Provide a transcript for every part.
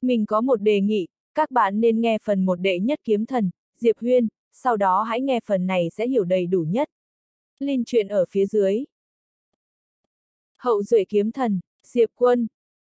Mình có một đề nghị, các bạn nên nghe phần một đệ nhất kiếm thần, Diệp Huyên, sau đó hãy nghe phần này sẽ hiểu đầy đủ nhất. Link truyện ở phía dưới. Hậu duệ kiếm thần, Diệp Quân.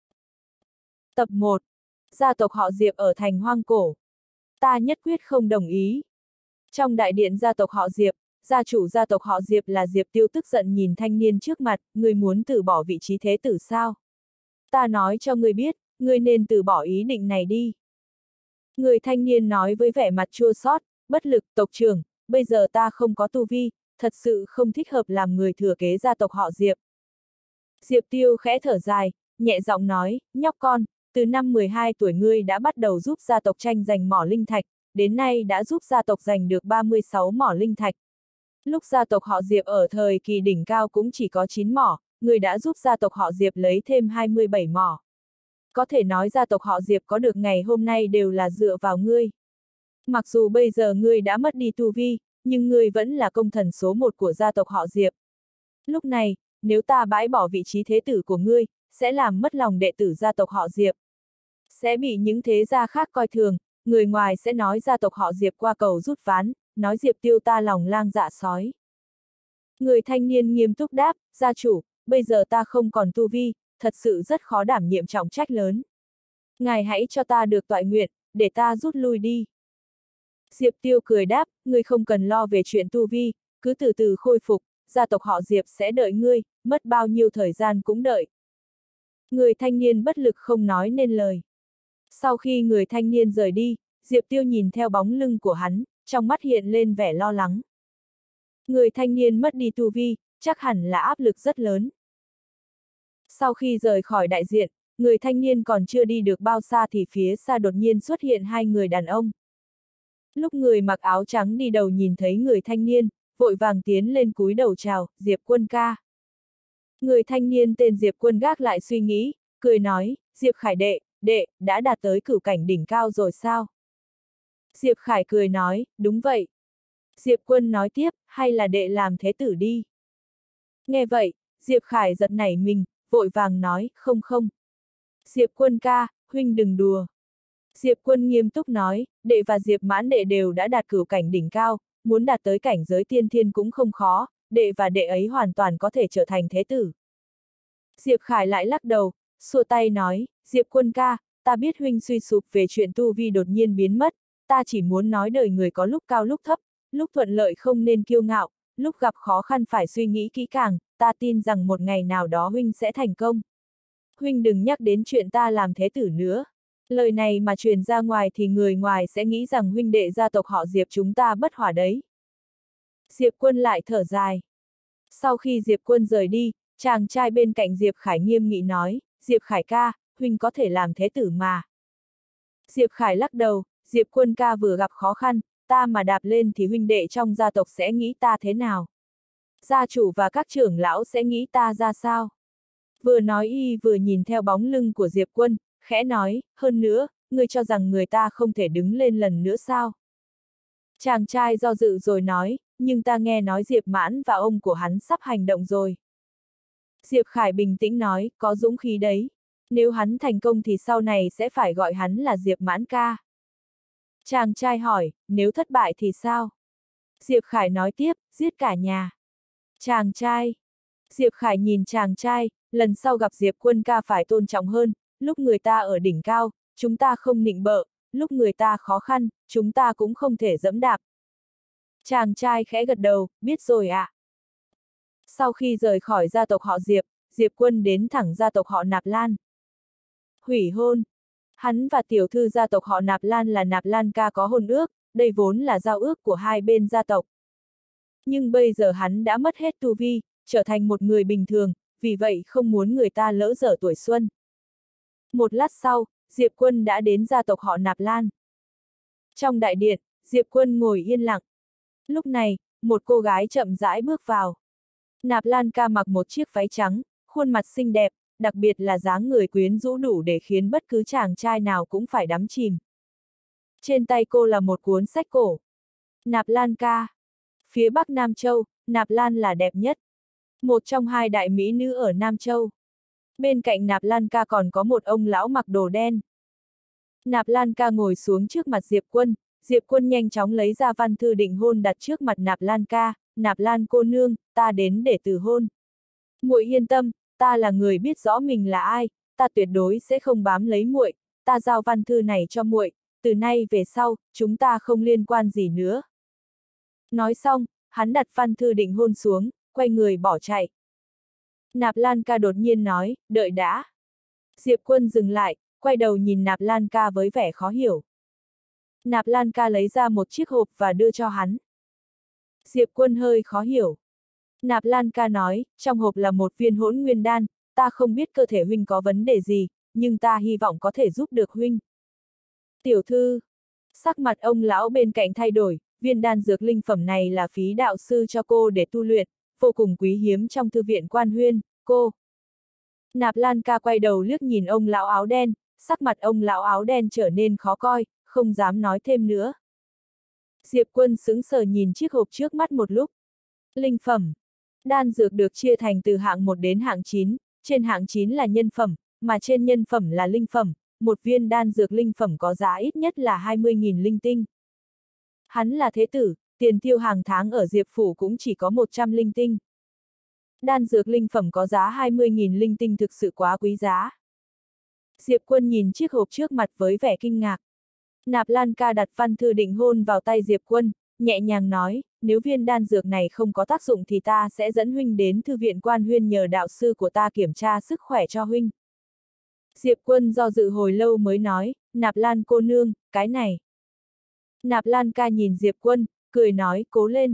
Tập 1. Gia tộc họ Diệp ở thành hoang cổ. Ta nhất quyết không đồng ý. Trong đại điện gia tộc họ Diệp, gia chủ gia tộc họ Diệp là Diệp Tiêu tức giận nhìn thanh niên trước mặt, ngươi muốn từ bỏ vị trí thế tử sao? Ta nói cho ngươi biết, ngươi nên từ bỏ ý định này đi. Người thanh niên nói với vẻ mặt chua xót, bất lực, tộc trưởng, bây giờ ta không có tu vi, thật sự không thích hợp làm người thừa kế gia tộc họ Diệp. Diệp Tiêu khẽ thở dài, nhẹ giọng nói, nhóc con, từ năm 12 tuổi ngươi đã bắt đầu giúp gia tộc tranh giành mỏ linh thạch, đến nay đã giúp gia tộc giành được 36 mỏ linh thạch. Lúc gia tộc họ Diệp ở thời kỳ đỉnh cao cũng chỉ có 9 mỏ, ngươi đã giúp gia tộc họ Diệp lấy thêm 27 mỏ. Có thể nói gia tộc họ Diệp có được ngày hôm nay đều là dựa vào ngươi. Mặc dù bây giờ ngươi đã mất đi tu vi, nhưng ngươi vẫn là công thần số 1 của gia tộc họ Diệp. Lúc này, nếu ta bãi bỏ vị trí thế tử của ngươi, sẽ làm mất lòng đệ tử gia tộc họ Diệp. Sẽ bị những thế gia khác coi thường, người ngoài sẽ nói gia tộc họ Diệp qua cầu rút ván, nói Diệp Tiêu ta lòng lang dạ sói. Người thanh niên nghiêm túc đáp, gia chủ, bây giờ ta không còn tu vi, thật sự rất khó đảm nhiệm trọng trách lớn. Ngài hãy cho ta được toại nguyện, để ta rút lui đi. Diệp Tiêu cười đáp, ngươi không cần lo về chuyện tu vi, cứ từ từ khôi phục, gia tộc họ Diệp sẽ đợi ngươi, mất bao nhiêu thời gian cũng đợi. Người thanh niên bất lực không nói nên lời. Sau khi người thanh niên rời đi, Diệp Tiêu nhìn theo bóng lưng của hắn, trong mắt hiện lên vẻ lo lắng. Người thanh niên mất đi tu vi, chắc hẳn là áp lực rất lớn. Sau khi rời khỏi đại diện, người thanh niên còn chưa đi được bao xa thì phía xa đột nhiên xuất hiện hai người đàn ông. Lúc người mặc áo trắng đi đầu nhìn thấy người thanh niên, vội vàng tiến lên cúi đầu chào, Diệp Quân ca. Người thanh niên tên Diệp Quân gác lại suy nghĩ, cười nói, Diệp Khải đệ, đã đạt tới cửu cảnh đỉnh cao rồi sao? Diệp Khải cười nói, đúng vậy. Diệp Quân nói tiếp, hay là đệ làm thế tử đi. Nghe vậy, Diệp Khải giật nảy mình, vội vàng nói, không. Diệp Quân ca, huynh đừng đùa. Diệp Quân nghiêm túc nói, đệ và Diệp Mãn đệ đều đã đạt cửu cảnh đỉnh cao, muốn đạt tới cảnh giới tiên thiên cũng không khó, đệ và đệ ấy hoàn toàn có thể trở thành thế tử. Diệp Khải lại lắc đầu, xua tay nói, Diệp Quân ca, ta biết huynh suy sụp về chuyện tu vi đột nhiên biến mất, ta chỉ muốn nói đời người có lúc cao lúc thấp, lúc thuận lợi không nên kiêu ngạo, lúc gặp khó khăn phải suy nghĩ kỹ càng, ta tin rằng một ngày nào đó huynh sẽ thành công. Huynh đừng nhắc đến chuyện ta làm thế tử nữa. Lời này mà truyền ra ngoài thì người ngoài sẽ nghĩ rằng huynh đệ gia tộc họ Diệp chúng ta bất hòa đấy. Diệp Quân lại thở dài. Sau khi Diệp Quân rời đi, chàng trai bên cạnh Diệp Khải nghiêm nghị nói, Diệp Khải ca, huynh có thể làm thế tử mà. Diệp Khải lắc đầu, Diệp Quân ca vừa gặp khó khăn, ta mà đạp lên thì huynh đệ trong gia tộc sẽ nghĩ ta thế nào? Gia chủ và các trưởng lão sẽ nghĩ ta ra sao? Vừa nói y vừa nhìn theo bóng lưng của Diệp Quân, khẽ nói, hơn nữa, ngươi cho rằng người ta không thể đứng lên lần nữa sao? Chàng trai do dự rồi nói, nhưng ta nghe nói Diệp Mãn và ông của hắn sắp hành động rồi. Diệp Khải bình tĩnh nói, có dũng khí đấy. Nếu hắn thành công thì sau này sẽ phải gọi hắn là Diệp Mãn ca. Chàng trai hỏi, nếu thất bại thì sao? Diệp Khải nói tiếp, giết cả nhà. Chàng trai. Diệp Khải nhìn chàng trai, lần sau gặp Diệp Quân ca phải tôn trọng hơn, lúc người ta ở đỉnh cao, chúng ta không nịnh bợ, lúc người ta khó khăn, chúng ta cũng không thể dẫm đạp. Chàng trai khẽ gật đầu, biết rồi ạ. Sau khi rời khỏi gia tộc họ Diệp, Diệp Quân đến thẳng gia tộc họ Nạp Lan. Hủy hôn. Hắn và tiểu thư gia tộc họ Nạp Lan là Nạp Lan ca có hôn ước, đây vốn là giao ước của hai bên gia tộc. Nhưng bây giờ hắn đã mất hết tu vi, trở thành một người bình thường, vì vậy không muốn người ta lỡ dở tuổi xuân. Một lát sau, Diệp Quân đã đến gia tộc họ Nạp Lan. Trong đại điện, Diệp Quân ngồi yên lặng. Lúc này, một cô gái chậm rãi bước vào. Nạp Lan ca mặc một chiếc váy trắng, khuôn mặt xinh đẹp, đặc biệt là dáng người quyến rũ đủ để khiến bất cứ chàng trai nào cũng phải đắm chìm. Trên tay cô là một cuốn sách cổ. Nạp Lan ca. Phía Bắc Nam Châu, Nạp Lan là đẹp nhất. Một trong hai đại mỹ nữ ở Nam Châu. Bên cạnh Nạp Lan ca còn có một ông lão mặc đồ đen. Nạp Lan Ca ngồi xuống trước mặt Diệp Quân, Diệp Quân nhanh chóng lấy ra văn thư định hôn đặt trước mặt Nạp Lan Ca, Nạp Lan cô nương, ta đến để từ hôn. Muội yên tâm, ta là người biết rõ mình là ai, ta tuyệt đối sẽ không bám lấy muội, ta giao văn thư này cho muội, từ nay về sau, chúng ta không liên quan gì nữa. Nói xong, hắn đặt văn thư định hôn xuống, quay người bỏ chạy. Nạp Lan Ca đột nhiên nói, đợi đã. Diệp Quân dừng lại, quay đầu nhìn Nạp Lan Ca với vẻ khó hiểu. Nạp Lan Ca lấy ra một chiếc hộp và đưa cho hắn. Diệp Quân hơi khó hiểu. Nạp Lan Ca nói, trong hộp là một viên hỗn nguyên đan, ta không biết cơ thể huynh có vấn đề gì, nhưng ta hy vọng có thể giúp được huynh. Tiểu thư, sắc mặt ông lão bên cạnh thay đổi, viên đan dược linh phẩm này là phí đạo sư cho cô để tu luyện, vô cùng quý hiếm trong thư viện Quan Huyên, cô. Nạp Lan Ca quay đầu liếc nhìn ông lão áo đen, sắc mặt ông lão áo đen trở nên khó coi, không dám nói thêm nữa. Diệp Quân sững sờ nhìn chiếc hộp trước mắt một lúc. Linh phẩm. Đan dược được chia thành từ hạng 1 đến hạng 9, trên hạng 9 là nhân phẩm, mà trên nhân phẩm là linh phẩm, một viên đan dược linh phẩm có giá ít nhất là 20.000 linh tinh. Hắn là thế tử, tiền tiêu hàng tháng ở Diệp Phủ cũng chỉ có 100 linh tinh. Đan dược linh phẩm có giá 20.000 linh tinh thực sự quá quý giá. Diệp Quân nhìn chiếc hộp trước mặt với vẻ kinh ngạc. Nạp Lan Ca đặt văn thư định hôn vào tay Diệp Quân, nhẹ nhàng nói, nếu viên đan dược này không có tác dụng thì ta sẽ dẫn huynh đến thư viện Quan Huyên nhờ đạo sư của ta kiểm tra sức khỏe cho huynh. Diệp Quân do dự hồi lâu mới nói, Nạp Lan cô nương, cái này. Nạp Lan Ca nhìn Diệp Quân, cười nói, cố lên.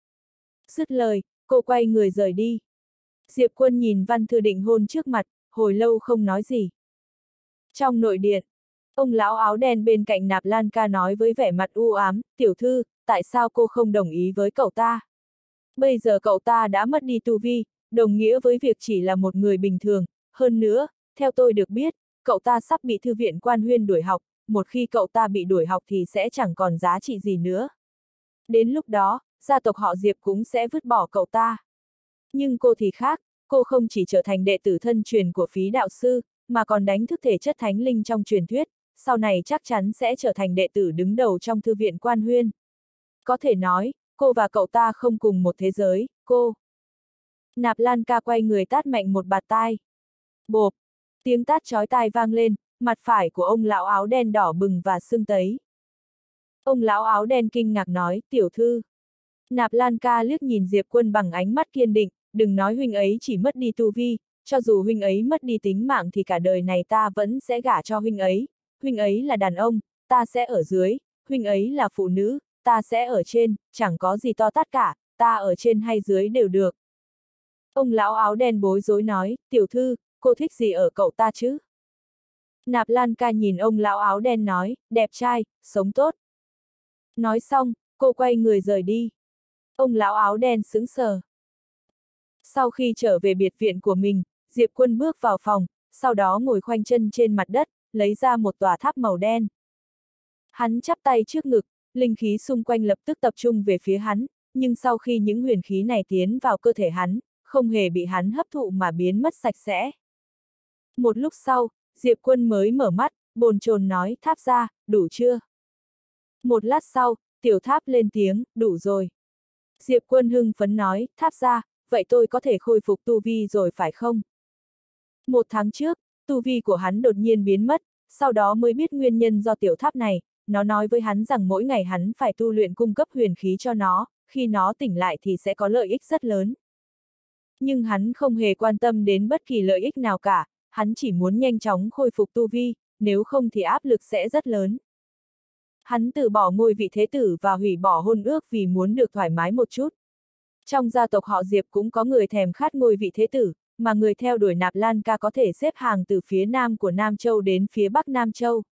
Dứt lời, cô quay người rời đi. Diệp Quân nhìn văn thư định hôn trước mặt, hồi lâu không nói gì. Trong nội điện, ông lão áo đen bên cạnh Nạp Lan Ca nói với vẻ mặt u ám, tiểu thư, tại sao cô không đồng ý với cậu ta? Bây giờ cậu ta đã mất đi tu vi, đồng nghĩa với việc chỉ là một người bình thường, hơn nữa, theo tôi được biết, cậu ta sắp bị thư viện Quan Huyên đuổi học, một khi cậu ta bị đuổi học thì sẽ chẳng còn giá trị gì nữa. Đến lúc đó, gia tộc họ Diệp cũng sẽ vứt bỏ cậu ta. Nhưng cô thì khác, cô không chỉ trở thành đệ tử thân truyền của phí đạo sư, mà còn đánh thức thể chất thánh linh trong truyền thuyết, sau này chắc chắn sẽ trở thành đệ tử đứng đầu trong thư viện Quan Huyên. Có thể nói, cô và cậu ta không cùng một thế giới, cô. Nạp Lan Ca quay người tát mạnh một bạt tai. Bộp, tiếng tát chói tai vang lên, mặt phải của ông lão áo đen đỏ bừng và sưng tấy. Ông lão áo đen kinh ngạc nói, tiểu thư. Nạp Lan Ca liếc nhìn Diệp Quân bằng ánh mắt kiên định, đừng nói huynh ấy chỉ mất đi tu vi, cho dù huynh ấy mất đi tính mạng thì cả đời này ta vẫn sẽ gả cho huynh ấy là đàn ông, ta sẽ ở dưới, huynh ấy là phụ nữ, ta sẽ ở trên, chẳng có gì to tát cả, ta ở trên hay dưới đều được. Ông lão áo đen bối rối nói, tiểu thư, cô thích gì ở cậu ta chứ? Nạp Lan Ca nhìn ông lão áo đen nói, đẹp trai, sống tốt. Nói xong, cô quay người rời đi. Ông lão áo đen sững sờ. Sau khi trở về biệt viện của mình, Diệp Quân bước vào phòng, sau đó ngồi khoanh chân trên mặt đất, lấy ra một tòa tháp màu đen. Hắn chắp tay trước ngực, linh khí xung quanh lập tức tập trung về phía hắn, nhưng sau khi những huyền khí này tiến vào cơ thể hắn, không hề bị hắn hấp thụ mà biến mất sạch sẽ. Một lúc sau, Diệp Quân mới mở mắt, bồn chồn nói, tháp ra, đủ chưa? Một lát sau, tiểu tháp lên tiếng, đủ rồi. Diệp Quân hưng phấn nói, tháp ra, vậy tôi có thể khôi phục tu vi rồi phải không? 1 tháng trước, tu vi của hắn đột nhiên biến mất, sau đó mới biết nguyên nhân do tiểu tháp này, nó nói với hắn rằng mỗi ngày hắn phải tu luyện cung cấp huyền khí cho nó, khi nó tỉnh lại thì sẽ có lợi ích rất lớn. Nhưng hắn không hề quan tâm đến bất kỳ lợi ích nào cả, hắn chỉ muốn nhanh chóng khôi phục tu vi, nếu không thì áp lực sẽ rất lớn. Hắn từ bỏ ngôi vị thế tử và hủy bỏ hôn ước vì muốn được thoải mái một chút. Trong gia tộc họ Diệp cũng có người thèm khát ngôi vị thế tử, mà người theo đuổi Nạp Lan Ca có thể xếp hàng từ phía nam của Nam Châu đến phía bắc Nam Châu.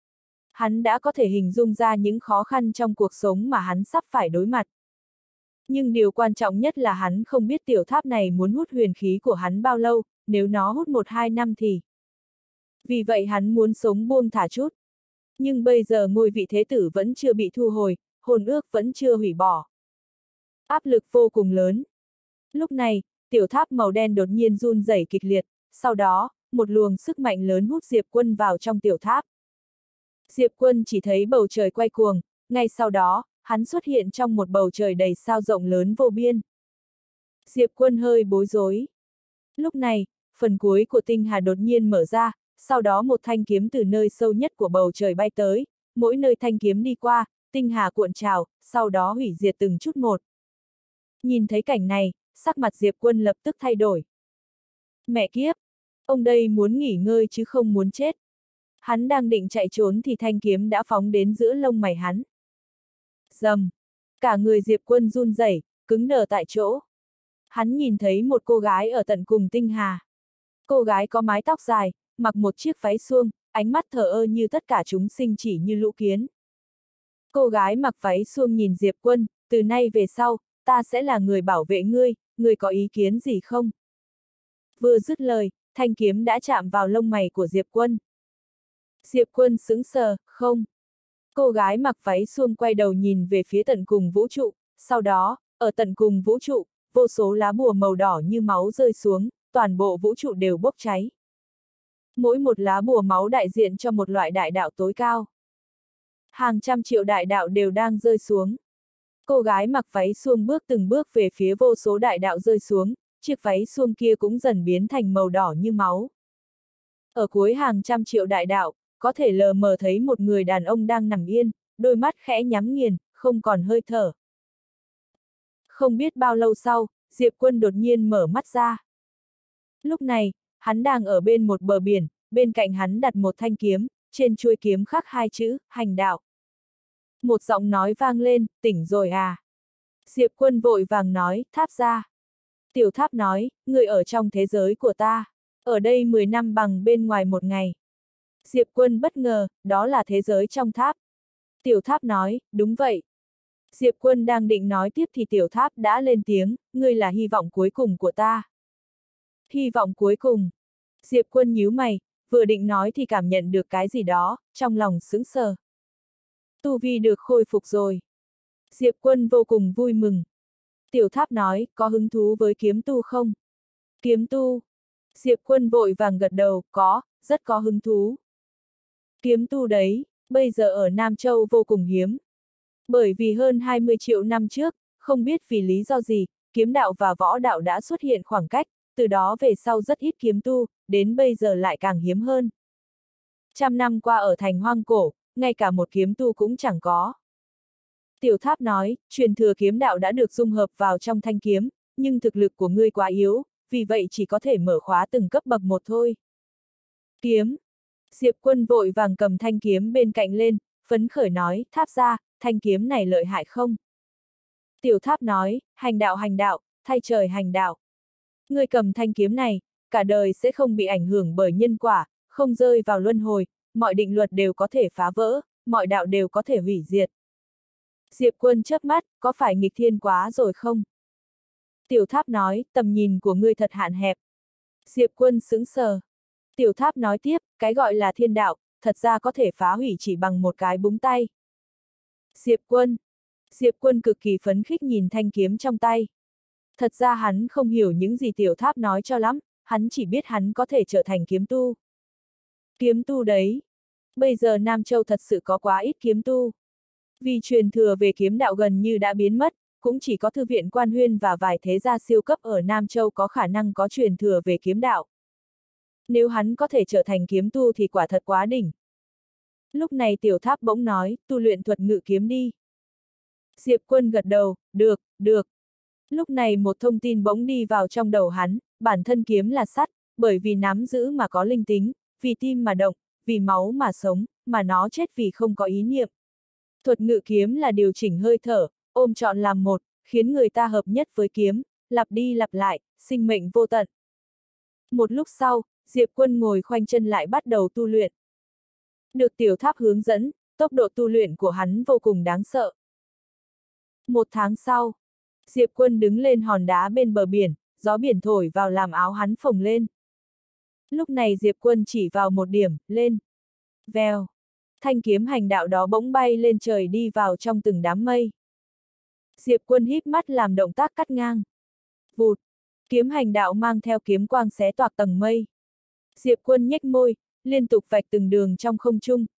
Hắn đã có thể hình dung ra những khó khăn trong cuộc sống mà hắn sắp phải đối mặt. Nhưng điều quan trọng nhất là hắn không biết tiểu tháp này muốn hút huyền khí của hắn bao lâu, nếu nó hút 1-2 năm thì. Vì vậy hắn muốn sống buông thả chút. Nhưng bây giờ ngôi vị thế tử vẫn chưa bị thu hồi, hôn ước vẫn chưa hủy bỏ. Áp lực vô cùng lớn. Lúc này, tiểu tháp màu đen đột nhiên run rẩy kịch liệt, sau đó, một luồng sức mạnh lớn hút Diệp Quân vào trong tiểu tháp. Diệp Quân chỉ thấy bầu trời quay cuồng, ngay sau đó, hắn xuất hiện trong một bầu trời đầy sao rộng lớn vô biên. Diệp Quân hơi bối rối. Lúc này, phần cuối của tinh hà đột nhiên mở ra, sau đó một thanh kiếm từ nơi sâu nhất của bầu trời bay tới, mỗi nơi thanh kiếm đi qua, tinh hà cuộn trào, sau đó hủy diệt từng chút một. Nhìn thấy cảnh này, sắc mặt Diệp Quân lập tức thay đổi. Mẹ kiếp! Ông đây muốn nghỉ ngơi chứ không muốn chết. Hắn đang định chạy trốn thì thanh kiếm đã phóng đến giữa lông mày hắn. Rầm! Cả người Diệp Quân run rẩy, cứng đờ tại chỗ. Hắn nhìn thấy một cô gái ở tận cùng tinh hà. Cô gái có mái tóc dài, mặc một chiếc váy suông, ánh mắt thờ ơ như tất cả chúng sinh chỉ như lũ kiến. Cô gái mặc váy suông nhìn Diệp Quân, từ nay về sau, ta sẽ là người bảo vệ ngươi, ngươi có ý kiến gì không? Vừa dứt lời, thanh kiếm đã chạm vào lông mày của Diệp Quân. Diệp Quân sững sờ, không. Cô gái mặc váy suông quay đầu nhìn về phía tận cùng vũ trụ, sau đó, ở tận cùng vũ trụ, vô số lá bùa màu đỏ như máu rơi xuống, toàn bộ vũ trụ đều bốc cháy. Mỗi một lá bùa máu đại diện cho một loại đại đạo tối cao. Hàng trăm triệu đại đạo đều đang rơi xuống. Cô gái mặc váy suông bước từng bước về phía vô số đại đạo rơi xuống, chiếc váy suông kia cũng dần biến thành màu đỏ như máu. Ở cuối hàng trăm triệu đại đạo, có thể lờ mờ thấy một người đàn ông đang nằm yên, đôi mắt khẽ nhắm nghiền, không còn hơi thở. Không biết bao lâu sau, Diệp Quân đột nhiên mở mắt ra. Lúc này, hắn đang ở bên một bờ biển, bên cạnh hắn đặt một thanh kiếm, trên chuôi kiếm khắc hai chữ, hành đạo. Một giọng nói vang lên, tỉnh rồi à? Diệp Quân vội vàng nói, Tháp ra. Tiểu Tháp nói, người ở trong thế giới của ta, ở đây 10 năm bằng bên ngoài một ngày. Diệp Quân bất ngờ, đó là thế giới trong tháp. Tiểu Tháp nói, đúng vậy. Diệp Quân đang định nói tiếp thì Tiểu Tháp đã lên tiếng, ngươi là hy vọng cuối cùng của ta. Hy vọng cuối cùng. Diệp Quân nhíu mày, vừa định nói thì cảm nhận được cái gì đó, trong lòng sững sờ. Tu vi được khôi phục rồi. Diệp Quân vô cùng vui mừng. Tiểu Tháp nói, có hứng thú với kiếm tu không? Kiếm tu. Diệp Quân vội vàng gật đầu, có, rất có hứng thú. Kiếm tu đấy, bây giờ ở Nam Châu vô cùng hiếm. Bởi vì hơn 20 triệu năm trước, không biết vì lý do gì, kiếm đạo và võ đạo đã xuất hiện khoảng cách, từ đó về sau rất ít kiếm tu, đến bây giờ lại càng hiếm hơn. Trăm năm qua ở thành hoang cổ, ngay cả một kiếm tu cũng chẳng có. Tiểu Tháp nói, truyền thừa kiếm đạo đã được dung hợp vào trong thanh kiếm, nhưng thực lực của ngươi quá yếu, vì vậy chỉ có thể mở khóa từng cấp bậc một thôi. Kiếm. Diệp Quân vội vàng cầm thanh kiếm bên cạnh lên, phấn khởi nói, Tháp ra, thanh kiếm này lợi hại không? Tiểu Tháp nói, hành đạo, thay trời hành đạo. Ngươi cầm thanh kiếm này, cả đời sẽ không bị ảnh hưởng bởi nhân quả, không rơi vào luân hồi, mọi định luật đều có thể phá vỡ, mọi đạo đều có thể hủy diệt. Diệp Quân chớp mắt, có phải nghịch thiên quá rồi không? Tiểu Tháp nói, tầm nhìn của ngươi thật hạn hẹp. Diệp Quân sững sờ. Tiểu Tháp nói tiếp, cái gọi là thiên đạo, thật ra có thể phá hủy chỉ bằng một cái búng tay. Diệp Quân. Diệp Quân cực kỳ phấn khích nhìn thanh kiếm trong tay. Thật ra hắn không hiểu những gì Tiểu Tháp nói cho lắm, hắn chỉ biết hắn có thể trở thành kiếm tu. Kiếm tu đấy. Bây giờ Nam Châu thật sự có quá ít kiếm tu. Vì truyền thừa về kiếm đạo gần như đã biến mất, cũng chỉ có Thư viện Quan Huyên và vài thế gia siêu cấp ở Nam Châu có khả năng có truyền thừa về kiếm đạo. Nếu hắn có thể trở thành kiếm tu thì quả thật quá đỉnh. Lúc này Tiểu Tháp bỗng nói, tu luyện thuật ngự kiếm đi. Diệp Quân gật đầu, được, được. Lúc này một thông tin bỗng đi vào trong đầu hắn, bản thân kiếm là sắt, bởi vì nắm giữ mà có linh tính, vì tim mà động, vì máu mà sống, mà nó chết vì không có ý niệm. Thuật ngự kiếm là điều chỉnh hơi thở, ôm trọn làm một, khiến người ta hợp nhất với kiếm, lặp đi lặp lại, sinh mệnh vô tận. Một lúc sau, Diệp Quân ngồi khoanh chân lại bắt đầu tu luyện. Được Tiểu Tháp hướng dẫn, tốc độ tu luyện của hắn vô cùng đáng sợ. Một tháng sau, Diệp Quân đứng lên hòn đá bên bờ biển, gió biển thổi vào làm áo hắn phồng lên. Lúc này Diệp Quân chỉ vào một điểm, lên. Vèo. Thanh kiếm hành đạo đó bỗng bay lên trời đi vào trong từng đám mây. Diệp Quân híp mắt làm động tác cắt ngang. Vụt. Kiếm hành đạo mang theo kiếm quang xé toạc tầng mây. Diệp Quân nhếch môi, liên tục vạch từng đường trong không trung,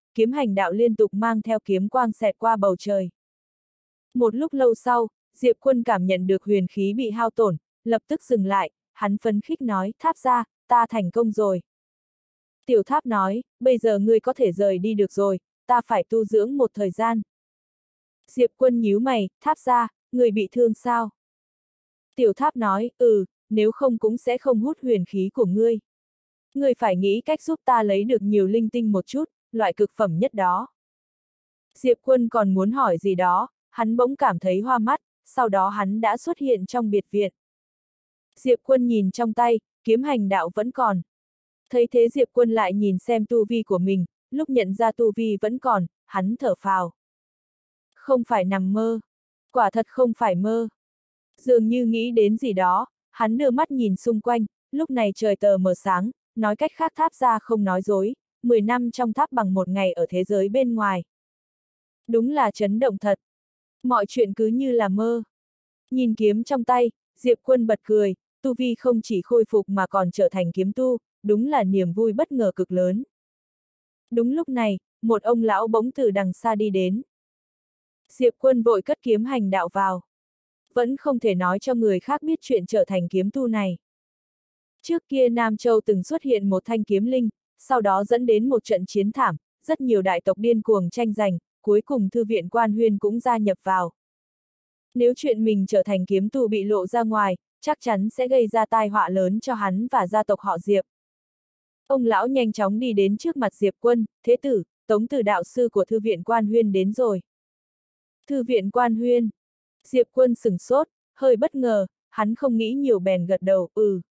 kiếm hành đạo liên tục mang theo kiếm quang xẹt qua bầu trời. Một lúc lâu sau, Diệp Quân cảm nhận được huyền khí bị hao tổn, lập tức dừng lại, hắn phấn khích nói, Tháp ra, ta thành công rồi. Tiểu Tháp nói, bây giờ ngươi có thể rời đi được rồi, ta phải tu dưỡng một thời gian. Diệp Quân nhíu mày, Tháp ra, ngươi bị thương sao? Tiểu Tháp nói, nếu không cũng sẽ không hút huyền khí của ngươi. Ngươi phải nghĩ cách giúp ta lấy được nhiều linh tinh một chút, loại cực phẩm nhất đó. Diệp Quân còn muốn hỏi gì đó, hắn bỗng cảm thấy hoa mắt, sau đó hắn đã xuất hiện trong biệt viện. Diệp Quân nhìn trong tay, kiếm hành đạo vẫn còn. Thấy thế Diệp Quân lại nhìn xem tu vi của mình, lúc nhận ra tu vi vẫn còn, hắn thở phào. Không phải nằm mơ. Quả thật không phải mơ. Dường như nghĩ đến gì đó, hắn đưa mắt nhìn xung quanh, lúc này trời tờ mờ sáng, nói cách khác Tháp ra không nói dối, 10 năm trong tháp bằng một ngày ở thế giới bên ngoài. Đúng là chấn động thật. Mọi chuyện cứ như là mơ. Nhìn kiếm trong tay, Diệp Quân bật cười, tu vi không chỉ khôi phục mà còn trở thành kiếm tu, đúng là niềm vui bất ngờ cực lớn. Đúng lúc này, một ông lão bỗng từ đằng xa đi đến. Diệp Quân vội cất kiếm hành đạo vào. Vẫn không thể nói cho người khác biết chuyện trở thành kiếm tu này. Trước kia Nam Châu từng xuất hiện một thanh kiếm linh, sau đó dẫn đến một trận chiến thảm, rất nhiều đại tộc điên cuồng tranh giành, cuối cùng Thư viện Quan Huyên cũng gia nhập vào. Nếu chuyện mình trở thành kiếm tu bị lộ ra ngoài, chắc chắn sẽ gây ra tai họa lớn cho hắn và gia tộc họ Diệp. Ông lão nhanh chóng đi đến trước mặt Diệp Quân, thế tử, Tống Tử đạo sư của Thư viện Quan Huyên đến rồi. Thư viện Quan Huyên. Diệp Quân sửng sốt, hơi bất ngờ, hắn không nghĩ nhiều bèn gật đầu,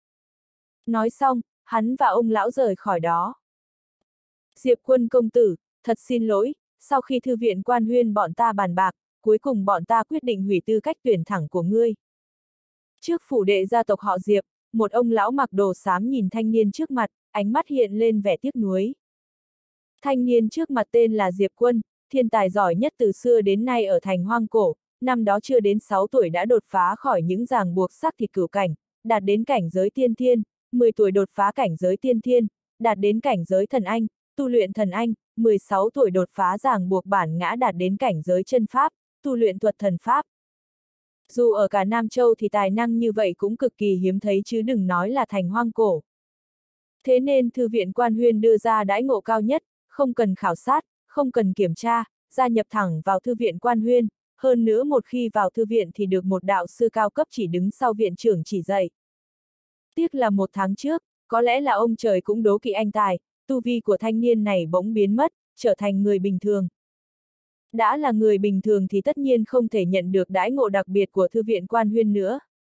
Nói xong, hắn và ông lão rời khỏi đó. Diệp Quân công tử, thật xin lỗi, sau khi Thư viện Quan Huyên bọn ta bàn bạc, cuối cùng bọn ta quyết định hủy tư cách tuyển thẳng của ngươi. Trước phủ đệ gia tộc họ Diệp, một ông lão mặc đồ xám nhìn thanh niên trước mặt, ánh mắt hiện lên vẻ tiếc nuối. Thanh niên trước mặt tên là Diệp Quân, thiên tài giỏi nhất từ xưa đến nay ở thành hoang cổ, năm đó chưa đến 6 tuổi đã đột phá khỏi những ràng buộc xác thịt cửu cảnh, đạt đến cảnh giới tiên thiên, 10 tuổi đột phá cảnh giới tiên thiên, đạt đến cảnh giới thần anh, tu luyện thần anh, 16 tuổi đột phá ràng buộc bản ngã đạt đến cảnh giới chân pháp, tu luyện thuật thần pháp. Dù ở cả Nam Châu thì tài năng như vậy cũng cực kỳ hiếm thấy chứ đừng nói là thành hoang cổ. Thế nên Thư viện Quan Huyên đưa ra đãi ngộ cao nhất, không cần khảo sát, không cần kiểm tra, gia nhập thẳng vào Thư viện Quan Huyên, hơn nữa một khi vào thư viện thì được một đạo sư cao cấp chỉ đứng sau viện trưởng chỉ dạy. Tiếc là 1 tháng trước, có lẽ là ông trời cũng đố kỵ anh tài, tu vi của thanh niên này bỗng biến mất, trở thành người bình thường. Đã là người bình thường thì tất nhiên không thể nhận được đãi ngộ đặc biệt của Thư viện Quan Huyên nữa.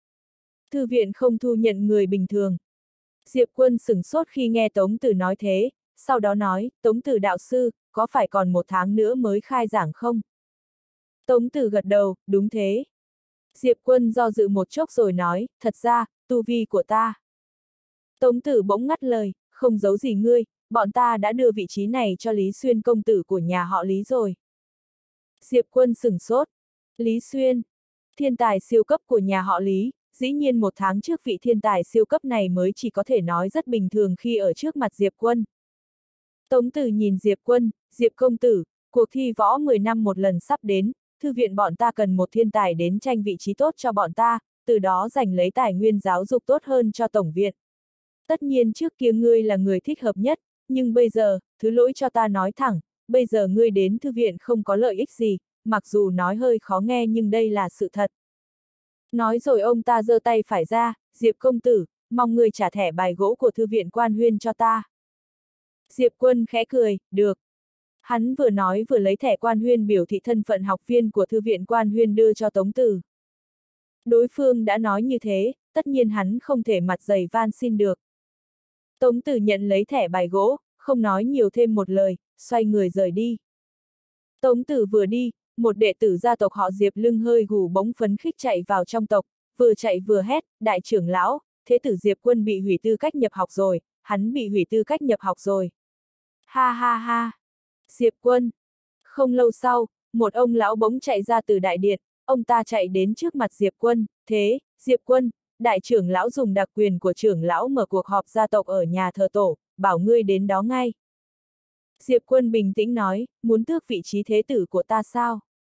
Thư viện không thu nhận người bình thường. Diệp Quân sửng sốt khi nghe Tống Tử nói thế, sau đó nói, Tống Tử đạo sư, có phải còn 1 tháng nữa mới khai giảng không? Tống Tử gật đầu, đúng thế. Diệp Quân do dự một chốc rồi nói, thật ra, tu vi của ta. Tống Tử bỗng ngắt lời, không giấu gì ngươi, bọn ta đã đưa vị trí này cho Lý Xuyên công tử của nhà họ Lý rồi. Diệp Quân sửng sốt. Lý Xuyên, thiên tài siêu cấp của nhà họ Lý, dĩ nhiên 1 tháng trước vị thiên tài siêu cấp này mới chỉ có thể nói rất bình thường khi ở trước mặt Diệp Quân. Tống Tử nhìn Diệp Quân, Diệp công tử, cuộc thi võ 10 năm một lần sắp đến, thư viện bọn ta cần một thiên tài đến tranh vị trí tốt cho bọn ta, từ đó giành lấy tài nguyên giáo dục tốt hơn cho tổng viện. Tất nhiên trước kia ngươi là người thích hợp nhất, nhưng bây giờ, thứ lỗi cho ta nói thẳng, bây giờ ngươi đến thư viện không có lợi ích gì, mặc dù nói hơi khó nghe nhưng đây là sự thật. Nói rồi ông ta giơ tay phải ra, Diệp công tử, mong ngươi trả thẻ bài gỗ của Thư viện Quan Huyên cho ta. Diệp Quân khẽ cười, được. Hắn vừa nói vừa lấy thẻ Quan Huyên biểu thị thân phận học viên của Thư viện Quan Huyên đưa cho Tống Tử. Đối phương đã nói như thế, tất nhiên hắn không thể mặt dày van xin được. Tống Tử nhận lấy thẻ bài gỗ, không nói nhiều thêm một lời, xoay người rời đi. Tống Tử vừa đi, một đệ tử gia tộc họ Diệp lưng hơi gù bỗng phấn khích chạy vào trong tộc, vừa chạy vừa hét, đại trưởng lão, thế tử Diệp Quân bị hủy tư cách nhập học rồi, hắn bị hủy tư cách nhập học rồi. Ha ha ha! Diệp Quân! Không lâu sau, một ông lão bỗng chạy ra từ đại điện, ông ta chạy đến trước mặt Diệp Quân, thế, Diệp Quân, đại trưởng lão dùng đặc quyền của trưởng lão mở cuộc họp gia tộc ở nhà thờ tổ, bảo ngươi đến đó ngay. Diệp Quân bình tĩnh nói, muốn tước vị trí thế tử của ta sao?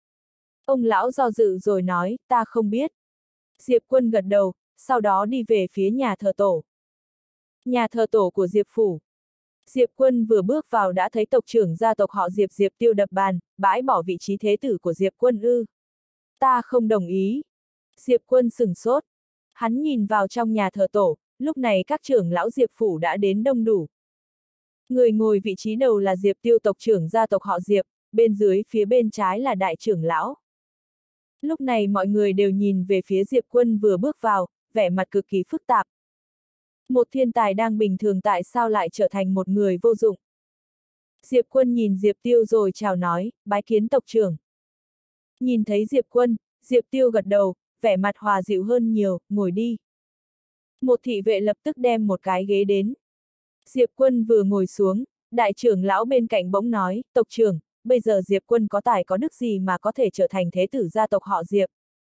Ông lão do dự rồi nói, ta không biết. Diệp Quân gật đầu, sau đó đi về phía nhà thờ tổ. Nhà thờ tổ của Diệp Phủ. Diệp Quân vừa bước vào đã thấy tộc trưởng gia tộc họ Diệp Diệp Tiêu đập bàn, bãi bỏ vị trí thế tử của Diệp Quân ư. Ta không đồng ý. Diệp Quân sửng sốt. Hắn nhìn vào trong nhà thờ tổ, lúc này các trưởng lão Diệp Phủ đã đến đông đủ. Người ngồi vị trí đầu là Diệp Tiêu tộc trưởng gia tộc họ Diệp, bên dưới phía bên trái là đại trưởng lão. Lúc này mọi người đều nhìn về phía Diệp Quân vừa bước vào, vẻ mặt cực kỳ phức tạp. Một thiên tài đang bình thường tại sao lại trở thành một người vô dụng? Diệp Quân nhìn Diệp Tiêu rồi chào nói, bái kiến tộc trưởng. Nhìn thấy Diệp Quân, Diệp Tiêu gật đầu, vẻ mặt hòa dịu hơn nhiều, ngồi đi. Một thị vệ lập tức đem một cái ghế đến. Diệp Quân vừa ngồi xuống, đại trưởng lão bên cạnh bỗng nói, tộc trưởng, bây giờ Diệp Quân có tài có đức gì mà có thể trở thành thế tử gia tộc họ Diệp.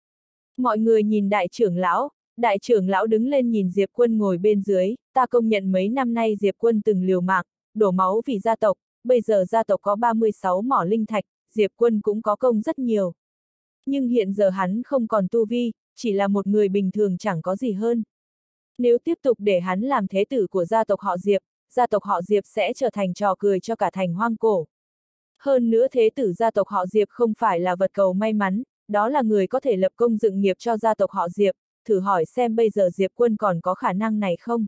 Mọi người nhìn đại trưởng lão đứng lên nhìn Diệp Quân ngồi bên dưới, ta công nhận mấy năm nay Diệp Quân từng liều mạng, đổ máu vì gia tộc, bây giờ gia tộc có 36 mỏ linh thạch, Diệp Quân cũng có công rất nhiều. Nhưng hiện giờ hắn không còn tu vi, chỉ là một người bình thường chẳng có gì hơn. Nếu tiếp tục để hắn làm thế tử của gia tộc họ Diệp sẽ trở thành trò cười cho cả thành hoang cổ. Hơn nữa thế tử gia tộc họ Diệp không phải là vật cầu may mắn, đó là người có thể lập công dựng nghiệp cho gia tộc họ Diệp, thử hỏi xem bây giờ Diệp Quân còn có khả năng này không?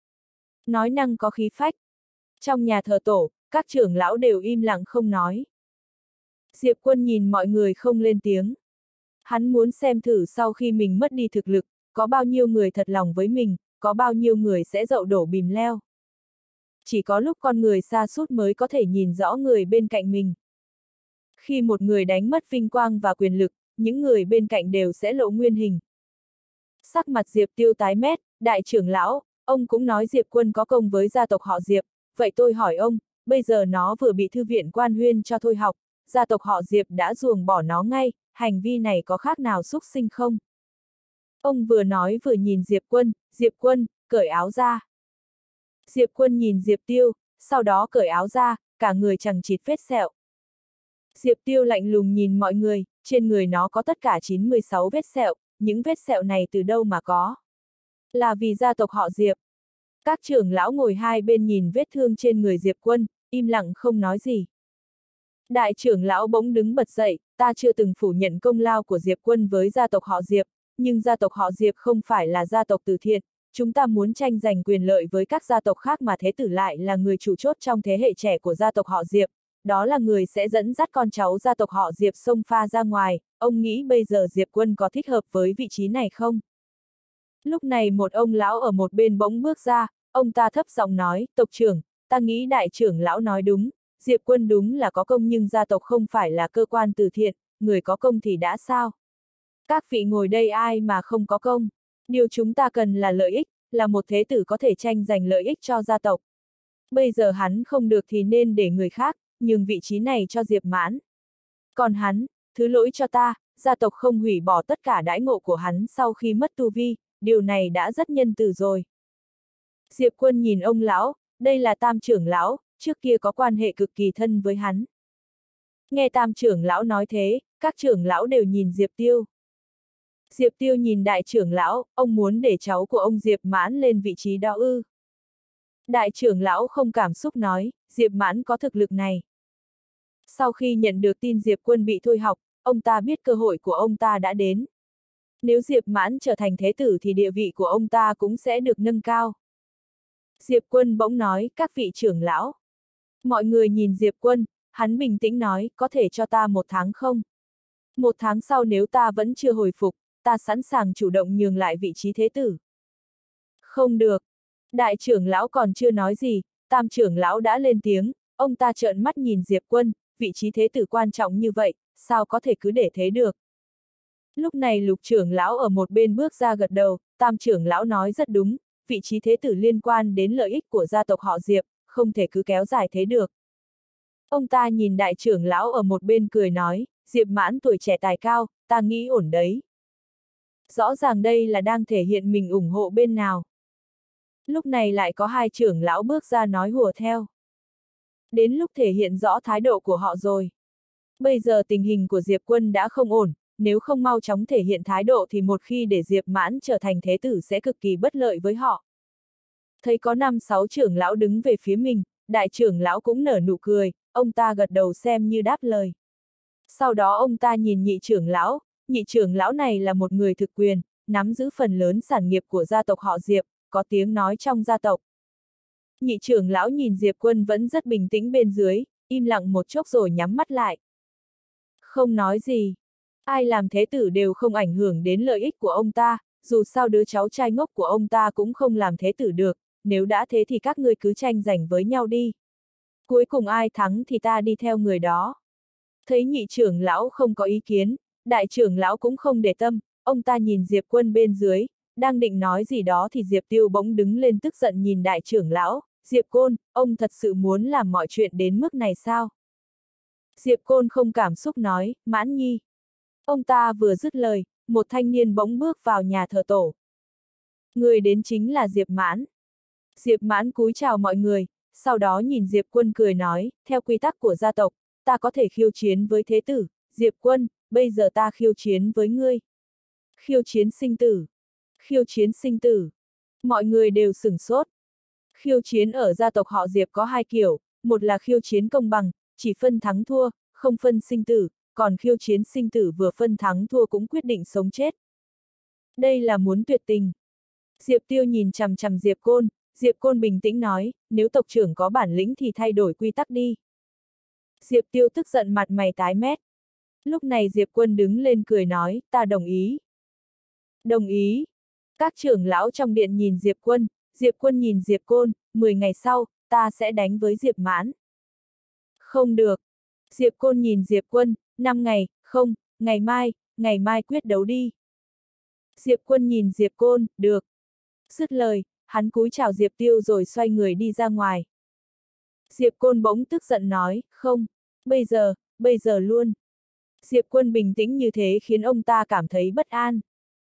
Nói năng có khí phách. Trong nhà thờ tổ, các trưởng lão đều im lặng không nói. Diệp Quân nhìn mọi người không lên tiếng. Hắn muốn xem thử sau khi mình mất đi thực lực, có bao nhiêu người thật lòng với mình, có bao nhiêu người sẽ dậu đổ bìm leo. Chỉ có lúc con người sa sút mới có thể nhìn rõ người bên cạnh mình. Khi một người đánh mất vinh quang và quyền lực, những người bên cạnh đều sẽ lộ nguyên hình. Sắc mặt Diệp Tiêu tái mét, đại trưởng lão, ông cũng nói Diệp Quân có công với gia tộc họ Diệp, vậy tôi hỏi ông, bây giờ nó vừa bị thư viện Quan Huyên cho thôi học, gia tộc họ Diệp đã ruồng bỏ nó ngay, hành vi này có khác nào xúc sinh không? Ông vừa nói vừa nhìn Diệp Quân, cởi áo ra. Diệp Quân nhìn Diệp Tiêu, sau đó cởi áo ra, cả người chằng chịt vết sẹo. Diệp Tiêu lạnh lùng nhìn mọi người, trên người nó có tất cả 96 vết sẹo, những vết sẹo này từ đâu mà có? Là vì gia tộc họ Diệp. Các trưởng lão ngồi hai bên nhìn vết thương trên người Diệp Quân, im lặng không nói gì. Đại trưởng lão bỗng đứng bật dậy, ta chưa từng phủ nhận công lao của Diệp Quân với gia tộc họ Diệp, nhưng gia tộc họ Diệp không phải là gia tộc từ thiện, chúng ta muốn tranh giành quyền lợi với các gia tộc khác mà thế tử lại là người chủ chốt trong thế hệ trẻ của gia tộc họ Diệp, đó là người sẽ dẫn dắt con cháu gia tộc họ Diệp xông pha ra ngoài, ông nghĩ bây giờ Diệp Quân có thích hợp với vị trí này không? Lúc này một ông lão ở một bên bỗng bước ra, ông ta thấp giọng nói, tộc trưởng, ta nghĩ đại trưởng lão nói đúng, Diệp Quân đúng là có công nhưng gia tộc không phải là cơ quan từ thiện, người có công thì đã sao? Các vị ngồi đây ai mà không có công? Điều chúng ta cần là lợi ích, là một thế tử có thể tranh giành lợi ích cho gia tộc. Bây giờ hắn không được thì nên để người khác, nhường vị trí này cho Diệp Mãn. Còn hắn, thứ lỗi cho ta, gia tộc không hủy bỏ tất cả đãi ngộ của hắn sau khi mất tu vi, điều này đã rất nhân từ rồi. Diệp Quân nhìn ông lão, đây là tam trưởng lão, trước kia có quan hệ cực kỳ thân với hắn. Nghe tam trưởng lão nói thế, các trưởng lão đều nhìn Diệp Tiêu. Diệp Tiêu nhìn đại trưởng lão, ông muốn để cháu của ông Diệp Mãn lên vị trí đó ư. Đại trưởng lão không cảm xúc nói, Diệp Mãn có thực lực này. Sau khi nhận được tin Diệp Quân bị thôi học, ông ta biết cơ hội của ông ta đã đến. Nếu Diệp Mãn trở thành thế tử thì địa vị của ông ta cũng sẽ được nâng cao. Diệp Quân bỗng nói, các vị trưởng lão. Mọi người nhìn Diệp Quân, hắn bình tĩnh nói, có thể cho ta 1 tháng không? 1 tháng sau nếu ta vẫn chưa hồi phục, ta sẵn sàng chủ động nhường lại vị trí thế tử. Không được. Đại trưởng lão còn chưa nói gì, tam trưởng lão đã lên tiếng, ông ta trợn mắt nhìn Diệp Quân, vị trí thế tử quan trọng như vậy, sao có thể cứ để thế được. Lúc này lục trưởng lão ở một bên bước ra gật đầu, tam trưởng lão nói rất đúng, vị trí thế tử liên quan đến lợi ích của gia tộc họ Diệp, không thể cứ kéo dài thế được. Ông ta nhìn đại trưởng lão ở một bên cười nói, Diệp Mãn tuổi trẻ tài cao, ta nghĩ ổn đấy. Rõ ràng đây là đang thể hiện mình ủng hộ bên nào. Lúc này lại có 2 trưởng lão bước ra nói hùa theo. Đến lúc thể hiện rõ thái độ của họ rồi. Bây giờ tình hình của Diệp Quân đã không ổn, nếu không mau chóng thể hiện thái độ thì một khi để Diệp Mãn trở thành thế tử sẽ cực kỳ bất lợi với họ. Thấy có 5-6 trưởng lão đứng về phía mình, đại trưởng lão cũng nở nụ cười, ông ta gật đầu xem như đáp lời. Sau đó ông ta nhìn nhị trưởng lão này là một người thực quyền, nắm giữ phần lớn sản nghiệp của gia tộc họ Diệp, có tiếng nói trong gia tộc. Nhị trưởng lão nhìn Diệp Quân vẫn rất bình tĩnh bên dưới, im lặng một chốc rồi nhắm mắt lại. Không nói gì. Ai làm thế tử đều không ảnh hưởng đến lợi ích của ông ta, dù sao đứa cháu trai ngốc của ông ta cũng không làm thế tử được, nếu đã thế thì các ngươi cứ tranh giành với nhau đi. Cuối cùng ai thắng thì ta đi theo người đó. Thấy nhị trưởng lão không có ý kiến, đại trưởng lão cũng không để tâm, ông ta nhìn Diệp Quân bên dưới, đang định nói gì đó thì Diệp Tiêu bỗng đứng lên tức giận nhìn đại trưởng lão, Diệp Côn, ông thật sự muốn làm mọi chuyện đến mức này sao? Diệp Côn không cảm xúc nói, Mãn Nhi. Ông ta vừa dứt lời, một thanh niên bỗng bước vào nhà thờ tổ. Người đến chính là Diệp Mãn. Diệp Mãn cúi chào mọi người, sau đó nhìn Diệp Quân cười nói, theo quy tắc của gia tộc, ta có thể khiêu chiến với thế tử, Diệp Quân, bây giờ ta khiêu chiến với ngươi. Khiêu chiến sinh tử. Khiêu chiến sinh tử. Mọi người đều sửng sốt. Khiêu chiến ở gia tộc họ Diệp có hai kiểu, một là khiêu chiến công bằng, chỉ phân thắng thua, không phân sinh tử, còn khiêu chiến sinh tử vừa phân thắng thua cũng quyết định sống chết. Đây là muốn tuyệt tình. Diệp Tiêu nhìn chằm chằm Diệp Côn bình tĩnh nói, nếu tộc trưởng có bản lĩnh thì thay đổi quy tắc đi. Diệp Tiêu tức giận mặt mày tái mét. Lúc này Diệp Quân đứng lên cười nói, ta đồng ý. Đồng ý. Các trưởng lão trong điện nhìn Diệp Quân nhìn Diệp Côn, 10 ngày sau, ta sẽ đánh với Diệp Mãn. Không được. Diệp Côn nhìn Diệp Quân, 5 ngày, không, ngày mai quyết đấu đi. Diệp Quân nhìn Diệp Côn, được. Dứt lời, hắn cúi chào Diệp Tiêu rồi xoay người đi ra ngoài. Diệp Côn bỗng tức giận nói, không, bây giờ luôn. Diệp Quân bình tĩnh như thế khiến ông ta cảm thấy bất an.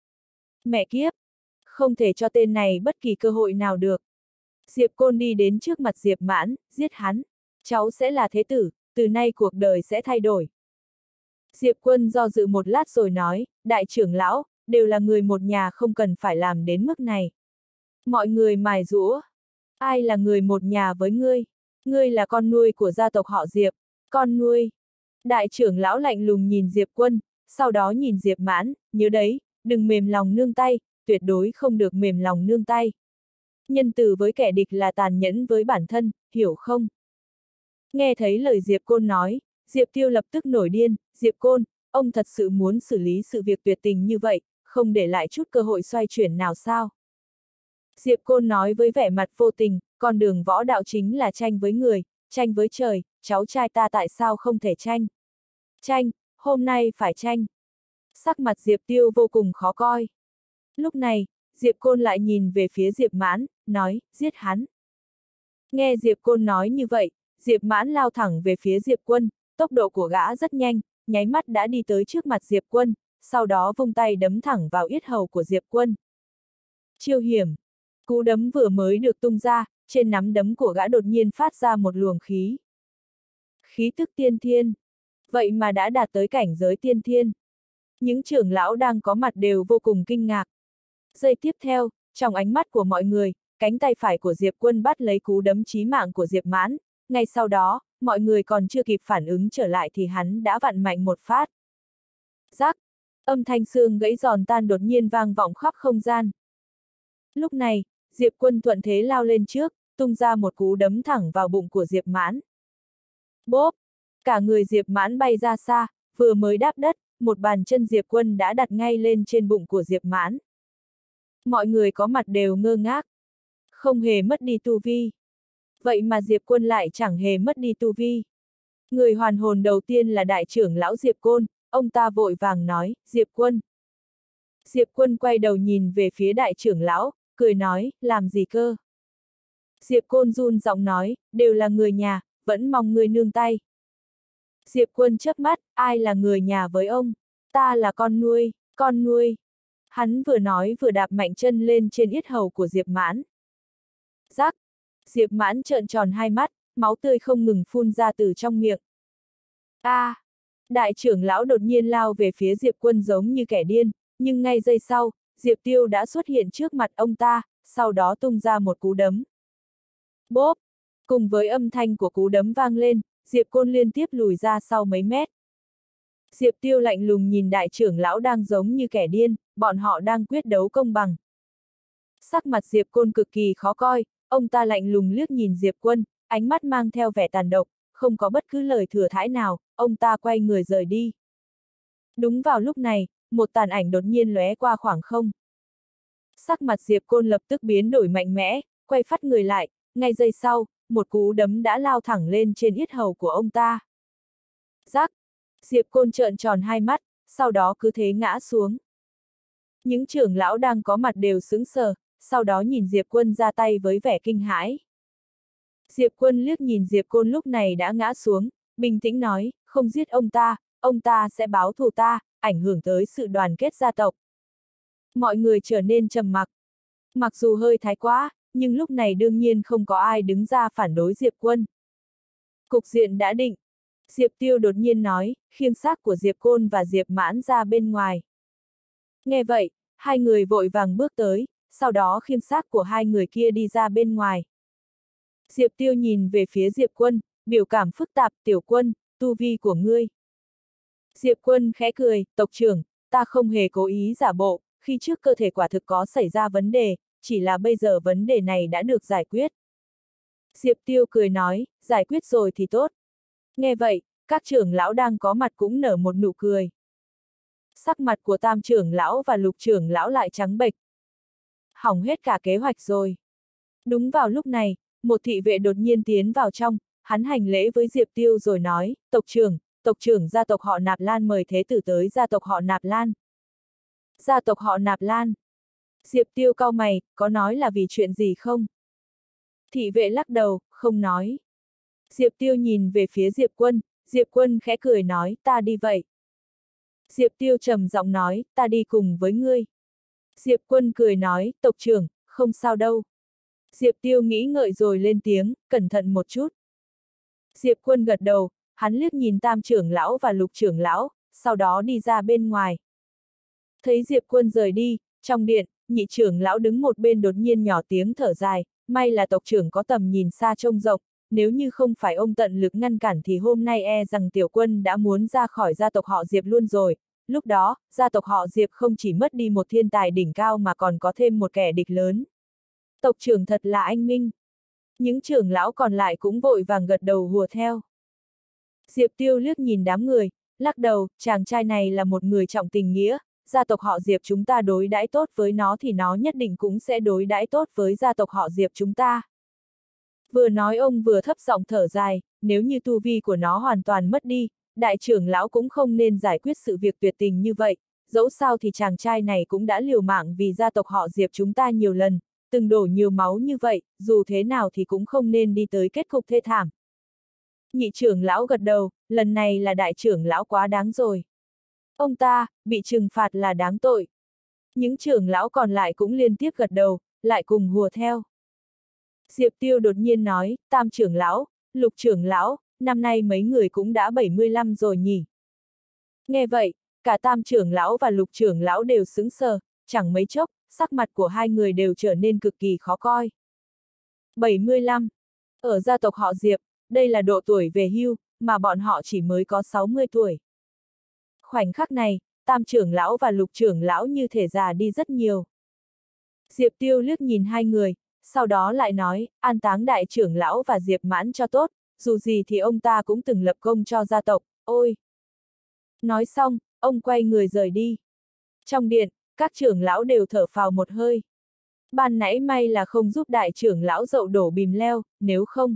Mẹ kiếp, không thể cho tên này bất kỳ cơ hội nào được. Diệp Côn đi đến trước mặt Diệp Mãn, giết hắn. Cháu sẽ là thế tử, từ nay cuộc đời sẽ thay đổi. Diệp Quân do dự một lát rồi nói, đại trưởng lão, đều là người một nhà không cần phải làm đến mức này. Mọi người mài giũa. Ai là người một nhà với ngươi? Ngươi là con nuôi của gia tộc họ Diệp. Con nuôi. Đại trưởng lão lạnh lùng nhìn Diệp Quân, sau đó nhìn Diệp Mãn, nhớ đấy, đừng mềm lòng nương tay, tuyệt đối không được mềm lòng nương tay. Nhân từ với kẻ địch là tàn nhẫn với bản thân, hiểu không? Nghe thấy lời Diệp Côn nói, Diệp Tiêu lập tức nổi điên, Diệp Côn, ông thật sự muốn xử lý sự việc tuyệt tình như vậy, không để lại chút cơ hội xoay chuyển nào sao? Diệp Côn nói với vẻ mặt vô tình, con đường võ đạo chính là tranh với người, tranh với trời, cháu trai ta tại sao không thể tranh? Tranh, hôm nay phải tranh. Sắc mặt Diệp Tiêu vô cùng khó coi. Lúc này, Diệp Côn lại nhìn về phía Diệp Mãn, nói, giết hắn. Nghe Diệp Côn nói như vậy, Diệp Mãn lao thẳng về phía Diệp Quân, tốc độ của gã rất nhanh, nháy mắt đã đi tới trước mặt Diệp Quân, sau đó vung tay đấm thẳng vào yết hầu của Diệp Quân. Chiêu hiểm. Cú đấm vừa mới được tung ra, trên nắm đấm của gã đột nhiên phát ra một luồng khí. Khí tức tiên thiên. Vậy mà đã đạt tới cảnh giới tiên thiên. Những trưởng lão đang có mặt đều vô cùng kinh ngạc. Giây tiếp theo, trong ánh mắt của mọi người, cánh tay phải của Diệp Quân bắt lấy cú đấm chí mạng của Diệp Mãn. Ngay sau đó, mọi người còn chưa kịp phản ứng trở lại thì hắn đã vặn mạnh một phát. Rắc! Âm thanh xương gãy giòn tan đột nhiên vang vọng khắp không gian. Lúc này, Diệp Quân thuận thế lao lên trước, tung ra một cú đấm thẳng vào bụng của Diệp Mãn. Bốp! Cả người Diệp Mãn bay ra xa, vừa mới đáp đất, một bàn chân Diệp Quân đã đặt ngay lên trên bụng của Diệp Mãn. Mọi người có mặt đều ngơ ngác. Không hề mất đi tu vi. Vậy mà Diệp Quân lại chẳng hề mất đi tu vi. Người hoàn hồn đầu tiên là đại trưởng lão Diệp Côn, ông ta vội vàng nói, Diệp Quân. Diệp Quân quay đầu nhìn về phía đại trưởng lão, cười nói, làm gì cơ? Diệp Côn run giọng nói, đều là người nhà, vẫn mong người nương tay. Diệp Quân chớp mắt, ai là người nhà với ông? Ta là con nuôi, con nuôi. Hắn vừa nói vừa đạp mạnh chân lên trên yết hầu của Diệp Mãn. Rắc! Diệp Mãn trợn tròn hai mắt, máu tươi không ngừng phun ra từ trong miệng. Đại trưởng lão đột nhiên lao về phía Diệp Quân giống như kẻ điên, nhưng ngay giây sau, Diệp Tiêu đã xuất hiện trước mặt ông ta, sau đó tung ra một cú đấm. Bốp! Cùng với âm thanh của cú đấm vang lên, Diệp Côn liên tiếp lùi ra sau mấy mét. Diệp Tiêu lạnh lùng nhìn đại trưởng lão đang giống như kẻ điên, bọn họ đang quyết đấu công bằng. Sắc mặt Diệp Côn cực kỳ khó coi, ông ta lạnh lùng liếc nhìn Diệp Quân, ánh mắt mang theo vẻ tàn độc, không có bất cứ lời thừa thãi nào, ông ta quay người rời đi. Đúng vào lúc này, một tàn ảnh đột nhiên lóe qua khoảng không. Sắc mặt Diệp Côn lập tức biến đổi mạnh mẽ, quay phát người lại, ngay giây sau, một cú đấm đã lao thẳng lên trên yết hầu của ông ta. Rắc! Diệp Côn trợn tròn hai mắt, sau đó cứ thế ngã xuống. Những trưởng lão đang có mặt đều sững sờ, sau đó nhìn Diệp Quân ra tay với vẻ kinh hãi. Diệp Quân liếc nhìn Diệp Côn lúc này đã ngã xuống, bình tĩnh nói, không giết ông ta sẽ báo thù ta, ảnh hưởng tới sự đoàn kết gia tộc. Mọi người trở nên trầm mặc. Mặc dù hơi thái quá, nhưng lúc này đương nhiên không có ai đứng ra phản đối Diệp Quân. Cục diện đã định. Diệp Tiêu đột nhiên nói, khiêng xác của Diệp Côn và Diệp Mãn ra bên ngoài. Nghe vậy, hai người vội vàng bước tới, sau đó khiêng xác của hai người kia đi ra bên ngoài. Diệp Tiêu nhìn về phía Diệp Quân, biểu cảm phức tạp, tiểu Quân, tu vi của ngươi. Diệp Quân khẽ cười, tộc trưởng, ta không hề cố ý giả bộ, khi trước cơ thể quả thực có xảy ra vấn đề, chỉ là bây giờ vấn đề này đã được giải quyết. Diệp Tiêu cười nói, giải quyết rồi thì tốt. Nghe vậy, các trưởng lão đang có mặt cũng nở một nụ cười. Sắc mặt của Tam trưởng lão và Lục trưởng lão lại trắng bệch. Hỏng hết cả kế hoạch rồi. Đúng vào lúc này, một thị vệ đột nhiên tiến vào trong, hắn hành lễ với Diệp Tiêu rồi nói, tộc trưởng gia tộc họ Nạp Lan mời thế tử tới gia tộc họ Nạp Lan. Gia tộc họ Nạp Lan. Diệp Tiêu cau mày, có nói là vì chuyện gì không? Thị vệ lắc đầu, không nói. Diệp Tiêu nhìn về phía Diệp Quân khẽ cười nói, ta đi vậy. Diệp Tiêu trầm giọng nói, ta đi cùng với ngươi. Diệp Quân cười nói, tộc trưởng, không sao đâu. Diệp Tiêu nghĩ ngợi rồi lên tiếng, cẩn thận một chút. Diệp Quân gật đầu, hắn liếc nhìn Tam trưởng lão và Lục trưởng lão, sau đó đi ra bên ngoài. Thấy Diệp Quân rời đi, trong điện, Nhị trưởng lão đứng một bên đột nhiên nhỏ tiếng thở dài, may là tộc trưởng có tầm nhìn xa trông rộng, nếu như không phải ông tận lực ngăn cản thì hôm nay e rằng tiểu Quân đã muốn ra khỏi gia tộc họ Diệp luôn rồi. Lúc đó, gia tộc họ Diệp không chỉ mất đi một thiên tài đỉnh cao mà còn có thêm một kẻ địch lớn. Tộc trưởng thật là anh minh. Những trưởng lão còn lại cũng vội vàng gật đầu hùa theo. Diệp Tiêu liếc nhìn đám người, lắc đầu, chàng trai này là một người trọng tình nghĩa, gia tộc họ Diệp chúng ta đối đãi tốt với nó thì nó nhất định cũng sẽ đối đãi tốt với gia tộc họ Diệp chúng ta. Vừa nói ông vừa thấp giọng thở dài, nếu như tu vi của nó hoàn toàn mất đi, đại trưởng lão cũng không nên giải quyết sự việc tuyệt tình như vậy, dẫu sao thì chàng trai này cũng đã liều mạng vì gia tộc họ Diệp chúng ta nhiều lần, từng đổ nhiều máu như vậy, dù thế nào thì cũng không nên đi tới kết cục thê thảm. Nhị trưởng lão gật đầu, lần này là đại trưởng lão quá đáng rồi. Ông ta, bị trừng phạt là đáng tội. Những trưởng lão còn lại cũng liên tiếp gật đầu, lại cùng hùa theo. Diệp Tiêu đột nhiên nói, Tam trưởng lão, Lục trưởng lão, năm nay mấy người cũng đã 75 rồi nhỉ. Nghe vậy, cả Tam trưởng lão và Lục trưởng lão đều sững sờ, chẳng mấy chốc, sắc mặt của hai người đều trở nên cực kỳ khó coi. 75. Ở gia tộc họ Diệp, đây là độ tuổi về hưu, mà bọn họ chỉ mới có 60 tuổi. Khoảnh khắc này, Tam trưởng lão và Lục trưởng lão như thể già đi rất nhiều. Diệp Tiêu liếc nhìn hai người, sau đó lại nói, an táng đại trưởng lão và Diệp Mãn cho tốt, dù gì thì ông ta cũng từng lập công cho gia tộc, ôi. Nói xong, ông quay người rời đi. Trong điện, các trưởng lão đều thở phào một hơi. Ban nãy may là không giúp đại trưởng lão dậu đổ bìm leo, nếu không.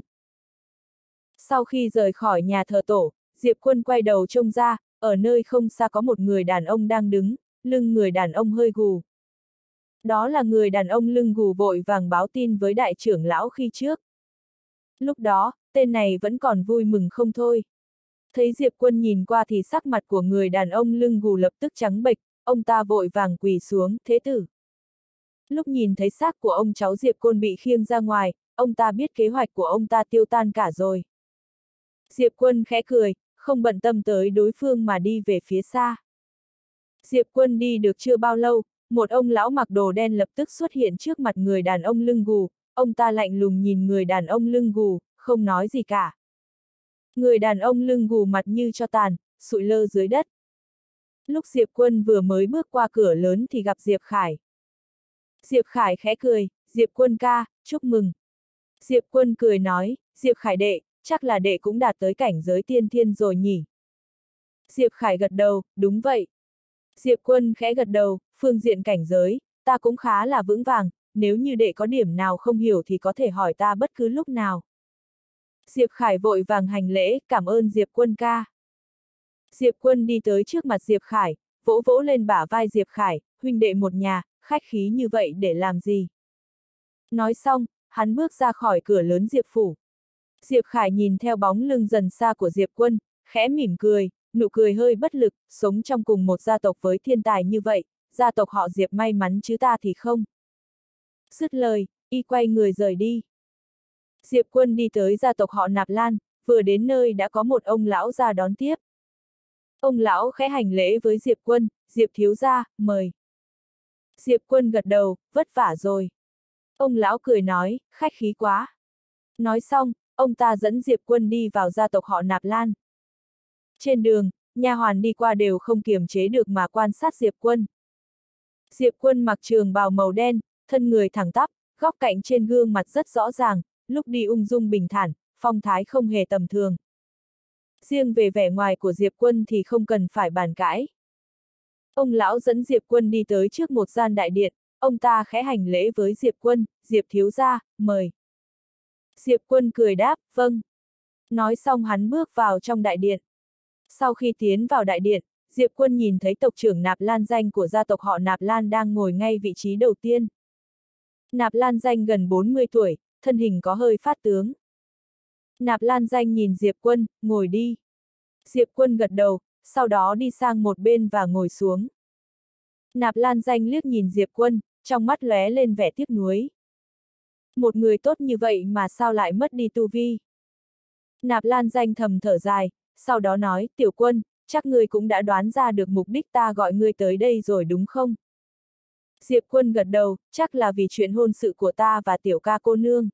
Sau khi rời khỏi nhà thờ tổ, Diệp Quân quay đầu trông ra, ở nơi không xa có một người đàn ông đang đứng, lưng người đàn ông hơi gù. Đó là người đàn ông lưng gù vội vàng báo tin với đại trưởng lão khi trước. Lúc đó, tên này vẫn còn vui mừng không thôi. Thấy Diệp Quân nhìn qua thì sắc mặt của người đàn ông lưng gù lập tức trắng bệch, ông ta vội vàng quỳ xuống, thế tử. Lúc nhìn thấy xác của ông cháu Diệp Côn bị khiêng ra ngoài, ông ta biết kế hoạch của ông ta tiêu tan cả rồi. Diệp Quân khẽ cười, không bận tâm tới đối phương mà đi về phía xa. Diệp Quân đi được chưa bao lâu, một ông lão mặc đồ đen lập tức xuất hiện trước mặt người đàn ông lưng gù, ông ta lạnh lùng nhìn người đàn ông lưng gù, không nói gì cả. Người đàn ông lưng gù mặt như cho tàn, sụi lơ dưới đất. Lúc Diệp Quân vừa mới bước qua cửa lớn thì gặp Diệp Khải. Diệp Khải khẽ cười, Diệp Quân ca, chúc mừng. Diệp Quân cười nói, Diệp Khải đệ, chắc là đệ cũng đạt tới cảnh giới tiên thiên rồi nhỉ. Diệp Khải gật đầu, đúng vậy. Diệp Quân khẽ gật đầu, phương diện cảnh giới, ta cũng khá là vững vàng, nếu như đệ có điểm nào không hiểu thì có thể hỏi ta bất cứ lúc nào. Diệp Khải vội vàng hành lễ, cảm ơn Diệp Quân ca. Diệp Quân đi tới trước mặt Diệp Khải, vỗ vỗ lên bả vai Diệp Khải, huynh đệ một nhà, khách khí như vậy để làm gì? Nói xong, hắn bước ra khỏi cửa lớn Diệp phủ. Diệp Khải nhìn theo bóng lưng dần xa của Diệp Quân, khẽ mỉm cười, nụ cười hơi bất lực, sống trong cùng một gia tộc với thiên tài như vậy, gia tộc họ Diệp may mắn chứ ta thì không. Dứt lời, y quay người rời đi. Diệp Quân đi tới gia tộc họ Nạp Lan, vừa đến nơi đã có một ông lão ra đón tiếp. Ông lão khẽ hành lễ với Diệp Quân, Diệp thiếu gia, mời. Diệp Quân gật đầu, vất vả rồi. Ông lão cười nói, khách khí quá. Nói xong, ông ta dẫn Diệp Quân đi vào gia tộc họ Nạp Lan. Trên đường, nha hoàn đi qua đều không kiềm chế được mà quan sát Diệp Quân. Diệp Quân mặc trường bào màu đen, thân người thẳng tắp, góc cạnh trên gương mặt rất rõ ràng, lúc đi ung dung bình thản, phong thái không hề tầm thường. Riêng về vẻ ngoài của Diệp Quân thì không cần phải bàn cãi. Ông lão dẫn Diệp Quân đi tới trước một gian đại điện, ông ta khẽ hành lễ với Diệp Quân, Diệp thiếu gia, mời. Diệp Quân cười đáp, vâng. Nói xong hắn bước vào trong đại điện. Sau khi tiến vào đại điện, Diệp Quân nhìn thấy tộc trưởng Nạp Lan Danh của gia tộc họ Nạp Lan đang ngồi ngay vị trí đầu tiên. Nạp Lan Danh gần 40 tuổi, thân hình có hơi phát tướng. Nạp Lan Danh nhìn Diệp Quân, ngồi đi. Diệp Quân gật đầu, sau đó đi sang một bên và ngồi xuống. Nạp Lan Danh liếc nhìn Diệp Quân, trong mắt lóe lên vẻ tiếc nuối. Một người tốt như vậy mà sao lại mất đi tu vi? Nạp Lan Danh thầm thở dài, sau đó nói, Tiểu Quân, chắc ngươi cũng đã đoán ra được mục đích ta gọi ngươi tới đây rồi đúng không? Diệp Quân gật đầu, chắc là vì chuyện hôn sự của ta và Tiểu ca cô nương.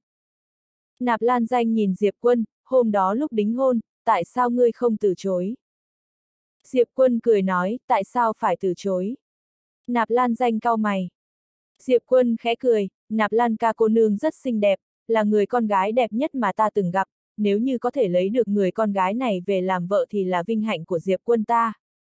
Nạp Lan Danh nhìn Diệp Quân, hôm đó lúc đính hôn, tại sao ngươi không từ chối? Diệp Quân cười nói, tại sao phải từ chối? Nạp Lan Danh cau mày. Diệp Quân khẽ cười, Nạp Lan ca cô nương rất xinh đẹp, là người con gái đẹp nhất mà ta từng gặp, nếu như có thể lấy được người con gái này về làm vợ thì là vinh hạnh của Diệp Quân ta.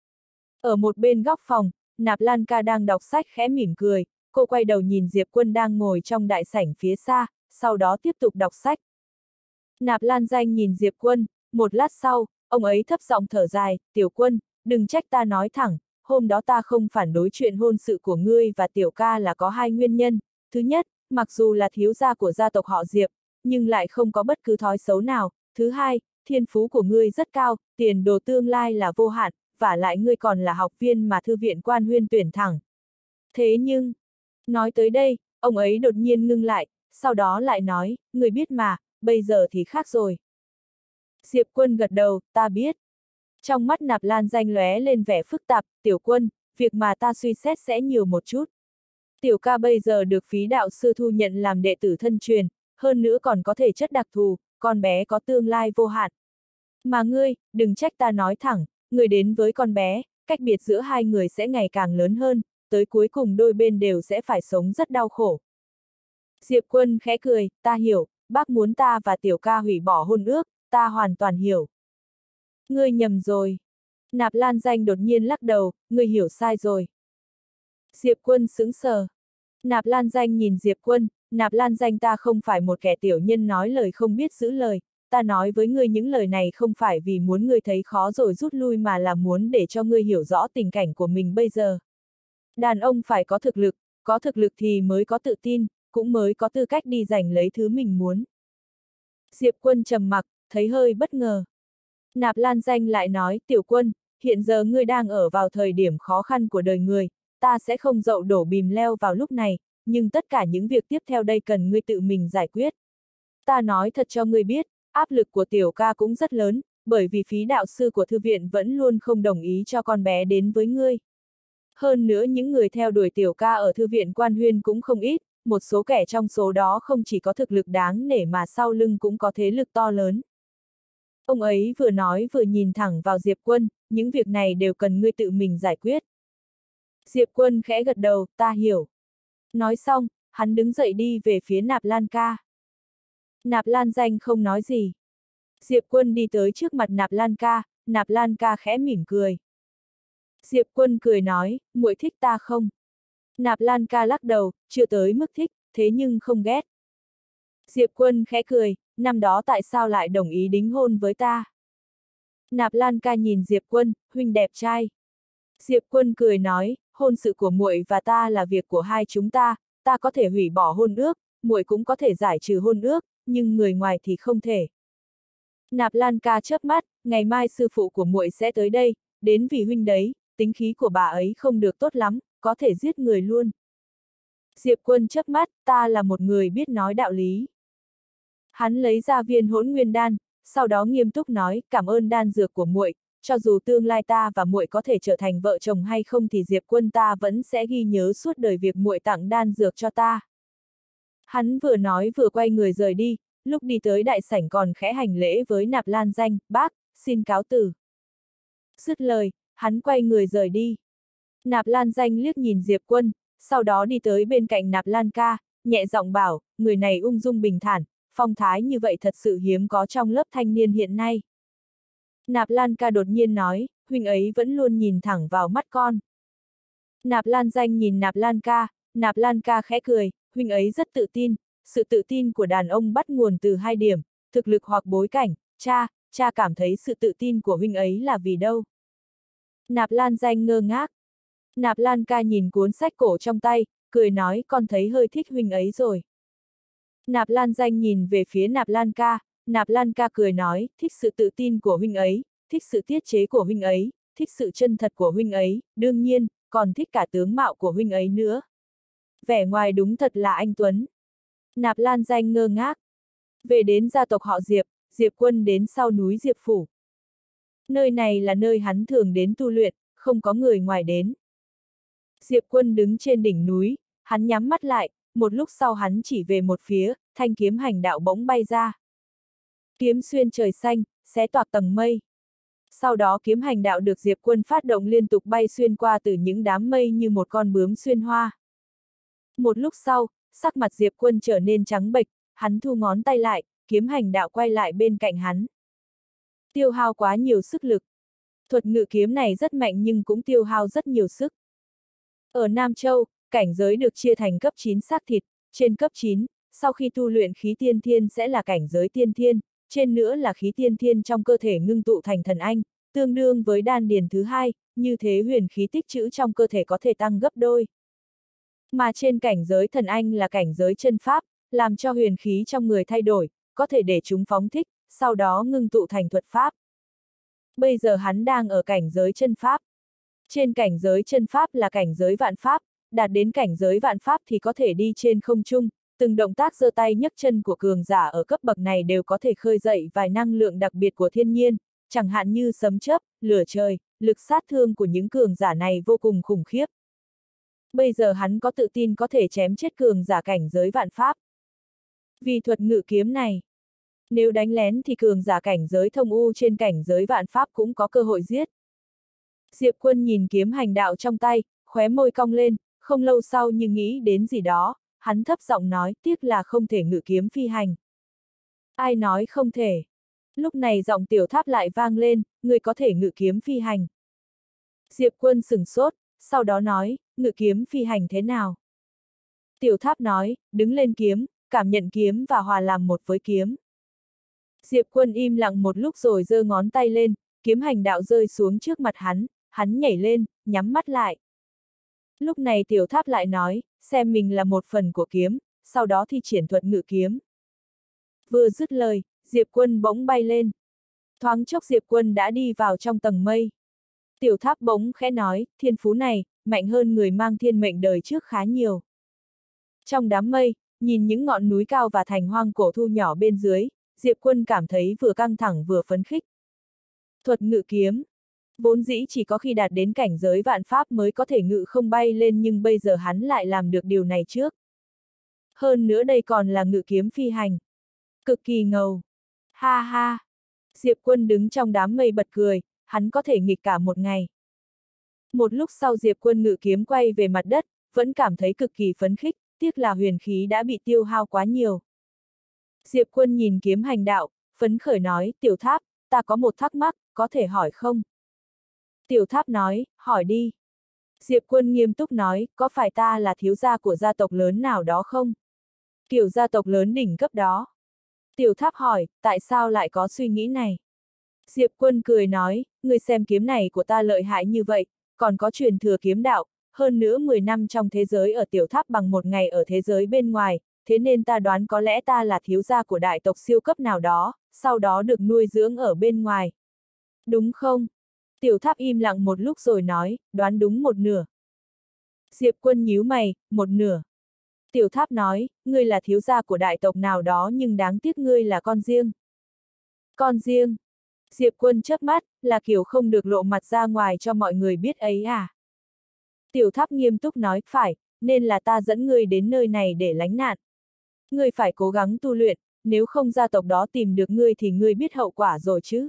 Ở một bên góc phòng, Nạp Lan ca đang đọc sách khẽ mỉm cười, cô quay đầu nhìn Diệp Quân đang ngồi trong đại sảnh phía xa, sau đó tiếp tục đọc sách. Nạp Lan Danh nhìn Diệp Quân, một lát sau, ông ấy thấp giọng thở dài, Tiểu Quân, đừng trách ta nói thẳng, hôm đó ta không phản đối chuyện hôn sự của ngươi và Tiểu ca là có hai nguyên nhân. Thứ nhất, mặc dù là thiếu gia của gia tộc họ Diệp, nhưng lại không có bất cứ thói xấu nào. Thứ hai, thiên phú của ngươi rất cao, tiền đồ tương lai là vô hạn, vả lại ngươi còn là học viên mà thư viện Quan Huyên tuyển thẳng. Thế nhưng, nói tới đây, ông ấy đột nhiên ngưng lại, sau đó lại nói, ngươi biết mà, bây giờ thì khác rồi. Diệp Quân gật đầu, ta biết. Trong mắt Nạp Lan Danh lóe lên vẻ phức tạp, Tiểu Quân, việc mà ta suy xét sẽ nhiều một chút. Tiểu ca bây giờ được phí đạo sư thu nhận làm đệ tử thân truyền, hơn nữa còn có thể chất đặc thù, con bé có tương lai vô hạn. Mà ngươi, đừng trách ta nói thẳng, ngươi đến với con bé, cách biệt giữa hai người sẽ ngày càng lớn hơn, tới cuối cùng đôi bên đều sẽ phải sống rất đau khổ. Diệp Quân khẽ cười, ta hiểu, bác muốn ta và Tiểu ca hủy bỏ hôn ước, ta hoàn toàn hiểu. Ngươi nhầm rồi. Nạp Lan Danh đột nhiên lắc đầu, ngươi hiểu sai rồi. Diệp Quân sững sờ. Nạp Lan Danh nhìn Diệp Quân, Nạp Lan Danh ta không phải một kẻ tiểu nhân nói lời không biết giữ lời, ta nói với ngươi những lời này không phải vì muốn ngươi thấy khó rồi rút lui mà là muốn để cho ngươi hiểu rõ tình cảnh của mình bây giờ. Đàn ông phải có thực lực thì mới có tự tin, cũng mới có tư cách đi giành lấy thứ mình muốn. Diệp Quân trầm mặc, thấy hơi bất ngờ. Nạp Lan Danh lại nói, Tiểu Quân, hiện giờ ngươi đang ở vào thời điểm khó khăn của đời người, ta sẽ không dậu đổ bìm leo vào lúc này, nhưng tất cả những việc tiếp theo đây cần ngươi tự mình giải quyết. Ta nói thật cho ngươi biết, áp lực của tiểu ca cũng rất lớn, bởi vì phí đạo sư của thư viện vẫn luôn không đồng ý cho con bé đến với ngươi. Hơn nữa những người theo đuổi tiểu ca ở thư viện Quan Huyên cũng không ít, một số kẻ trong số đó không chỉ có thực lực đáng nể mà sau lưng cũng có thế lực to lớn. Ông ấy vừa nói vừa nhìn thẳng vào Diệp Quân, những việc này đều cần ngươi tự mình giải quyết. Diệp Quân khẽ gật đầu, ta hiểu. Nói xong, hắn đứng dậy đi về phía Nạp Lan Ca. Nạp Lan Danh không nói gì. Diệp Quân đi tới trước mặt Nạp Lan Ca khẽ mỉm cười. Diệp Quân cười nói, muội thích ta không? Nạp Lan Ca lắc đầu, chưa tới mức thích, thế nhưng không ghét. Diệp Quân khẽ cười, năm đó tại sao lại đồng ý đính hôn với ta? Nạp Lan Ca nhìn Diệp Quân, huynh đẹp trai. Diệp Quân cười nói, hôn sự của muội và ta là việc của hai chúng ta có thể hủy bỏ hôn ước, muội cũng có thể giải trừ hôn ước, nhưng người ngoài thì không thể. Nạp Lan Ca chớp mắt, ngày mai sư phụ của muội sẽ tới đây, đến vì huynh đấy, tính khí của bà ấy không được tốt lắm, có thể giết người luôn. Diệp Quân chớp mắt, ta là một người biết nói đạo lý. Hắn lấy ra viên hỗn nguyên đan, sau đó nghiêm túc nói, cảm ơn đan dược của muội, cho dù tương lai ta và muội có thể trở thành vợ chồng hay không thì Diệp Quân ta vẫn sẽ ghi nhớ suốt đời việc muội tặng đan dược cho ta. Hắn vừa nói vừa quay người rời đi, lúc đi tới đại sảnh còn khẽ hành lễ với Nạp Lan Danh, bác, xin cáo từ. Dứt lời, hắn quay người rời đi. Nạp Lan Danh liếc nhìn Diệp Quân, sau đó đi tới bên cạnh Nạp Lan Ca, nhẹ giọng bảo, người này ung dung bình thản, phong thái như vậy thật sự hiếm có trong lớp thanh niên hiện nay. Nạp Lan Ca đột nhiên nói, huynh ấy vẫn luôn nhìn thẳng vào mắt con. Nạp Lan Danh nhìn Nạp Lan Ca khẽ cười, huynh ấy rất tự tin, sự tự tin của đàn ông bắt nguồn từ hai điểm, thực lực hoặc bối cảnh, cha cảm thấy sự tự tin của huynh ấy là vì đâu? Nạp Lan Danh ngơ ngác. Nạp Lan Ca nhìn cuốn sách cổ trong tay, cười nói con thấy hơi thích huynh ấy rồi. Nạp Lan Danh nhìn về phía Nạp Lan Ca cười nói, thích sự tự tin của huynh ấy, thích sự tiết chế của huynh ấy, thích sự chân thật của huynh ấy, đương nhiên, còn thích cả tướng mạo của huynh ấy nữa. Vẻ ngoài đúng thật là anh Tuấn. Nạp Lan Danh ngơ ngác. Về đến gia tộc họ Diệp, Diệp Quân đến sau núi Diệp Phủ. Nơi này là nơi hắn thường đến tu luyện, không có người ngoài đến. Diệp Quân đứng trên đỉnh núi, hắn nhắm mắt lại, một lúc sau hắn chỉ về một phía, thanh kiếm hành đạo bỗng bay ra. Kiếm xuyên trời xanh, xé toạc tầng mây. Sau đó kiếm hành đạo được Diệp Quân phát động liên tục bay xuyên qua từ những đám mây như một con bướm xuyên hoa. Một lúc sau, sắc mặt Diệp Quân trở nên trắng bệch, hắn thu ngón tay lại, kiếm hành đạo quay lại bên cạnh hắn. Tiêu hao quá nhiều sức lực. Thuật ngự kiếm này rất mạnh nhưng cũng tiêu hao rất nhiều sức. Ở Nam Châu, cảnh giới được chia thành cấp 9 xác thịt, trên cấp 9, sau khi tu luyện khí tiên thiên sẽ là cảnh giới tiên thiên, trên nữa là khí tiên thiên trong cơ thể ngưng tụ thành thần anh, tương đương với đan điền thứ hai, như thế huyền khí tích trữ trong cơ thể có thể tăng gấp đôi. Mà trên cảnh giới thần anh là cảnh giới chân pháp, làm cho huyền khí trong người thay đổi, có thể để chúng phóng thích, sau đó ngưng tụ thành thuật pháp. Bây giờ hắn đang ở cảnh giới chân pháp. Trên cảnh giới chân pháp là cảnh giới vạn pháp, đạt đến cảnh giới vạn pháp thì có thể đi trên không trung, từng động tác giơ tay nhấc chân của cường giả ở cấp bậc này đều có thể khơi dậy vài năng lượng đặc biệt của thiên nhiên, chẳng hạn như sấm chớp, lửa trời, lực sát thương của những cường giả này vô cùng khủng khiếp. Bây giờ hắn có tự tin có thể chém chết cường giả cảnh giới vạn pháp. Vì thuật ngự kiếm này, nếu đánh lén thì cường giả cảnh giới thông u trên cảnh giới vạn pháp cũng có cơ hội giết. Diệp Quân nhìn kiếm hành đạo trong tay, khóe môi cong lên, không lâu sau như nghĩ đến gì đó, hắn thấp giọng nói, tiếc là không thể ngự kiếm phi hành. Ai nói không thể? Lúc này giọng Tiểu Tháp lại vang lên, người có thể ngự kiếm phi hành. Diệp Quân sửng sốt, sau đó nói, ngự kiếm phi hành thế nào? Tiểu Tháp nói, đứng lên kiếm, cảm nhận kiếm và hòa làm một với kiếm. Diệp Quân im lặng một lúc rồi giơ ngón tay lên, kiếm hành đạo rơi xuống trước mặt hắn nhảy lên, nhắm mắt lại. Lúc này Tiểu Tháp lại nói, xem mình là một phần của kiếm, sau đó thi triển thuật ngự kiếm. Vừa dứt lời, Diệp Quân bỗng bay lên. Thoáng chốc Diệp Quân đã đi vào trong tầng mây. Tiểu Tháp bỗng khẽ nói, thiên phú này, mạnh hơn người mang thiên mệnh đời trước khá nhiều. Trong đám mây, nhìn những ngọn núi cao và thành hoang cổ thu nhỏ bên dưới, Diệp Quân cảm thấy vừa căng thẳng vừa phấn khích. Thuật ngự kiếm. Vốn dĩ chỉ có khi đạt đến cảnh giới vạn pháp mới có thể ngự không bay lên, nhưng bây giờ hắn lại làm được điều này trước. Hơn nữa đây còn là ngự kiếm phi hành. Cực kỳ ngầu. Ha ha. Diệp Quân đứng trong đám mây bật cười, hắn có thể nghịch cả một ngày. Một lúc sau Diệp Quân ngự kiếm quay về mặt đất, vẫn cảm thấy cực kỳ phấn khích, tiếc là huyền khí đã bị tiêu hao quá nhiều. Diệp Quân nhìn kiếm hành đạo, phấn khởi nói, Tiểu Tháp, ta có một thắc mắc, có thể hỏi không? Tiểu Tháp nói, hỏi đi. Diệp Quân nghiêm túc nói, có phải ta là thiếu gia của gia tộc lớn nào đó không? Kiểu gia tộc lớn đỉnh cấp đó. Tiểu Tháp hỏi, tại sao lại có suy nghĩ này? Diệp Quân cười nói, ngươi xem kiếm này của ta lợi hại như vậy, còn có truyền thừa kiếm đạo, hơn nữa 10 năm trong thế giới ở Tiểu Tháp bằng một ngày ở thế giới bên ngoài, thế nên ta đoán có lẽ ta là thiếu gia của đại tộc siêu cấp nào đó, sau đó được nuôi dưỡng ở bên ngoài. Đúng không? Tiểu Tháp im lặng một lúc rồi nói, đoán đúng một nửa. Diệp Quân nhíu mày, một nửa. Tiểu Tháp nói, ngươi là thiếu gia của đại tộc nào đó nhưng đáng tiếc ngươi là con riêng. Con riêng. Diệp Quân chớp mắt, là kiểu không được lộ mặt ra ngoài cho mọi người biết ấy à? Tiểu Tháp nghiêm túc nói, phải, nên là ta dẫn ngươi đến nơi này để lánh nạn. Ngươi phải cố gắng tu luyện, nếu không gia tộc đó tìm được ngươi thì ngươi biết hậu quả rồi chứ.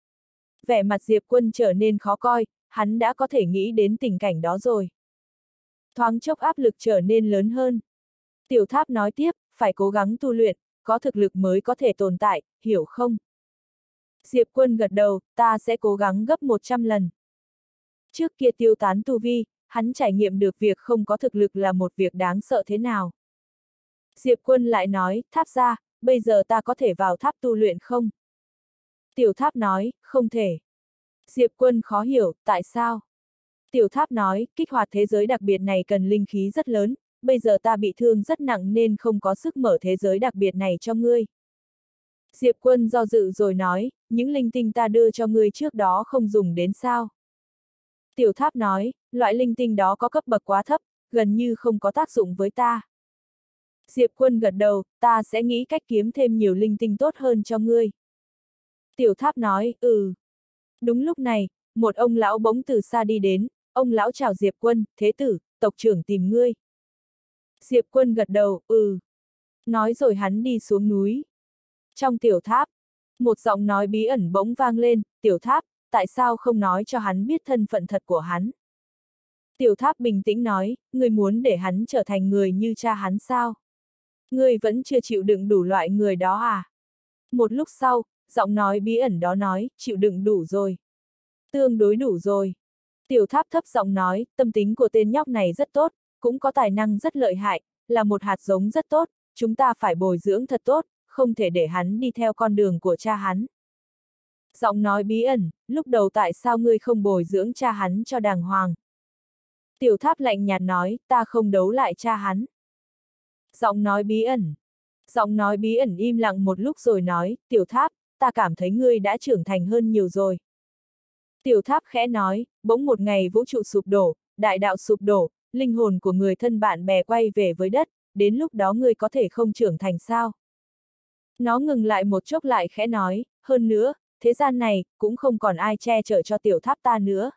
Vẻ mặt Diệp Quân trở nên khó coi, hắn đã có thể nghĩ đến tình cảnh đó rồi. Thoáng chốc áp lực trở nên lớn hơn. Tiểu Tháp nói tiếp, phải cố gắng tu luyện, có thực lực mới có thể tồn tại, hiểu không? Diệp Quân gật đầu, ta sẽ cố gắng gấp 100 lần. Trước kia tiêu tán tu vi, hắn trải nghiệm được việc không có thực lực là một việc đáng sợ thế nào. Diệp Quân lại nói, Tháp gia, bây giờ ta có thể vào tháp tu luyện không? Tiểu Tháp nói, không thể. Diệp Quân khó hiểu, tại sao? Tiểu Tháp nói, kích hoạt thế giới đặc biệt này cần linh khí rất lớn, bây giờ ta bị thương rất nặng nên không có sức mở thế giới đặc biệt này cho ngươi. Diệp Quân do dự rồi nói, những linh tinh ta đưa cho ngươi trước đó không dùng đến sao? Tiểu Tháp nói, loại linh tinh đó có cấp bậc quá thấp, gần như không có tác dụng với ta. Diệp Quân gật đầu, ta sẽ nghĩ cách kiếm thêm nhiều linh tinh tốt hơn cho ngươi. Tiểu Tháp nói, Đúng lúc này, một ông lão bỗng từ xa đi đến, ông lão chào Diệp Quân, thế tử, tộc trưởng tìm ngươi. Diệp Quân gật đầu, Nói rồi hắn đi xuống núi. Trong tiểu tháp, một giọng nói bí ẩn bỗng vang lên, Tiểu Tháp, tại sao không nói cho hắn biết thân phận thật của hắn? Tiểu Tháp bình tĩnh nói, ngươi muốn để hắn trở thành người như cha hắn sao? Ngươi vẫn chưa chịu đựng đủ loại người đó à? Một lúc sau, giọng nói bí ẩn đó nói, chịu đựng đủ rồi. Tương đối đủ rồi. Tiểu Tháp thấp giọng nói, tâm tính của tên nhóc này rất tốt, cũng có tài năng rất lợi hại, là một hạt giống rất tốt, chúng ta phải bồi dưỡng thật tốt, không thể để hắn đi theo con đường của cha hắn. Giọng nói bí ẩn, lúc đầu tại sao ngươi không bồi dưỡng cha hắn cho đàng hoàng? Tiểu Tháp lạnh nhạt nói, ta không đấu lại cha hắn. Giọng nói bí ẩn. Giọng nói bí ẩn im lặng một lúc rồi nói, Tiểu Tháp, ta cảm thấy ngươi đã trưởng thành hơn nhiều rồi. Tiểu Tháp khẽ nói, bỗng một ngày vũ trụ sụp đổ, đại đạo sụp đổ, linh hồn của người thân bạn bè quay về với đất, đến lúc đó ngươi có thể không trưởng thành sao? Nó ngừng lại một chốc lại khẽ nói, hơn nữa, thế gian này, cũng không còn ai che chở cho Tiểu Tháp ta nữa.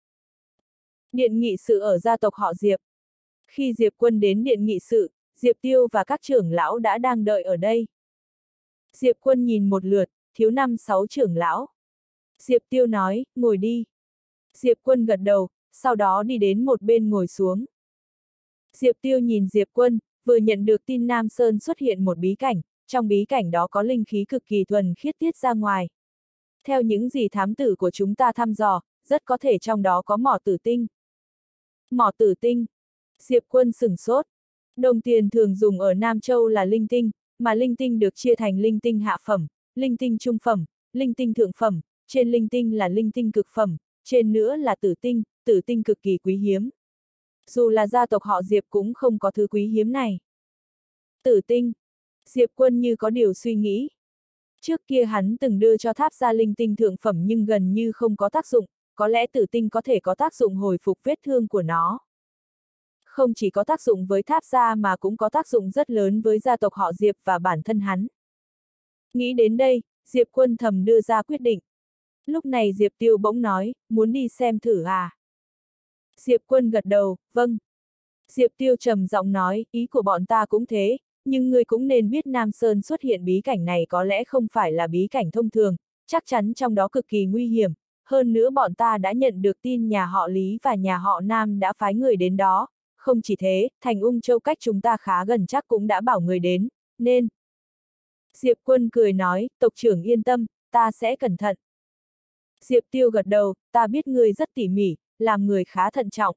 Điện nghị sự ở gia tộc họ Diệp. Khi Diệp Quân đến điện nghị sự, Diệp Tiêu và các trưởng lão đã đang đợi ở đây. Diệp Quân nhìn một lượt, thiếu 5-6 trưởng lão. Diệp Tiêu nói, ngồi đi. Diệp Quân gật đầu, sau đó đi đến một bên ngồi xuống. Diệp Tiêu nhìn Diệp Quân, vừa nhận được tin Nam Sơn xuất hiện một bí cảnh, trong bí cảnh đó có linh khí cực kỳ thuần khiết tiết ra ngoài. Theo những gì thám tử của chúng ta thăm dò, rất có thể trong đó có mỏ tử tinh. Mỏ tử tinh. Diệp Quân sửng sốt. Đồng tiền thường dùng ở Nam Châu là linh tinh, mà linh tinh được chia thành linh tinh hạ phẩm, linh tinh trung phẩm, linh tinh thượng phẩm, trên linh tinh là linh tinh cực phẩm, trên nữa là tử tinh cực kỳ quý hiếm. Dù là gia tộc họ Diệp cũng không có thứ quý hiếm này. Tử tinh. Diệp Quân như có điều suy nghĩ. Trước kia hắn từng đưa cho Tháp gia linh tinh thượng phẩm nhưng gần như không có tác dụng, có lẽ tử tinh có thể có tác dụng hồi phục vết thương của nó. không chỉ có tác dụng với Tháp gia mà cũng có tác dụng rất lớn với gia tộc họ Diệp và bản thân hắn. Nghĩ đến đây, Diệp Quân thầm đưa ra quyết định. Lúc này Diệp Tiêu bỗng nói, muốn đi xem thử à? Diệp Quân gật đầu, vâng. Diệp Tiêu trầm giọng nói, ý của bọn ta cũng thế, nhưng ngươi cũng nên biết Nam Sơn xuất hiện bí cảnh này có lẽ không phải là bí cảnh thông thường, chắc chắn trong đó cực kỳ nguy hiểm, hơn nữa bọn ta đã nhận được tin nhà họ Lý và nhà họ Nam đã phái người đến đó, không chỉ thế, thành Ung Châu cách chúng ta khá gần chắc cũng đã bảo người đến, nên. Diệp Quân cười nói, tộc trưởng yên tâm, ta sẽ cẩn thận. Diệp Tiêu gật đầu, ta biết ngươi rất tỉ mỉ, làm người khá thận trọng.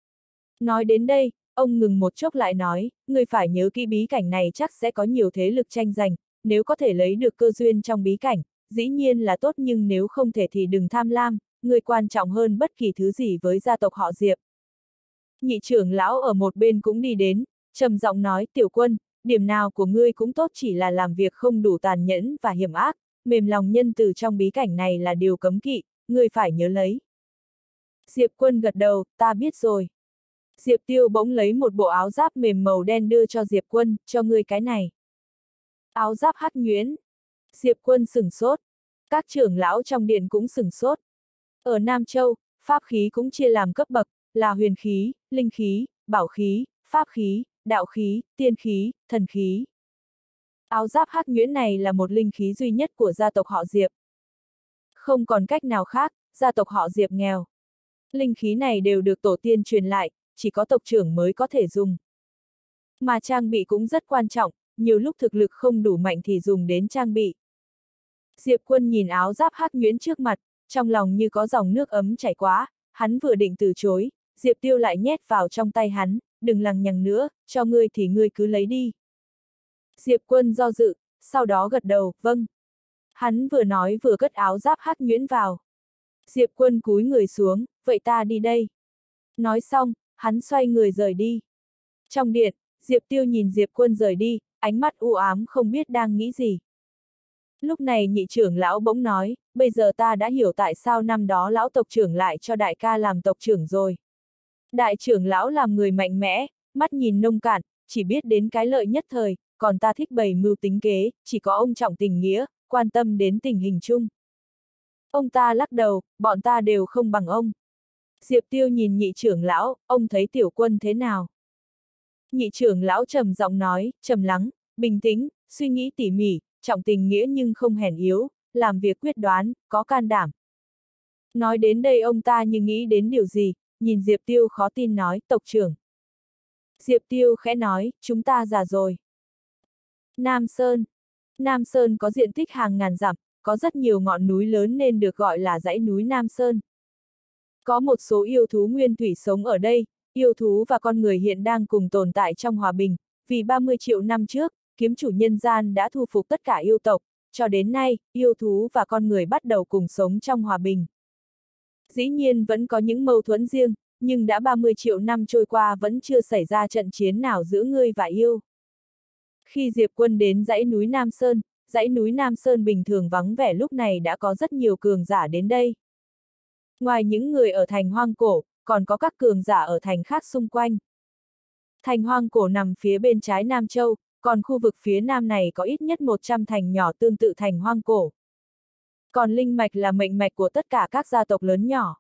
Nói đến đây, ông ngừng một chốc lại nói, ngươi phải nhớ kỹ bí cảnh này chắc sẽ có nhiều thế lực tranh giành, nếu có thể lấy được cơ duyên trong bí cảnh, dĩ nhiên là tốt nhưng nếu không thể thì đừng tham lam, ngươi quan trọng hơn bất kỳ thứ gì với gia tộc họ Diệp. Nhị trưởng lão ở một bên cũng đi đến, trầm giọng nói, Tiểu Quân, điểm nào của ngươi cũng tốt chỉ là làm việc không đủ tàn nhẫn và hiểm ác, mềm lòng nhân từ trong bí cảnh này là điều cấm kỵ, ngươi phải nhớ lấy. Diệp Quân gật đầu, ta biết rồi. Diệp Tiêu bỗng lấy một bộ áo giáp mềm màu đen đưa cho Diệp Quân, cho ngươi cái này. Áo giáp hắc nhuyễn. Diệp Quân sửng sốt. Các trưởng lão trong điện cũng sửng sốt. Ở Nam Châu, pháp khí cũng chia làm cấp bậc, là huyền khí, linh khí, bảo khí, pháp khí, đạo khí, tiên khí, thần khí. Áo giáp hắc nhuyễn này là một linh khí duy nhất của gia tộc họ Diệp. Không còn cách nào khác, gia tộc họ Diệp nghèo. Linh khí này đều được tổ tiên truyền lại, chỉ có tộc trưởng mới có thể dùng. Mà trang bị cũng rất quan trọng, nhiều lúc thực lực không đủ mạnh thì dùng đến trang bị. Diệp Quân nhìn áo giáp hắc nhuyễn trước mặt, trong lòng như có dòng nước ấm chảy qua, hắn vừa định từ chối, Diệp Tiêu lại nhét vào trong tay hắn, đừng lằng nhằng nữa, cho ngươi thì ngươi cứ lấy đi. Diệp Quân do dự, sau đó gật đầu, vâng. Hắn vừa nói vừa cất áo giáp hắc nhuyễn vào. Diệp Quân cúi người xuống, vậy ta đi đây. Nói xong, hắn xoay người rời đi. Trong điện, Diệp Tiêu nhìn Diệp Quân rời đi, ánh mắt u ám không biết đang nghĩ gì. Lúc này nhị trưởng lão bỗng nói, bây giờ ta đã hiểu tại sao năm đó lão tộc trưởng lại cho đại ca làm tộc trưởng rồi. Đại trưởng lão làm người mạnh mẽ, mắt nhìn nông cạn, chỉ biết đến cái lợi nhất thời, còn ta thích bày mưu tính kế, chỉ có ông trọng tình nghĩa, quan tâm đến tình hình chung. Ông ta lắc đầu, bọn ta đều không bằng ông. Diệp Tiêu nhìn nhị trưởng lão, ông thấy Tiểu Quân thế nào? Nhị trưởng lão trầm giọng nói, trầm lắng, bình tĩnh, suy nghĩ tỉ mỉ, trọng tình nghĩa nhưng không hèn yếu, làm việc quyết đoán, có can đảm. Nói đến đây ông ta như nghĩ đến điều gì, nhìn Diệp Tiêu khó tin nói, tộc trưởng. Diệp Tiêu khẽ nói, chúng ta già rồi. Nam Sơn. Nam Sơn có diện tích hàng ngàn dặm, có rất nhiều ngọn núi lớn nên được gọi là dãy núi Nam Sơn. Có một số yêu thú nguyên thủy sống ở đây, yêu thú và con người hiện đang cùng tồn tại trong hòa bình, vì 30 triệu năm trước, kiếm chủ nhân gian đã thu phục tất cả yêu tộc, cho đến nay, yêu thú và con người bắt đầu cùng sống trong hòa bình. Dĩ nhiên vẫn có những mâu thuẫn riêng, nhưng đã 30 triệu năm trôi qua vẫn chưa xảy ra trận chiến nào giữa ngươi và yêu. Khi Diệp Quân đến dãy núi Nam Sơn bình thường vắng vẻ lúc này đã có rất nhiều cường giả đến đây. Ngoài những người ở thành Hoang Cổ, còn có các cường giả ở thành khác xung quanh. Thành Hoang Cổ nằm phía bên trái Nam Châu, còn khu vực phía Nam này có ít nhất 100 thành nhỏ tương tự thành Hoang Cổ. Còn linh mạch là mệnh mạch của tất cả các gia tộc lớn nhỏ.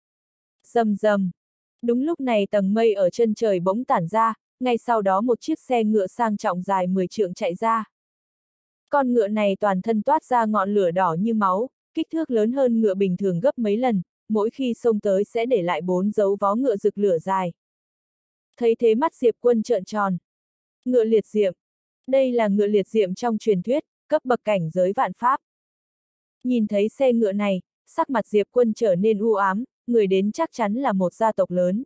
Rầm rầm. Đúng lúc này tầng mây ở chân trời bỗng tản ra, ngay sau đó một chiếc xe ngựa sang trọng dài 10 trượng chạy ra. Con ngựa này toàn thân toát ra ngọn lửa đỏ như máu, kích thước lớn hơn ngựa bình thường gấp mấy lần, mỗi khi xông tới sẽ để lại 4 dấu vó ngựa rực lửa dài. Thấy thế mắt Diệp Quân trợn tròn. Ngựa liệt diệm. Đây là ngựa liệt diệm trong truyền thuyết, cấp bậc cảnh giới vạn pháp. Nhìn thấy xe ngựa này, sắc mặt Diệp Quân trở nên u ám, người đến chắc chắn là một gia tộc lớn.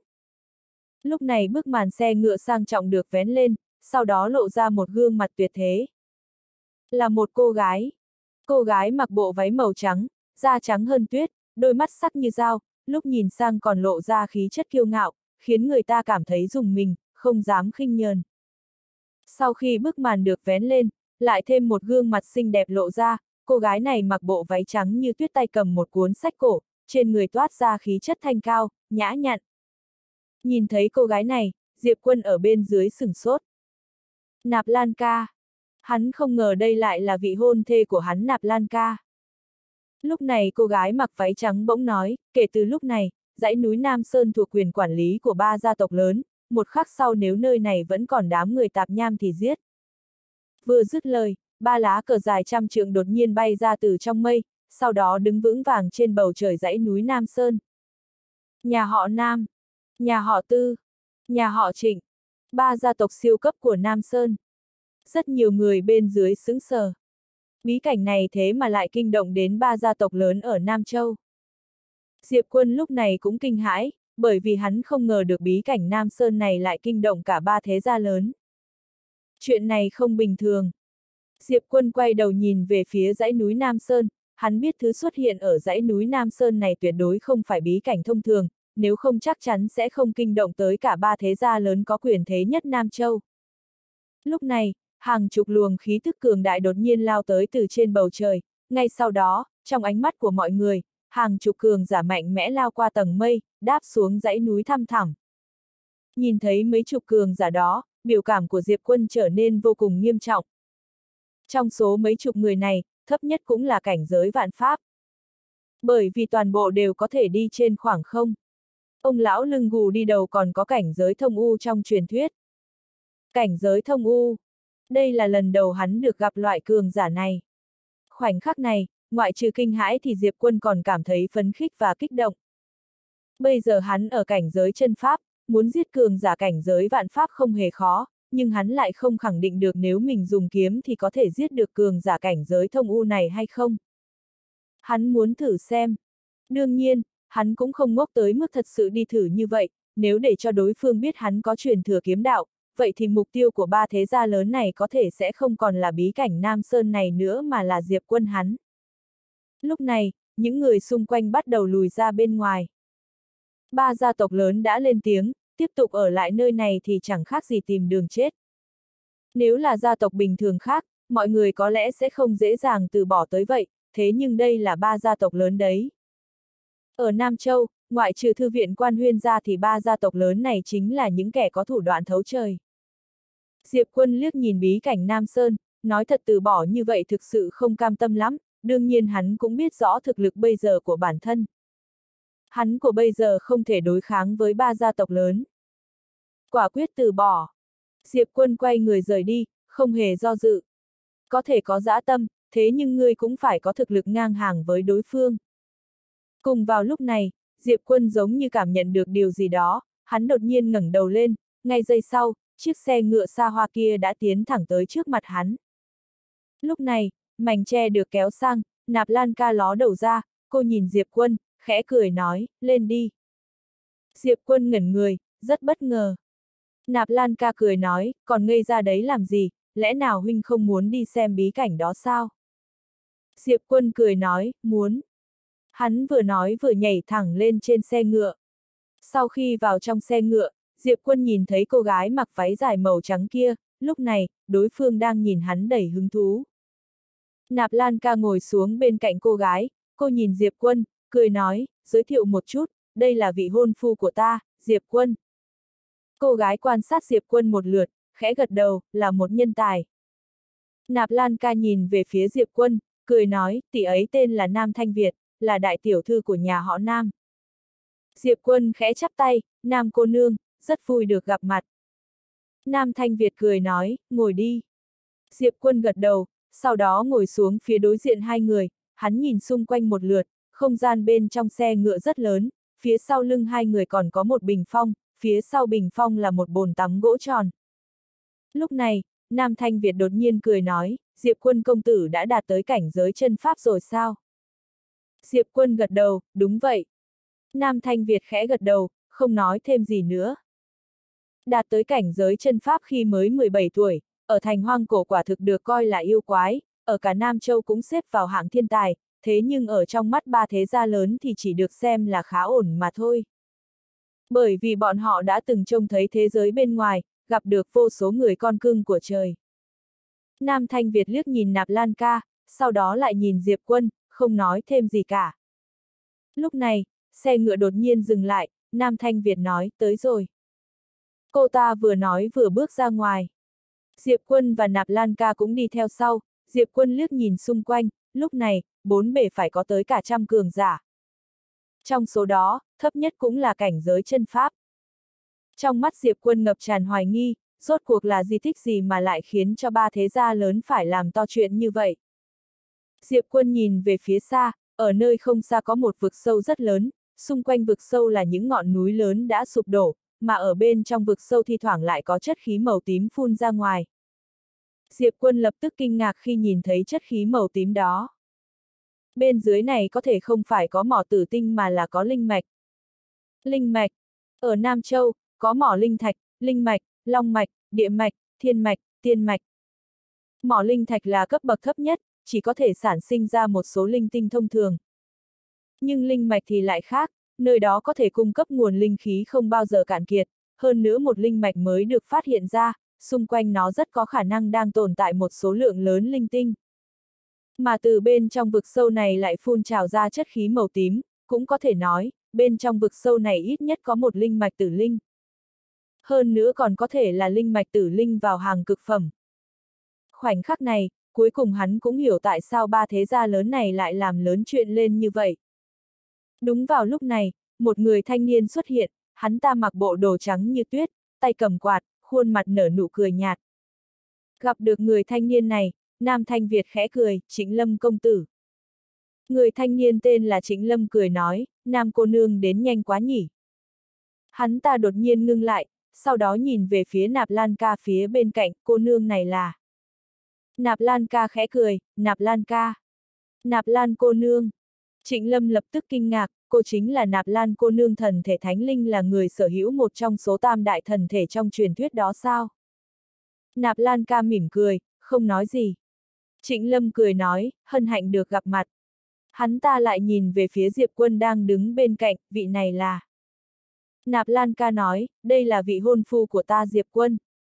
Lúc này bức màn xe ngựa sang trọng được vén lên, sau đó lộ ra một gương mặt tuyệt thế. Là một cô gái. Cô gái mặc bộ váy màu trắng, da trắng hơn tuyết, đôi mắt sắc như dao, lúc nhìn sang còn lộ ra khí chất kiêu ngạo, khiến người ta cảm thấy rùng mình, không dám khinh nhờn. Sau khi bức màn được vén lên, lại thêm một gương mặt xinh đẹp lộ ra, cô gái này mặc bộ váy trắng như tuyết tay cầm một cuốn sách cổ, trên người toát ra khí chất thanh cao, nhã nhặn. Nhìn thấy cô gái này, Diệp Quân ở bên dưới sửng sốt. Nạp Lan ca. Hắn không ngờ đây lại là vị hôn thê của hắn Nạp Lan ca. Lúc này cô gái mặc váy trắng bỗng nói, kể từ lúc này, dãy núi Nam Sơn thuộc quyền quản lý của 3 gia tộc lớn, một khắc sau nếu nơi này vẫn còn đám người tạp nham thì giết. Vừa dứt lời, 3 lá cờ dài trăm trượng đột nhiên bay ra từ trong mây, sau đó đứng vững vàng trên bầu trời dãy núi Nam Sơn. Nhà họ Nam, nhà họ Tư, nhà họ Trịnh, 3 gia tộc siêu cấp của Nam Sơn. Rất nhiều người bên dưới sững sờ. Bí cảnh này thế mà lại kinh động đến 3 gia tộc lớn ở Nam Châu. Diệp Quân lúc này cũng kinh hãi, bởi vì hắn không ngờ được bí cảnh Nam Sơn này lại kinh động cả 3 thế gia lớn. Chuyện này không bình thường. Diệp Quân quay đầu nhìn về phía dãy núi Nam Sơn, hắn biết thứ xuất hiện ở dãy núi Nam Sơn này tuyệt đối không phải bí cảnh thông thường, nếu không chắc chắn sẽ không kinh động tới cả 3 thế gia lớn có quyền thế nhất Nam Châu. Lúc này, hàng chục luồng khí tức cường đại đột nhiên lao tới từ trên bầu trời, ngay sau đó, trong ánh mắt của mọi người, hàng chục cường giả mạnh mẽ lao qua tầng mây, đáp xuống dãy núi thăm thẳm. Nhìn thấy mấy chục cường giả đó, biểu cảm của Diệp Quân trở nên vô cùng nghiêm trọng. Trong số mấy chục người này, thấp nhất cũng là cảnh giới vạn pháp. Bởi vì toàn bộ đều có thể đi trên khoảng không. Ông lão lưng gù đi đầu còn có cảnh giới thông u trong truyền thuyết. Cảnh giới thông u. Đây là lần đầu hắn được gặp loại cường giả này. Khoảnh khắc này, ngoại trừ kinh hãi thì Diệp Quân còn cảm thấy phấn khích và kích động. Bây giờ hắn ở cảnh giới chân pháp, muốn giết cường giả cảnh giới vạn pháp không hề khó, nhưng hắn lại không khẳng định được nếu mình dùng kiếm thì có thể giết được cường giả cảnh giới thông u này hay không. Hắn muốn thử xem. Đương nhiên, hắn cũng không ngốc tới mức thật sự đi thử như vậy, nếu để cho đối phương biết hắn có truyền thừa kiếm đạo, vậy thì mục tiêu của 3 thế gia lớn này có thể sẽ không còn là bí cảnh Nam Sơn này nữa mà là Diệp Quân hắn. Lúc này, những người xung quanh bắt đầu lùi ra bên ngoài. 3 gia tộc lớn đã lên tiếng, tiếp tục ở lại nơi này thì chẳng khác gì tìm đường chết. Nếu là gia tộc bình thường khác, mọi người có lẽ sẽ không dễ dàng từ bỏ tới vậy, thế nhưng đây là 3 gia tộc lớn đấy. Ở Nam Châu, ngoại trừ thư viện Quan Huyên ra thì 3 gia tộc lớn này chính là những kẻ có thủ đoạn thấu trời. Diệp Quân liếc nhìn bí cảnh Nam Sơn, nói thật từ bỏ như vậy thực sự không cam tâm lắm, đương nhiên hắn cũng biết rõ thực lực bây giờ của bản thân. Hắn của bây giờ không thể đối kháng với 3 gia tộc lớn. Quả quyết từ bỏ. Diệp Quân quay người rời đi, không hề do dự. Có thể có dã tâm, thế nhưng ngươi cũng phải có thực lực ngang hàng với đối phương. Cùng vào lúc này, Diệp Quân giống như cảm nhận được điều gì đó, hắn đột nhiên ngẩng đầu lên, ngay giây sau, chiếc xe ngựa xa hoa kia đã tiến thẳng tới trước mặt hắn. Lúc này, mảnh tre được kéo sang, Nạp Lan ca ló đầu ra, cô nhìn Diệp Quân, khẽ cười nói, lên đi. Diệp Quân ngẩn người, rất bất ngờ. Nạp Lan ca cười nói, còn ngây ra đấy làm gì, lẽ nào huynh không muốn đi xem bí cảnh đó sao? Diệp Quân cười nói, muốn. Hắn vừa nói vừa nhảy thẳng lên trên xe ngựa. Sau khi vào trong xe ngựa, Diệp Quân nhìn thấy cô gái mặc váy dài màu trắng kia, lúc này, đối phương đang nhìn hắn đầy hứng thú. Nạp Lan ca ngồi xuống bên cạnh cô gái, cô nhìn Diệp Quân, cười nói, giới thiệu một chút, đây là vị hôn phu của ta, Diệp Quân. Cô gái quan sát Diệp Quân một lượt, khẽ gật đầu, là một nhân tài. Nạp Lan ca nhìn về phía Diệp Quân, cười nói, tỷ ấy tên là Nam Thanh Việt, là đại tiểu thư của nhà họ Nam. Diệp Quân khẽ chắp tay, Nam cô nương, rất vui được gặp mặt. Nam Thanh Việt cười nói, ngồi đi. Diệp Quân gật đầu, sau đó ngồi xuống phía đối diện hai người, hắn nhìn xung quanh một lượt, không gian bên trong xe ngựa rất lớn, phía sau lưng hai người còn có một bình phong, phía sau bình phong là một bồn tắm gỗ tròn. Lúc này, Nam Thanh Việt đột nhiên cười nói, Diệp Quân công tử đã đạt tới cảnh giới chân pháp rồi sao? Diệp Quân gật đầu, đúng vậy. Nam Thanh Việt khẽ gật đầu, không nói thêm gì nữa. Đạt tới cảnh giới chân pháp khi mới 17 tuổi, ở thành hoang cổ quả thực được coi là yêu quái, ở cả Nam Châu cũng xếp vào hạng thiên tài, thế nhưng ở trong mắt 3 thế gia lớn thì chỉ được xem là khá ổn mà thôi. Bởi vì bọn họ đã từng trông thấy thế giới bên ngoài, gặp được vô số người con cưng của trời. Nam Thanh Việt liếc nhìn Nạp Lan ca, sau đó lại nhìn Diệp Quân, không nói thêm gì cả. Lúc này, xe ngựa đột nhiên dừng lại, Nam Thanh Việt nói, tới rồi. Cô ta vừa nói vừa bước ra ngoài. Diệp Quân và Nạp Lan Ca cũng đi theo sau, Diệp Quân liếc nhìn xung quanh, lúc này, bốn bề phải có tới cả 100 cường giả. Trong số đó, thấp nhất cũng là cảnh giới chân pháp. Trong mắt Diệp Quân ngập tràn hoài nghi, rốt cuộc là di tích gì mà lại khiến cho ba thế gia lớn phải làm to chuyện như vậy. Diệp Quân nhìn về phía xa, ở nơi không xa có một vực sâu rất lớn, xung quanh vực sâu là những ngọn núi lớn đã sụp đổ, mà ở bên trong vực sâu thi thoảng lại có chất khí màu tím phun ra ngoài. Diệp Quân lập tức kinh ngạc khi nhìn thấy chất khí màu tím đó. Bên dưới này có thể không phải có mỏ tử tinh mà là có linh mạch. Linh mạch. Ở Nam Châu, có mỏ linh thạch, linh mạch, long mạch, địa mạch, thiên mạch, tiên mạch. Mỏ linh thạch là cấp bậc thấp nhất, chỉ có thể sản sinh ra một số linh tinh thông thường. Nhưng linh mạch thì lại khác, nơi đó có thể cung cấp nguồn linh khí không bao giờ cạn kiệt, hơn nữa một linh mạch mới được phát hiện ra, xung quanh nó rất có khả năng đang tồn tại một số lượng lớn linh tinh. Mà từ bên trong vực sâu này lại phun trào ra chất khí màu tím, cũng có thể nói, bên trong vực sâu này ít nhất có một linh mạch tử linh. Hơn nữa còn có thể là linh mạch tử linh vào hàng cực phẩm. Khoảnh khắc này, cuối cùng hắn cũng hiểu tại sao ba thế gia lớn này lại làm lớn chuyện lên như vậy. Đúng vào lúc này, một người thanh niên xuất hiện, hắn ta mặc bộ đồ trắng như tuyết, tay cầm quạt, khuôn mặt nở nụ cười nhạt. Gặp được người thanh niên này, Nam Thanh Việt khẽ cười, Trịnh Lâm công tử. Người thanh niên tên là Trịnh Lâm cười nói, Nam cô nương đến nhanh quá nhỉ. Hắn ta đột nhiên ngưng lại, sau đó nhìn về phía Nạp Lan Ca phía bên cạnh, cô nương này là. Nạp Lan Ca khẽ cười, Nạp Lan Ca. Nạp Lan cô nương. Trịnh Lâm lập tức kinh ngạc, cô chính là Nạp Lan cô nương thần thể thánh linh, là người sở hữu một trong số tam đại thần thể trong truyền thuyết đó sao? Nạp Lan Ca mỉm cười, không nói gì. Trịnh Lâm cười nói, hân hạnh được gặp mặt. Hắn ta lại nhìn về phía Diệp Quân đang đứng bên cạnh, vị này là. Nạp Lan Ca nói, đây là vị hôn phu của ta Diệp Quân.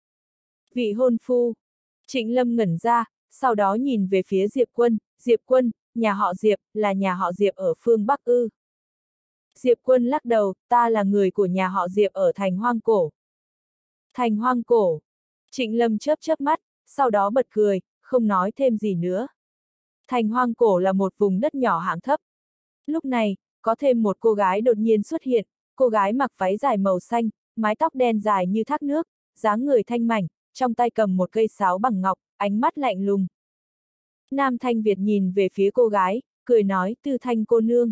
Vị hôn phu. Trịnh Lâm ngẩn ra, sau đó nhìn về phía Diệp Quân, nhà họ Diệp, là nhà họ Diệp ở phương Bắc ư. Diệp Quân lắc đầu, ta là người của nhà họ Diệp ở thành Hoang Cổ. Thành Hoang Cổ. Trịnh Lâm chớp chớp mắt, sau đó bật cười, không nói thêm gì nữa. Thành Hoang Cổ là một vùng đất nhỏ hạng thấp. Lúc này, có thêm một cô gái đột nhiên xuất hiện, cô gái mặc váy dài màu xanh, mái tóc đen dài như thác nước, dáng người thanh mảnh, trong tay cầm một cây sáo bằng ngọc, ánh mắt lạnh lùng. Nam Thanh Việt nhìn về phía cô gái, cười nói, Tư Thanh cô nương.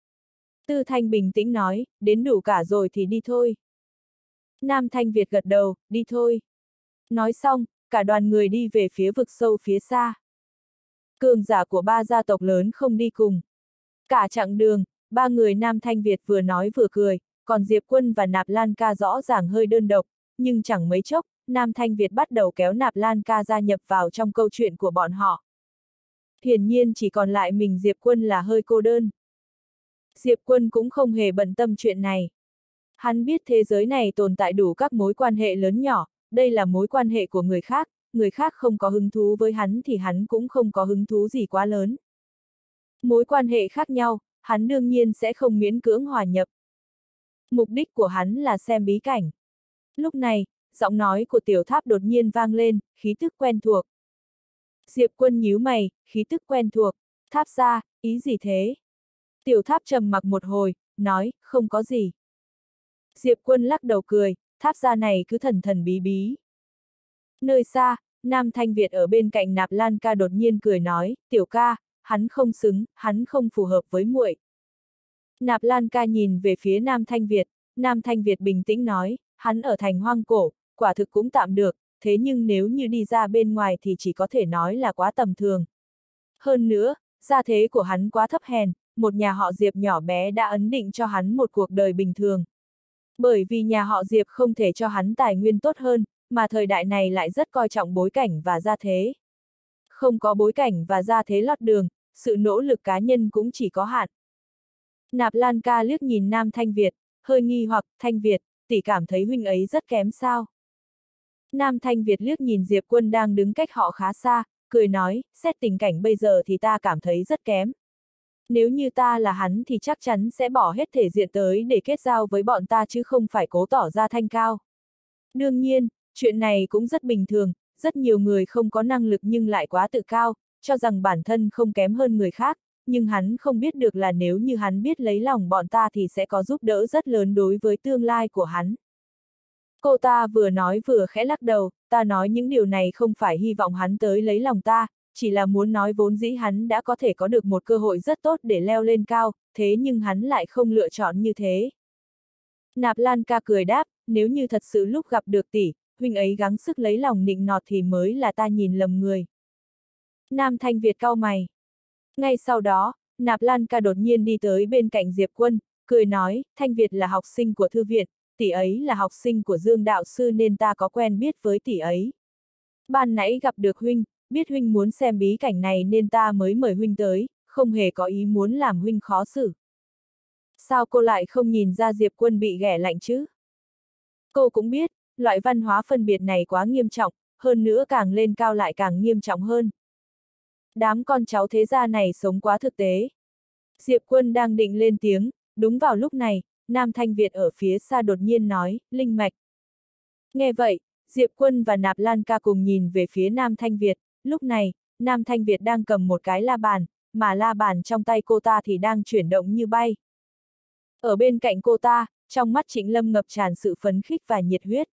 Tư Thanh bình tĩnh nói, đến đủ cả rồi thì đi thôi. Nam Thanh Việt gật đầu, đi thôi. Nói xong, cả đoàn người đi về phía vực sâu phía xa. Cường giả của ba gia tộc lớn không đi cùng. Cả chặng đường, ba người Nam Thanh Việt vừa nói vừa cười, còn Diệp Quân và Nạp Lan Ca rõ ràng hơi đơn độc, nhưng chẳng mấy chốc, Nam Thanh Việt bắt đầu kéo Nạp Lan Ca gia nhập vào trong câu chuyện của bọn họ. Hiển nhiên chỉ còn lại mình Diệp Quân là hơi cô đơn. Diệp Quân cũng không hề bận tâm chuyện này. Hắn biết thế giới này tồn tại đủ các mối quan hệ lớn nhỏ, đây là mối quan hệ của người khác không có hứng thú với hắn thì hắn cũng không có hứng thú gì quá lớn. Mối quan hệ khác nhau, hắn đương nhiên sẽ không miễn cưỡng hòa nhập. Mục đích của hắn là xem bí cảnh. Lúc này, giọng nói của Tiểu Tháp đột nhiên vang lên, khí tức quen thuộc. Diệp Quân nhíu mày, khí tức quen thuộc, Tháp gia, ý gì thế? Tiểu Tháp trầm mặc một hồi, nói, không có gì. Diệp Quân lắc đầu cười, Tháp gia này cứ thần thần bí bí. Nơi xa, Nam Thanh Việt ở bên cạnh Nạp Lan Ca đột nhiên cười nói, Tiểu ca, hắn không xứng, hắn không phù hợp với muội. Nạp Lan Ca nhìn về phía Nam Thanh Việt, Nam Thanh Việt bình tĩnh nói, hắn ở thành Hoang Cổ, quả thực cũng tạm được, thế nhưng nếu như đi ra bên ngoài thì chỉ có thể nói là quá tầm thường. Hơn nữa, gia thế của hắn quá thấp hèn, một nhà họ Diệp nhỏ bé đã ấn định cho hắn một cuộc đời bình thường. Bởi vì nhà họ Diệp không thể cho hắn tài nguyên tốt hơn, mà thời đại này lại rất coi trọng bối cảnh và gia thế. Không có bối cảnh và gia thế lót đường, sự nỗ lực cá nhân cũng chỉ có hạn. Nạp Lan Ca liếc nhìn Nam Thanh Việt, hơi nghi hoặc, Thanh Việt, tỷ cảm thấy huynh ấy rất kém sao? Nam Thanh Việt liếc nhìn Diệp Quân đang đứng cách họ khá xa, cười nói, xét tình cảnh bây giờ thì ta cảm thấy rất kém. Nếu như ta là hắn thì chắc chắn sẽ bỏ hết thể diện tới để kết giao với bọn ta chứ không phải cố tỏ ra thanh cao. Đương nhiên, chuyện này cũng rất bình thường, rất nhiều người không có năng lực nhưng lại quá tự cao, cho rằng bản thân không kém hơn người khác, nhưng hắn không biết được là nếu như hắn biết lấy lòng bọn ta thì sẽ có giúp đỡ rất lớn đối với tương lai của hắn. Cô ta vừa nói vừa khẽ lắc đầu, ta nói những điều này không phải hy vọng hắn tới lấy lòng ta, chỉ là muốn nói vốn dĩ hắn đã có thể có được một cơ hội rất tốt để leo lên cao, thế nhưng hắn lại không lựa chọn như thế. Nạp Lan ca cười đáp, nếu như thật sự lúc gặp được tỷ, huynh ấy gắng sức lấy lòng nịnh nọt thì mới là ta nhìn lầm người. Nam Thanh Việt cau mày. Ngay sau đó, Nạp Lan ca đột nhiên đi tới bên cạnh Diệp Quân, cười nói, Thanh Việt là học sinh của thư viện, tỷ ấy là học sinh của Dương đạo sư nên ta có quen biết với tỷ ấy. Ban nãy gặp được huynh, biết huynh muốn xem bí cảnh này nên ta mới mời huynh tới, không hề có ý muốn làm huynh khó xử. Sao cô lại không nhìn ra Diệp Quân bị ghẻ lạnh chứ? Cô cũng biết, loại văn hóa phân biệt này quá nghiêm trọng, hơn nữa càng lên cao lại càng nghiêm trọng hơn. Đám con cháu thế gia này sống quá thực tế. Diệp Quân đang định lên tiếng, đúng vào lúc này, Nam Thanh Việt ở phía xa đột nhiên nói, linh mạch. Nghe vậy, Diệp Quân và Nạp Lan ca cùng nhìn về phía Nam Thanh Việt, lúc này, Nam Thanh Việt đang cầm một cái la bàn, mà la bàn trong tay cô ta thì đang chuyển động như bay. Ở bên cạnh cô ta, trong mắt Trịnh Lâm ngập tràn sự phấn khích và nhiệt huyết.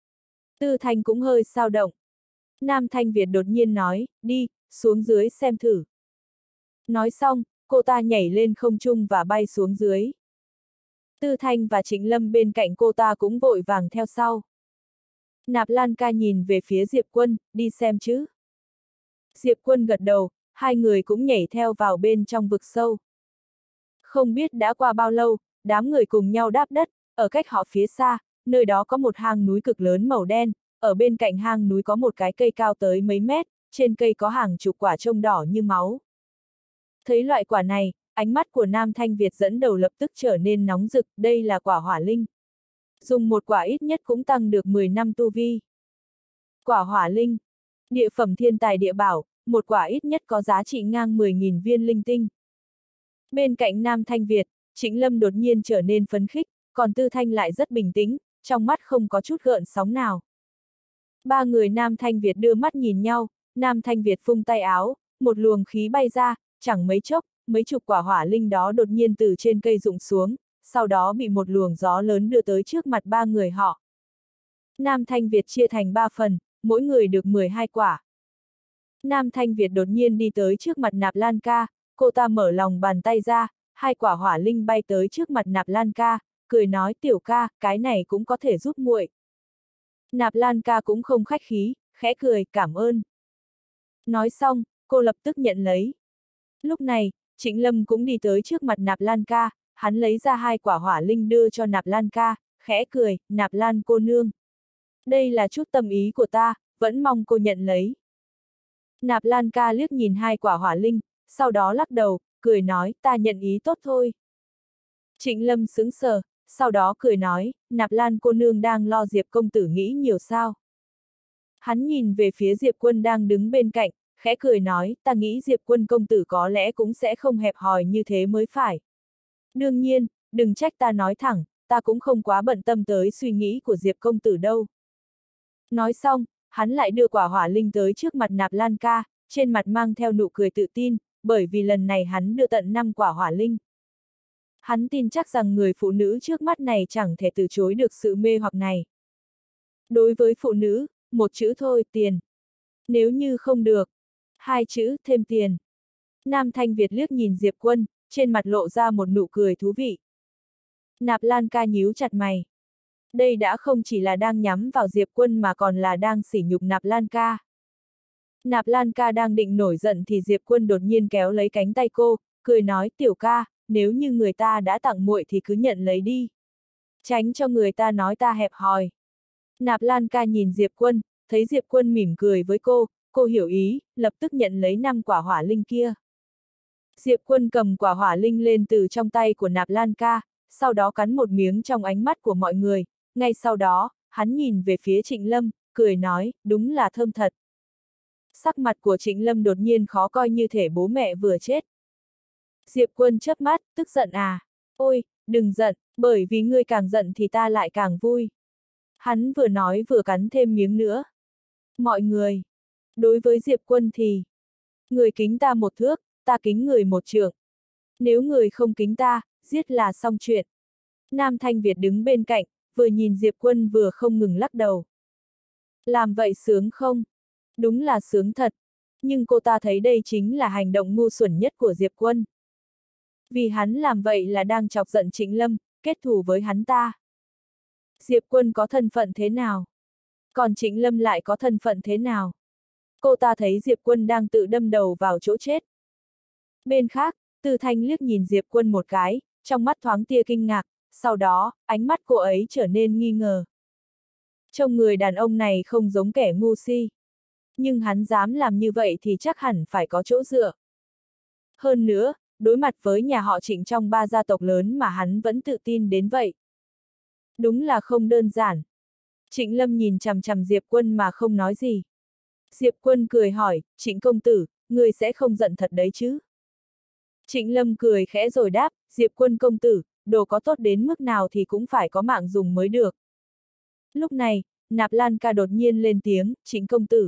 Tư Thanh cũng hơi sao động. Nam Thanh Việt đột nhiên nói, đi, xuống dưới xem thử. Nói xong, cô ta nhảy lên không trung và bay xuống dưới. Tư Thanh và Trịnh Lâm bên cạnh cô ta cũng vội vàng theo sau. Nạp Lan ca nhìn về phía Diệp Quân, đi xem chứ. Diệp Quân gật đầu, hai người cũng nhảy theo vào bên trong vực sâu. Không biết đã qua bao lâu, đám người cùng nhau đáp đất, ở cách họ phía xa, nơi đó có một hang núi cực lớn màu đen, ở bên cạnh hang núi có một cái cây cao tới mấy mét, trên cây có hàng chục quả trông đỏ như máu. Thấy loại quả này, ánh mắt của Nam Thanh Việt dẫn đầu lập tức trở nên nóng rực, đây là quả hỏa linh. Dùng một quả ít nhất cũng tăng được 10 năm tu vi. Quả hỏa linh, địa phẩm thiên tài địa bảo, một quả ít nhất có giá trị ngang 10.000 viên linh tinh. Bên cạnh Nam Thanh Việt, Trịnh Lâm đột nhiên trở nên phấn khích, còn Tư Thanh lại rất bình tĩnh, trong mắt không có chút gợn sóng nào. Ba người Nam Thanh Việt đưa mắt nhìn nhau, Nam Thanh Việt vung tay áo, một luồng khí bay ra, chẳng mấy chốc, mấy chục quả hỏa linh đó đột nhiên từ trên cây rụng xuống, sau đó bị một luồng gió lớn đưa tới trước mặt ba người họ. Nam Thanh Việt chia thành 3 phần, mỗi người được 12 quả. Nam Thanh Việt đột nhiên đi tới trước mặt Nạp Lan ca, cô ta mở lòng bàn tay ra, hai quả hỏa linh bay tới trước mặt Nạp Lan ca, cười nói tiểu ca, cái này cũng có thể giúp muội. Nạp Lan ca cũng không khách khí, khẽ cười, cảm ơn. Nói xong, cô lập tức nhận lấy. Lúc này, Trịnh Lâm cũng đi tới trước mặt Nạp Lan ca, hắn lấy ra hai quả hỏa linh đưa cho Nạp Lan ca, khẽ cười, Nạp Lan cô nương. Đây là chút tâm ý của ta, vẫn mong cô nhận lấy. Nạp Lan ca liếc nhìn hai quả hỏa linh, sau đó lắc đầu, cười nói, ta nhận ý tốt thôi. Trịnh Lâm sững sờ, sau đó cười nói, Nạp Lan cô nương đang lo Diệp công tử nghĩ nhiều sao. Hắn nhìn về phía Diệp Quân đang đứng bên cạnh, khẽ cười nói, ta nghĩ Diệp Quân công tử có lẽ cũng sẽ không hẹp hòi như thế mới phải. Đương nhiên, đừng trách ta nói thẳng, ta cũng không quá bận tâm tới suy nghĩ của Diệp công tử đâu. Nói xong, hắn lại đưa quả hỏa linh tới trước mặt Nạp Lan ca, trên mặt mang theo nụ cười tự tin, bởi vì lần này hắn đưa tận 5 quả hỏa linh. Hắn tin chắc rằng người phụ nữ trước mắt này chẳng thể từ chối được sự mê hoặc này. Đối với phụ nữ, một chữ thôi, tiền. Nếu như không được, hai chữ, thêm tiền. Nam Thanh Việt liếc nhìn Diệp Quân, trên mặt lộ ra một nụ cười thú vị. Nạp Lan ca nhíu chặt mày. Đây đã không chỉ là đang nhắm vào Diệp Quân mà còn là đang sỉ nhục Nạp Lan ca. Nạp Lan ca đang định nổi giận thì Diệp Quân đột nhiên kéo lấy cánh tay cô, cười nói tiểu ca, nếu như người ta đã tặng muội thì cứ nhận lấy đi. Tránh cho người ta nói ta hẹp hòi. Nạp Lan ca nhìn Diệp Quân, thấy Diệp Quân mỉm cười với cô hiểu ý, lập tức nhận lấy 5 quả hỏa linh kia. Diệp Quân cầm quả hỏa linh lên từ trong tay của Nạp Lan ca, sau đó cắn một miếng trong ánh mắt của mọi người, ngay sau đó, hắn nhìn về phía Trịnh Lâm, cười nói, đúng là thơm thật. Sắc mặt của Trịnh Lâm đột nhiên khó coi như thể bố mẹ vừa chết. Diệp Quân chớp mắt, tức giận à? Ôi, đừng giận, bởi vì ngươi càng giận thì ta lại càng vui. Hắn vừa nói vừa cắn thêm miếng nữa. Mọi người, đối với Diệp Quân thì, người kính ta 1 thước, ta kính người 1 trượng. Nếu người không kính ta, giết là xong chuyện. Nam Thanh Việt đứng bên cạnh, vừa nhìn Diệp Quân vừa không ngừng lắc đầu. Làm vậy sướng không? Đúng là sướng thật. Nhưng cô ta thấy đây chính là hành động ngu xuẩn nhất của Diệp Quân. Vì hắn làm vậy là đang chọc giận Trịnh Lâm, kết thù với hắn ta. Diệp Quân có thân phận thế nào? Còn Trịnh Lâm lại có thân phận thế nào? Cô ta thấy Diệp Quân đang tự đâm đầu vào chỗ chết. Bên khác, Từ Thanh liếc nhìn Diệp Quân một cái, trong mắt thoáng tia kinh ngạc, sau đó, ánh mắt cô ấy trở nên nghi ngờ. Trông người đàn ông này không giống kẻ ngu si. Nhưng hắn dám làm như vậy thì chắc hẳn phải có chỗ dựa. Hơn nữa, đối mặt với nhà họ Trịnh trong 3 gia tộc lớn mà hắn vẫn tự tin đến vậy. Đúng là không đơn giản. Trịnh Lâm nhìn chằm chằm Diệp Quân mà không nói gì. Diệp Quân cười hỏi, Trịnh công tử, người sẽ không giận thật đấy chứ? Trịnh Lâm cười khẽ rồi đáp, Diệp Quân công tử, đồ có tốt đến mức nào thì cũng phải có mạng dùng mới được. Lúc này, Nạp Lan Ca đột nhiên lên tiếng, Trịnh công tử.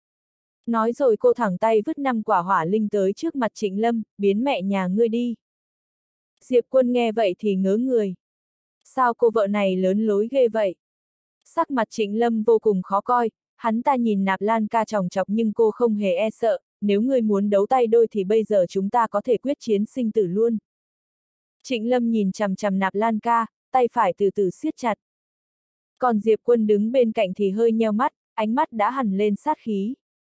Nói rồi cô thẳng tay vứt 5 quả hỏa linh tới trước mặt Trịnh Lâm, biến mẹ nhà ngươi đi. Diệp Quân nghe vậy thì ngớ người. Sao cô vợ này lớn lối ghê vậy? Sắc mặt Trịnh Lâm vô cùng khó coi, hắn ta nhìn Nạp Lan Ca chòng chọc nhưng cô không hề e sợ, nếu ngươi muốn đấu tay đôi thì bây giờ chúng ta có thể quyết chiến sinh tử luôn. Trịnh Lâm nhìn chằm chằm Nạp Lan Ca, tay phải từ từ siết chặt. Còn Diệp Quân đứng bên cạnh thì hơi nheo mắt, ánh mắt đã hằn lên sát khí.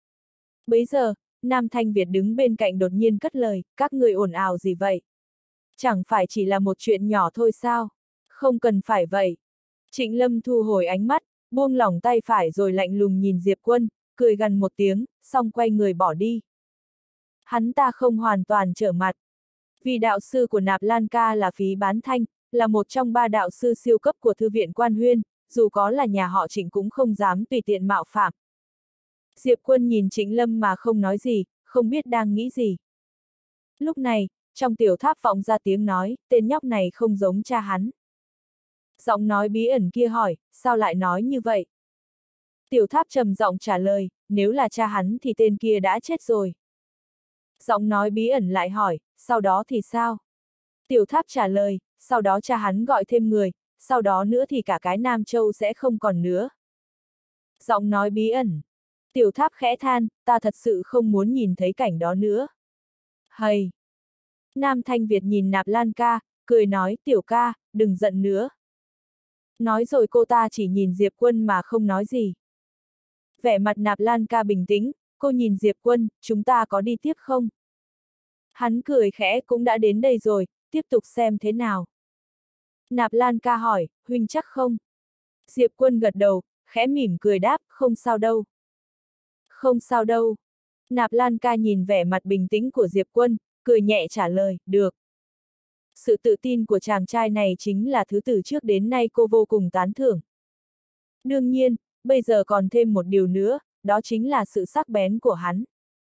Bấy giờ, Nam Thanh Việt đứng bên cạnh đột nhiên cất lời, các người ồn ào gì vậy? Chẳng phải chỉ là một chuyện nhỏ thôi sao? Không cần phải vậy. Trịnh Lâm thu hồi ánh mắt, buông lỏng tay phải rồi lạnh lùng nhìn Diệp Quân, cười gằn một tiếng, xong quay người bỏ đi. Hắn ta không hoàn toàn trở mặt. Vì đạo sư của Nạp Lan Ca là Phí Bán Thanh, là một trong 3 đạo sư siêu cấp của Thư viện Quan Huyên, dù có là nhà họ Trịnh cũng không dám tùy tiện mạo phạm. Diệp Quân nhìn Trịnh Lâm mà không nói gì, không biết đang nghĩ gì. Lúc này, trong tiểu tháp vọng ra tiếng nói, tên nhóc này không giống cha hắn. Giọng nói bí ẩn kia hỏi, sao lại nói như vậy? Tiểu tháp trầm giọng trả lời, nếu là cha hắn thì tên kia đã chết rồi. Giọng nói bí ẩn lại hỏi, sau đó thì sao? Tiểu tháp trả lời, sau đó cha hắn gọi thêm người, sau đó nữa thì cả cái Nam Châu sẽ không còn nữa. Giọng nói bí ẩn. Tiểu tháp khẽ than, ta thật sự không muốn nhìn thấy cảnh đó nữa. Hầy! Nam Thanh Việt nhìn Nạp Lan Ca, cười nói, tiểu ca, đừng giận nữa. Nói rồi cô ta chỉ nhìn Diệp Quân mà không nói gì. Vẻ mặt Nạp Lan Ca bình tĩnh, cô nhìn Diệp Quân, chúng ta có đi tiếp không? Hắn cười khẽ, cũng đã đến đây rồi, tiếp tục xem thế nào. Nạp Lan Ca hỏi, huynh chắc không? Diệp Quân gật đầu, khẽ mỉm cười đáp, không sao đâu. Không sao đâu. Nạp Lan Ca nhìn vẻ mặt bình tĩnh của Diệp Quân, cười nhẹ trả lời, được. Sự tự tin của chàng trai này chính là thứ từ trước đến nay cô vô cùng tán thưởng. Đương nhiên, bây giờ còn thêm một điều nữa, đó chính là sự sắc bén của hắn.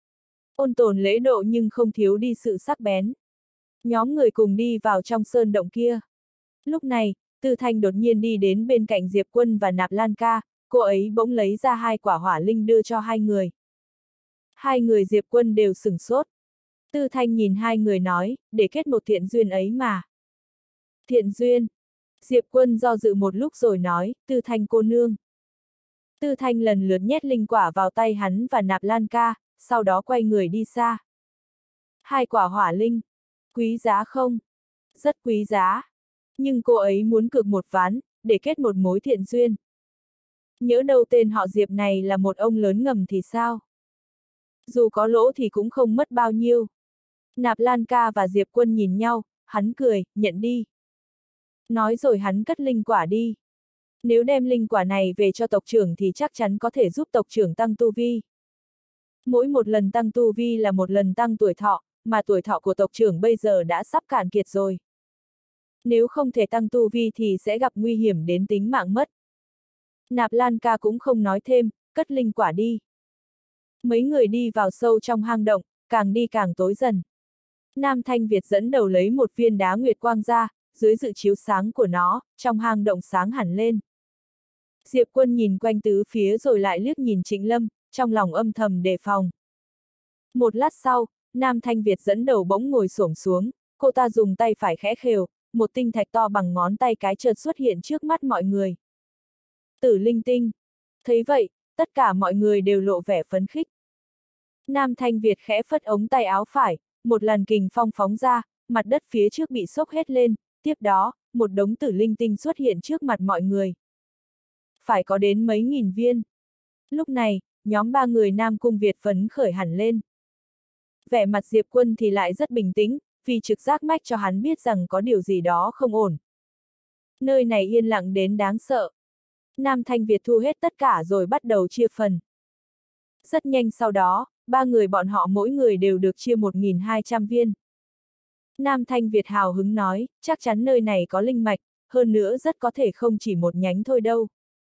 Ôn tồn lễ độ nhưng không thiếu đi sự sắc bén. Nhóm người cùng đi vào trong sơn động kia. Lúc này, Tư Thanh đột nhiên đi đến bên cạnh Diệp Quân và Nạp Lan Ca, cô ấy bỗng lấy ra 2 quả hỏa linh đưa cho 2 người. 2 người Diệp Quân đều sửng sốt. Tư Thanh nhìn 2 người nói, để kết một thiện duyên ấy mà. Thiện duyên. Diệp Quân do dự một lúc rồi nói, Tư Thanh cô nương. Tư Thanh lần lượt nhét linh quả vào tay hắn và Nạp Lan Ca, sau đó quay người đi xa. 2 quả hỏa linh. Quý giá không? Rất quý giá. Nhưng cô ấy muốn cược 1 ván, để kết một mối thiện duyên. Nhỡ đâu tên họ Diệp này là một ông lớn ngầm thì sao? Dù có lỗ thì cũng không mất bao nhiêu. Nạp Lan Ca và Diệp Quân nhìn nhau, hắn cười, nhận đi. Nói rồi hắn cất linh quả đi. Nếu đem linh quả này về cho tộc trưởng thì chắc chắn có thể giúp tộc trưởng tăng tu vi. Mỗi một lần tăng tu vi là một lần tăng tuổi thọ, mà tuổi thọ của tộc trưởng bây giờ đã sắp cạn kiệt rồi. Nếu không thể tăng tu vi thì sẽ gặp nguy hiểm đến tính mạng mất. Nạp Lan Ca cũng không nói thêm, cất linh quả đi. Mấy người đi vào sâu trong hang động, càng đi càng tối dần. Nam Thanh Việt dẫn đầu lấy một viên đá nguyệt quang ra, dưới sự chiếu sáng của nó, trong hang động sáng hẳn lên. Diệp Quân nhìn quanh tứ phía rồi lại liếc nhìn Trịnh Lâm, trong lòng âm thầm đề phòng. Một lát sau, Nam Thanh Việt dẫn đầu bỗng ngồi xổm xuống, cô ta dùng tay phải khẽ khều, một tinh thạch to bằng ngón tay cái chợt xuất hiện trước mắt mọi người. Tử linh tinh. Thấy vậy, tất cả mọi người đều lộ vẻ phấn khích. Nam Thanh Việt khẽ phất ống tay áo phải, một làn kình phong phóng ra, mặt đất phía trước bị xốc hết lên, tiếp đó, một đống tử linh tinh xuất hiện trước mặt mọi người. Phải có đến mấy nghìn viên. Lúc này, nhóm 3 người Nam Cung Việt phấn khởi hẳn lên. Vẻ mặt Diệp Quân thì lại rất bình tĩnh, vì trực giác mách cho hắn biết rằng có điều gì đó không ổn. Nơi này yên lặng đến đáng sợ. Nam Thanh Việt thu hết tất cả rồi bắt đầu chia phần. Rất nhanh sau đó, 3 người bọn họ mỗi người đều được chia 1.200 viên. Nam Thanh Việt hào hứng nói, chắc chắn nơi này có linh mạch, hơn nữa rất có thể không chỉ một nhánh thôi đâu.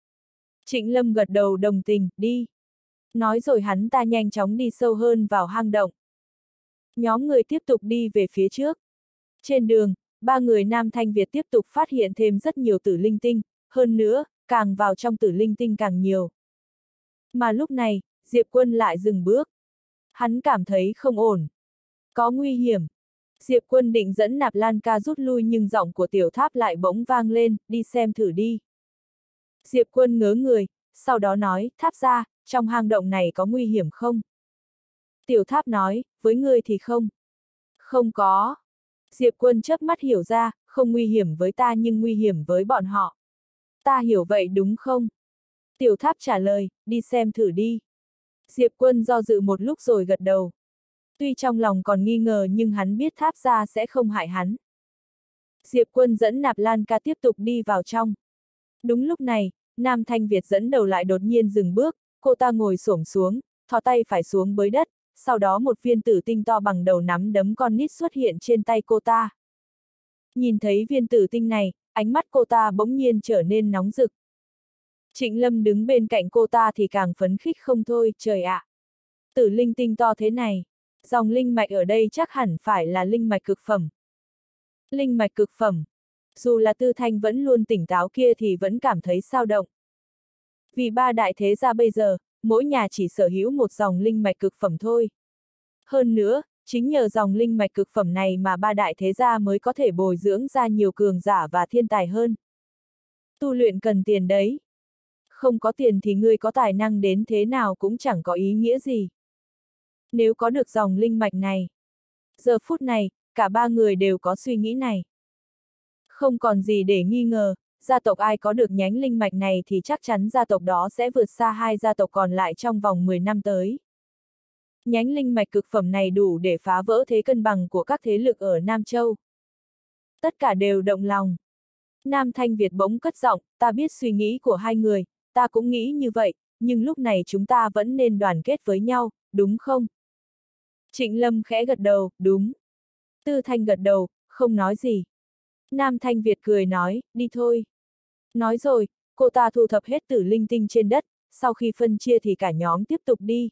Trịnh Lâm gật đầu đồng tình, đi. Nói rồi hắn ta nhanh chóng đi sâu hơn vào hang động. Nhóm người tiếp tục đi về phía trước. Trên đường, 3 người Nam Thanh Việt tiếp tục phát hiện thêm rất nhiều tử linh tinh, hơn nữa, càng vào trong tử linh tinh càng nhiều. Mà lúc này, Diệp Quân lại dừng bước. Hắn cảm thấy không ổn. Có nguy hiểm. Diệp Quân định dẫn Nạp Lan Ca rút lui nhưng giọng của Tiểu Tháp lại bỗng vang lên, đi xem thử đi. Diệp Quân ngớ người, sau đó nói, Tháp ra, trong hang động này có nguy hiểm không? Tiểu Tháp nói, với ngươi thì không. Không có. Diệp Quân chớp mắt hiểu ra, không nguy hiểm với ta nhưng nguy hiểm với bọn họ. Ta hiểu vậy đúng không? Tiểu Tháp trả lời, đi xem thử đi. Diệp Quân do dự một lúc rồi gật đầu. Tuy trong lòng còn nghi ngờ nhưng hắn biết Tháp ra sẽ không hại hắn. Diệp Quân dẫn Nạp Lan Ca tiếp tục đi vào trong. Đúng lúc này, Nam Thanh Việt dẫn đầu lại đột nhiên dừng bước, cô ta ngồi xổm xuống, thò tay phải xuống bới đất, sau đó một viên tử tinh to bằng đầu nắm đấm con nít xuất hiện trên tay cô ta. Nhìn thấy viên tử tinh này, ánh mắt cô ta bỗng nhiên trở nên nóng rực. Trịnh Lâm đứng bên cạnh cô ta thì càng phấn khích không thôi, trời ạ! Tử linh tinh to thế này, dòng linh mạch ở đây chắc hẳn phải là linh mạch cực phẩm. Linh mạch cực phẩm. Dù là Tư Thanh vẫn luôn tỉnh táo kia thì vẫn cảm thấy sao động. Vì 3 đại thế gia bây giờ, mỗi nhà chỉ sở hữu một dòng linh mạch cực phẩm thôi. Hơn nữa, chính nhờ dòng linh mạch cực phẩm này mà 3 đại thế gia mới có thể bồi dưỡng ra nhiều cường giả và thiên tài hơn. Tu luyện cần tiền đấy. Không có tiền thì ngươi có tài năng đến thế nào cũng chẳng có ý nghĩa gì. Nếu có được dòng linh mạch này. Giờ phút này, cả 3 người đều có suy nghĩ này. Không còn gì để nghi ngờ, gia tộc ai có được nhánh linh mạch này thì chắc chắn gia tộc đó sẽ vượt xa 2 gia tộc còn lại trong vòng 10 năm tới. Nhánh linh mạch cực phẩm này đủ để phá vỡ thế cân bằng của các thế lực ở Nam Châu. Tất cả đều động lòng. Nam Thanh Việt bỗng cất giọng, ta biết suy nghĩ của hai người, ta cũng nghĩ như vậy, nhưng lúc này chúng ta vẫn nên đoàn kết với nhau, đúng không? Trịnh Lâm khẽ gật đầu, đúng. Tư Thanh gật đầu, không nói gì. Nam Thanh Việt cười nói, đi thôi. Nói rồi, cô ta thu thập hết tử linh tinh trên đất, sau khi phân chia thì cả nhóm tiếp tục đi.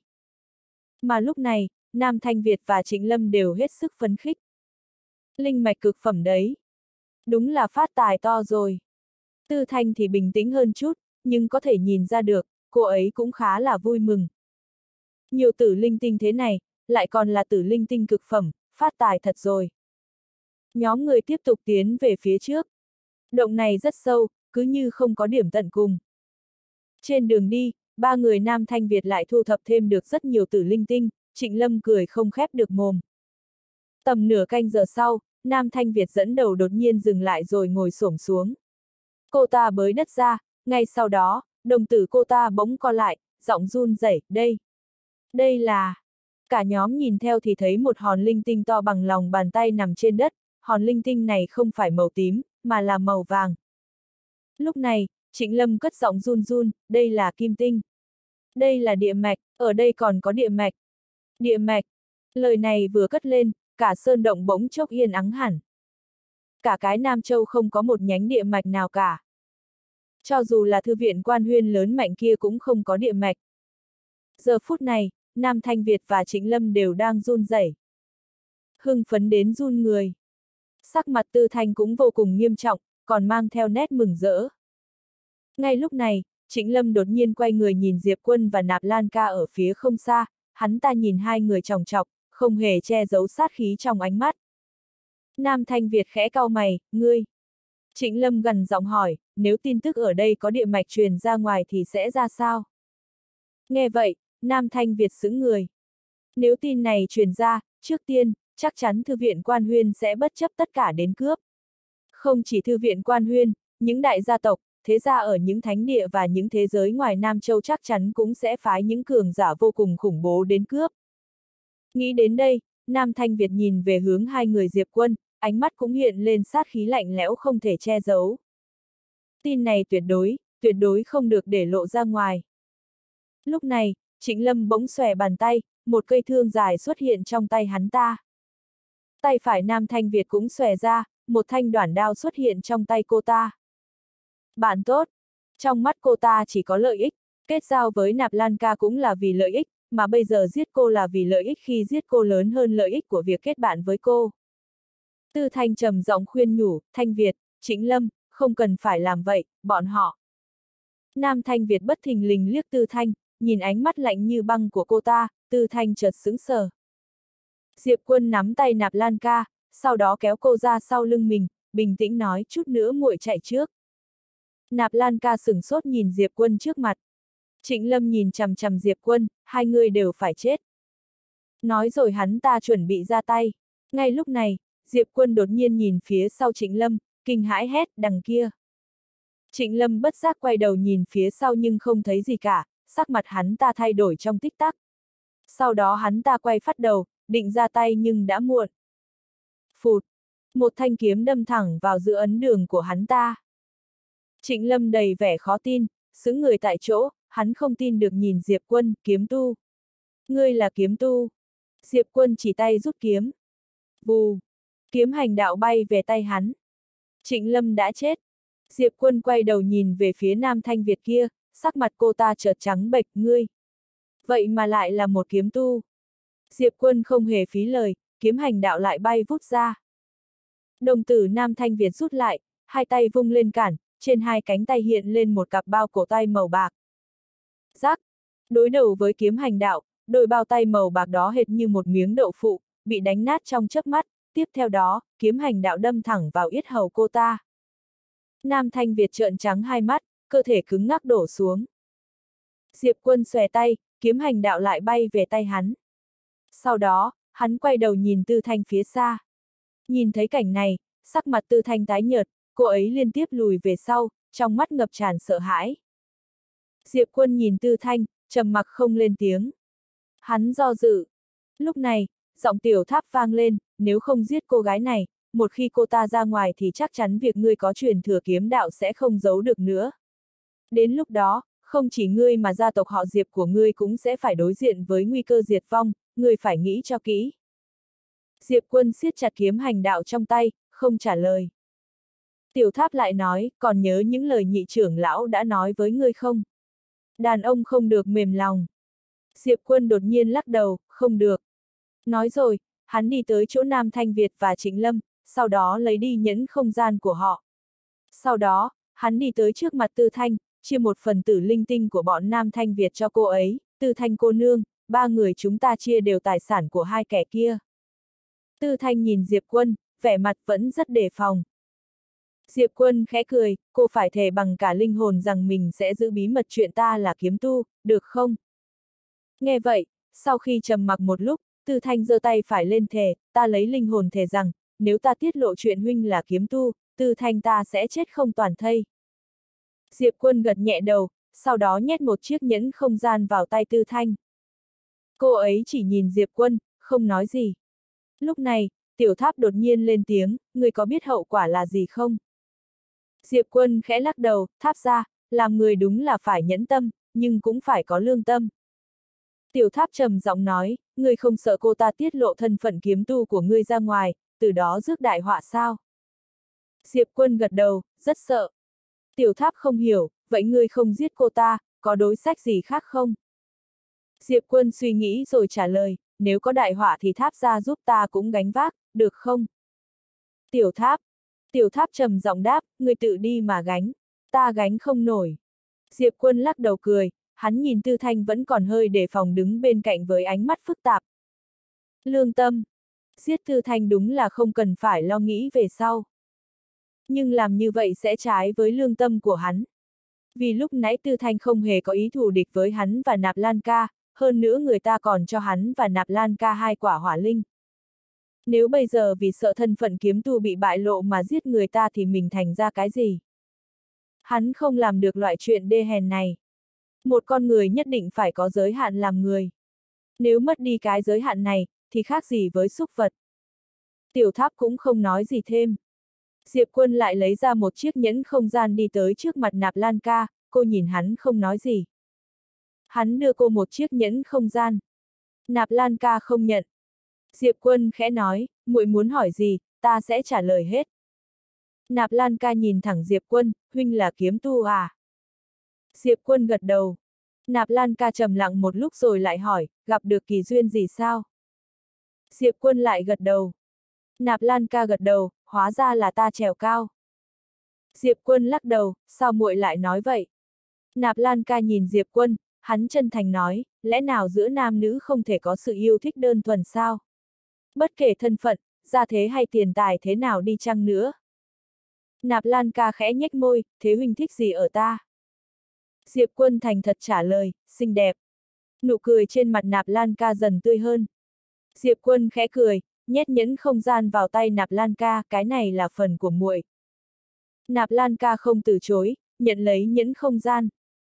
Mà lúc này, Nam Thanh Việt và Trịnh Lâm đều hết sức phấn khích. Linh mạch cực phẩm đấy. Đúng là phát tài to rồi. Tư Thanh thì bình tĩnh hơn chút, nhưng có thể nhìn ra được, cô ấy cũng khá là vui mừng. Nhiều tử linh tinh thế này, lại còn là tử linh tinh cực phẩm, phát tài thật rồi. Nhóm người tiếp tục tiến về phía trước. Động này rất sâu, cứ như không có điểm tận cùng. Trên đường đi, 3 người Nam Thanh Việt lại thu thập thêm được rất nhiều tử linh tinh, Trịnh Lâm cười không khép được mồm. Tầm nửa canh giờ sau, Nam Thanh Việt dẫn đầu đột nhiên dừng lại rồi ngồi xổm xuống. Cô ta bới đất ra, ngay sau đó, đồng tử cô ta bỗng co lại, giọng run rẩy, đây. Đây là... Cả nhóm nhìn theo thì thấy một hòn linh tinh to bằng lòng bàn tay nằm trên đất, hòn linh tinh này không phải màu tím, mà là màu vàng. Lúc này, Trịnh Lâm cất giọng run run, đây là kim tinh. Đây là địa mạch, ở đây còn có địa mạch. Địa mạch. Lời này vừa cất lên, cả sơn động bỗng chốc yên ắng hẳn. Cả cái Nam Châu không có một nhánh địa mạch nào cả. Cho dù là thư viện Quan Huyên lớn mạnh kia cũng không có địa mạch. Giờ phút này, Nam Thanh Việt và Trịnh Lâm đều đang run rẩy. Hưng phấn đến run người. Sắc mặt Tư Thanh cũng vô cùng nghiêm trọng, còn mang theo nét mừng rỡ. Ngay lúc này, Trịnh Lâm đột nhiên quay người nhìn Diệp Quân và Nạp Lan Ca ở phía không xa, hắn ta nhìn hai người chòng chọc, không hề che giấu sát khí trong ánh mắt. Nam Thanh Việt khẽ cau mày, ngươi. Trịnh Lâm gần giọng hỏi, nếu tin tức ở đây có địa mạch truyền ra ngoài thì sẽ ra sao? Nghe vậy, Nam Thanh Việt sững người. Nếu tin này truyền ra, trước tiên, chắc chắn Thư viện Quan Huyên sẽ bất chấp tất cả đến cướp. Không chỉ Thư viện Quan Huyên, những đại gia tộc, thế gia ở những thánh địa và những thế giới ngoài Nam Châu chắc chắn cũng sẽ phái những cường giả vô cùng khủng bố đến cướp. Nghĩ đến đây, Nam Thanh Việt nhìn về hướng hai người Diệp Quân, ánh mắt cũng hiện lên sát khí lạnh lẽo không thể che giấu. Tin này tuyệt đối không được để lộ ra ngoài. Lúc này, Trịnh Lâm bỗng xòe bàn tay, một cây thương dài xuất hiện trong tay hắn ta. Tay phải Nam Thanh Việt cũng xòe ra, một thanh đoản đao xuất hiện trong tay cô ta. Bạn tốt, trong mắt cô ta chỉ có lợi ích, kết giao với Nạp Lan Ca cũng là vì lợi ích, mà bây giờ giết cô là vì lợi ích khi giết cô lớn hơn lợi ích của việc kết bạn với cô. Tư Thanh trầm giọng khuyên nhủ, Thanh Việt, Trịnh Lâm, không cần phải làm vậy, bọn họ. Nam Thanh Việt bất thình lình liếc Tư Thanh, nhìn ánh mắt lạnh như băng của cô ta, Tư Thanh chợt sững sờ. Diệp Quân nắm tay Nạp Lan Ca, sau đó kéo cô ra sau lưng mình, bình tĩnh nói chút nữa muội chạy trước. Nạp Lan Ca sửng sốt nhìn Diệp Quân trước mặt. Trịnh Lâm nhìn chằm chằm Diệp Quân, hai người đều phải chết. Nói rồi hắn ta chuẩn bị ra tay. Ngay lúc này, Diệp Quân đột nhiên nhìn phía sau Trịnh Lâm, kinh hãi hét, đằng kia. Trịnh Lâm bất giác quay đầu nhìn phía sau nhưng không thấy gì cả, sắc mặt hắn ta thay đổi trong tích tắc. Sau đó hắn ta quay phát đầu, định ra tay nhưng đã muộn. Phụt! Một thanh kiếm đâm thẳng vào giữa ấn đường của hắn ta. Trịnh Lâm đầy vẻ khó tin, sững người tại chỗ, hắn không tin được nhìn Diệp Quân, kiếm tu. Ngươi là kiếm tu. Diệp Quân chỉ tay rút kiếm. Vù! Kiếm hành đạo bay về tay hắn. Trịnh Lâm đã chết. Diệp Quân quay đầu nhìn về phía Nam Thanh Việt kia, sắc mặt cô ta chợt trắng bệch, ngươi. Vậy mà lại là một kiếm tu. Diệp Quân không hề phí lời, kiếm hành đạo lại bay vút ra. Đồng tử Nam Thanh Việt rút lại, hai tay vung lên cản, trên hai cánh tay hiện lên một cặp bao cổ tay màu bạc. Rắc! Đối đầu với kiếm hành đạo, đôi bao tay màu bạc đó hệt như một miếng đậu phụ, bị đánh nát trong chớp mắt, tiếp theo đó, kiếm hành đạo đâm thẳng vào yết hầu cô ta. Nam Thanh Việt trợn trắng hai mắt, cơ thể cứng ngắc đổ xuống. Diệp Quân xòe tay, kiếm hành đạo lại bay về tay hắn. Sau đó, hắn quay đầu nhìn Tư Thanh phía xa. Nhìn thấy cảnh này, sắc mặt Tư Thanh tái nhợt, cô ấy liên tiếp lùi về sau, trong mắt ngập tràn sợ hãi. Diệp Quân nhìn Tư Thanh, trầm mặc không lên tiếng. Hắn do dự. Lúc này, giọng Tiểu Tháp vang lên, nếu không giết cô gái này, một khi cô ta ra ngoài thì chắc chắn việc ngươi có truyền thừa kiếm đạo sẽ không giấu được nữa. Đến lúc đó, không chỉ ngươi mà gia tộc họ Diệp của ngươi cũng sẽ phải đối diện với nguy cơ diệt vong, ngươi phải nghĩ cho kỹ. Diệp Quân siết chặt kiếm hành đạo trong tay, không trả lời. Tiểu Tháp lại nói, còn nhớ những lời nhị trưởng lão đã nói với ngươi không? Đàn ông không được mềm lòng. Diệp Quân đột nhiên lắc đầu, không được. Nói rồi, hắn đi tới chỗ Nam Thanh Việt và Trịnh Lâm, sau đó lấy đi nhẫn không gian của họ. Sau đó, hắn đi tới trước mặt Tư Thanh, chia một phần tử linh tinh của bọn Nam Thanh Việt cho cô ấy, Tư Thanh cô nương, ba người chúng ta chia đều tài sản của hai kẻ kia. Tư Thanh nhìn Diệp Quân, vẻ mặt vẫn rất đề phòng. Diệp Quân khẽ cười, cô phải thề bằng cả linh hồn rằng mình sẽ giữ bí mật chuyện ta là kiếm tu, được không? Nghe vậy, sau khi trầm mặc một lúc, Tư Thanh giơ tay phải lên thề, ta lấy linh hồn thề rằng, nếu ta tiết lộ chuyện huynh là kiếm tu, Tư Thanh ta sẽ chết không toàn thây. Diệp Quân gật nhẹ đầu, sau đó nhét một chiếc nhẫn không gian vào tay Tư Thanh. Cô ấy chỉ nhìn Diệp Quân, không nói gì. Lúc này, Tiểu Tháp đột nhiên lên tiếng, người có biết hậu quả là gì không? Diệp Quân khẽ lắc đầu, Tháp ra, làm người đúng là phải nhẫn tâm, nhưng cũng phải có lương tâm. Tiểu Tháp trầm giọng nói, ngươi không sợ cô ta tiết lộ thân phận kiếm tu của ngươi ra ngoài, từ đó rước đại họa sao? Diệp Quân gật đầu, rất sợ. Tiểu Tháp không hiểu, vậy ngươi không giết cô ta, có đối sách gì khác không? Diệp Quân suy nghĩ rồi trả lời, nếu có đại họa thì Tháp ra giúp ta cũng gánh vác, được không? Tiểu Tháp trầm giọng đáp, ngươi tự đi mà gánh, ta gánh không nổi. Diệp Quân lắc đầu cười, hắn nhìn Tư Thanh vẫn còn hơi đề phòng đứng bên cạnh với ánh mắt phức tạp. Lương tâm. Giết Tư Thanh đúng là không cần phải lo nghĩ về sau. Nhưng làm như vậy sẽ trái với lương tâm của hắn. Vì lúc nãy Tư Thanh không hề có ý thù địch với hắn và Nạp Lan Ca, hơn nữa người ta còn cho hắn và Nạp Lan Ca 2 quả hỏa linh. Nếu bây giờ vì sợ thân phận kiếm tu bị bại lộ mà giết người ta thì mình thành ra cái gì? Hắn không làm được loại chuyện đê hèn này. Một con người nhất định phải có giới hạn làm người. Nếu mất đi cái giới hạn này, thì khác gì với súc vật. Tiểu Tháp cũng không nói gì thêm. Diệp Quân lại lấy ra một chiếc nhẫn không gian đi tới trước mặt Nạp Lan Ca, cô nhìn hắn không nói gì. Hắn đưa cô một chiếc nhẫn không gian. Nạp Lan Ca không nhận. Diệp Quân khẽ nói, muội muốn hỏi gì, ta sẽ trả lời hết. Nạp Lan Ca nhìn thẳng Diệp Quân, huynh là kiếm tu à? Diệp Quân gật đầu. Nạp Lan Ca trầm lặng một lúc rồi lại hỏi, gặp được kỳ duyên gì sao? Diệp Quân lại gật đầu. Nạp Lan Ca gật đầu, hóa ra là ta trèo cao. Diệp Quân lắc đầu, sao muội lại nói vậy? Nạp Lan Ca nhìn Diệp Quân, hắn chân thành nói, lẽ nào giữa nam nữ không thể có sự yêu thích đơn thuần sao? Bất kể thân phận, gia thế hay tiền tài thế nào đi chăng nữa. Nạp Lan Ca khẽ nhếch môi, thế huynh thích gì ở ta? Diệp Quân thành thật trả lời, xinh đẹp. Nụ cười trên mặt Nạp Lan Ca dần tươi hơn. Diệp Quân khẽ cười, nhét nhẫn không gian vào tay Nạp Lan Ca, cái này là phần của muội. Nạp Lan Ca không từ chối, nhận lấy nhẫn không gian.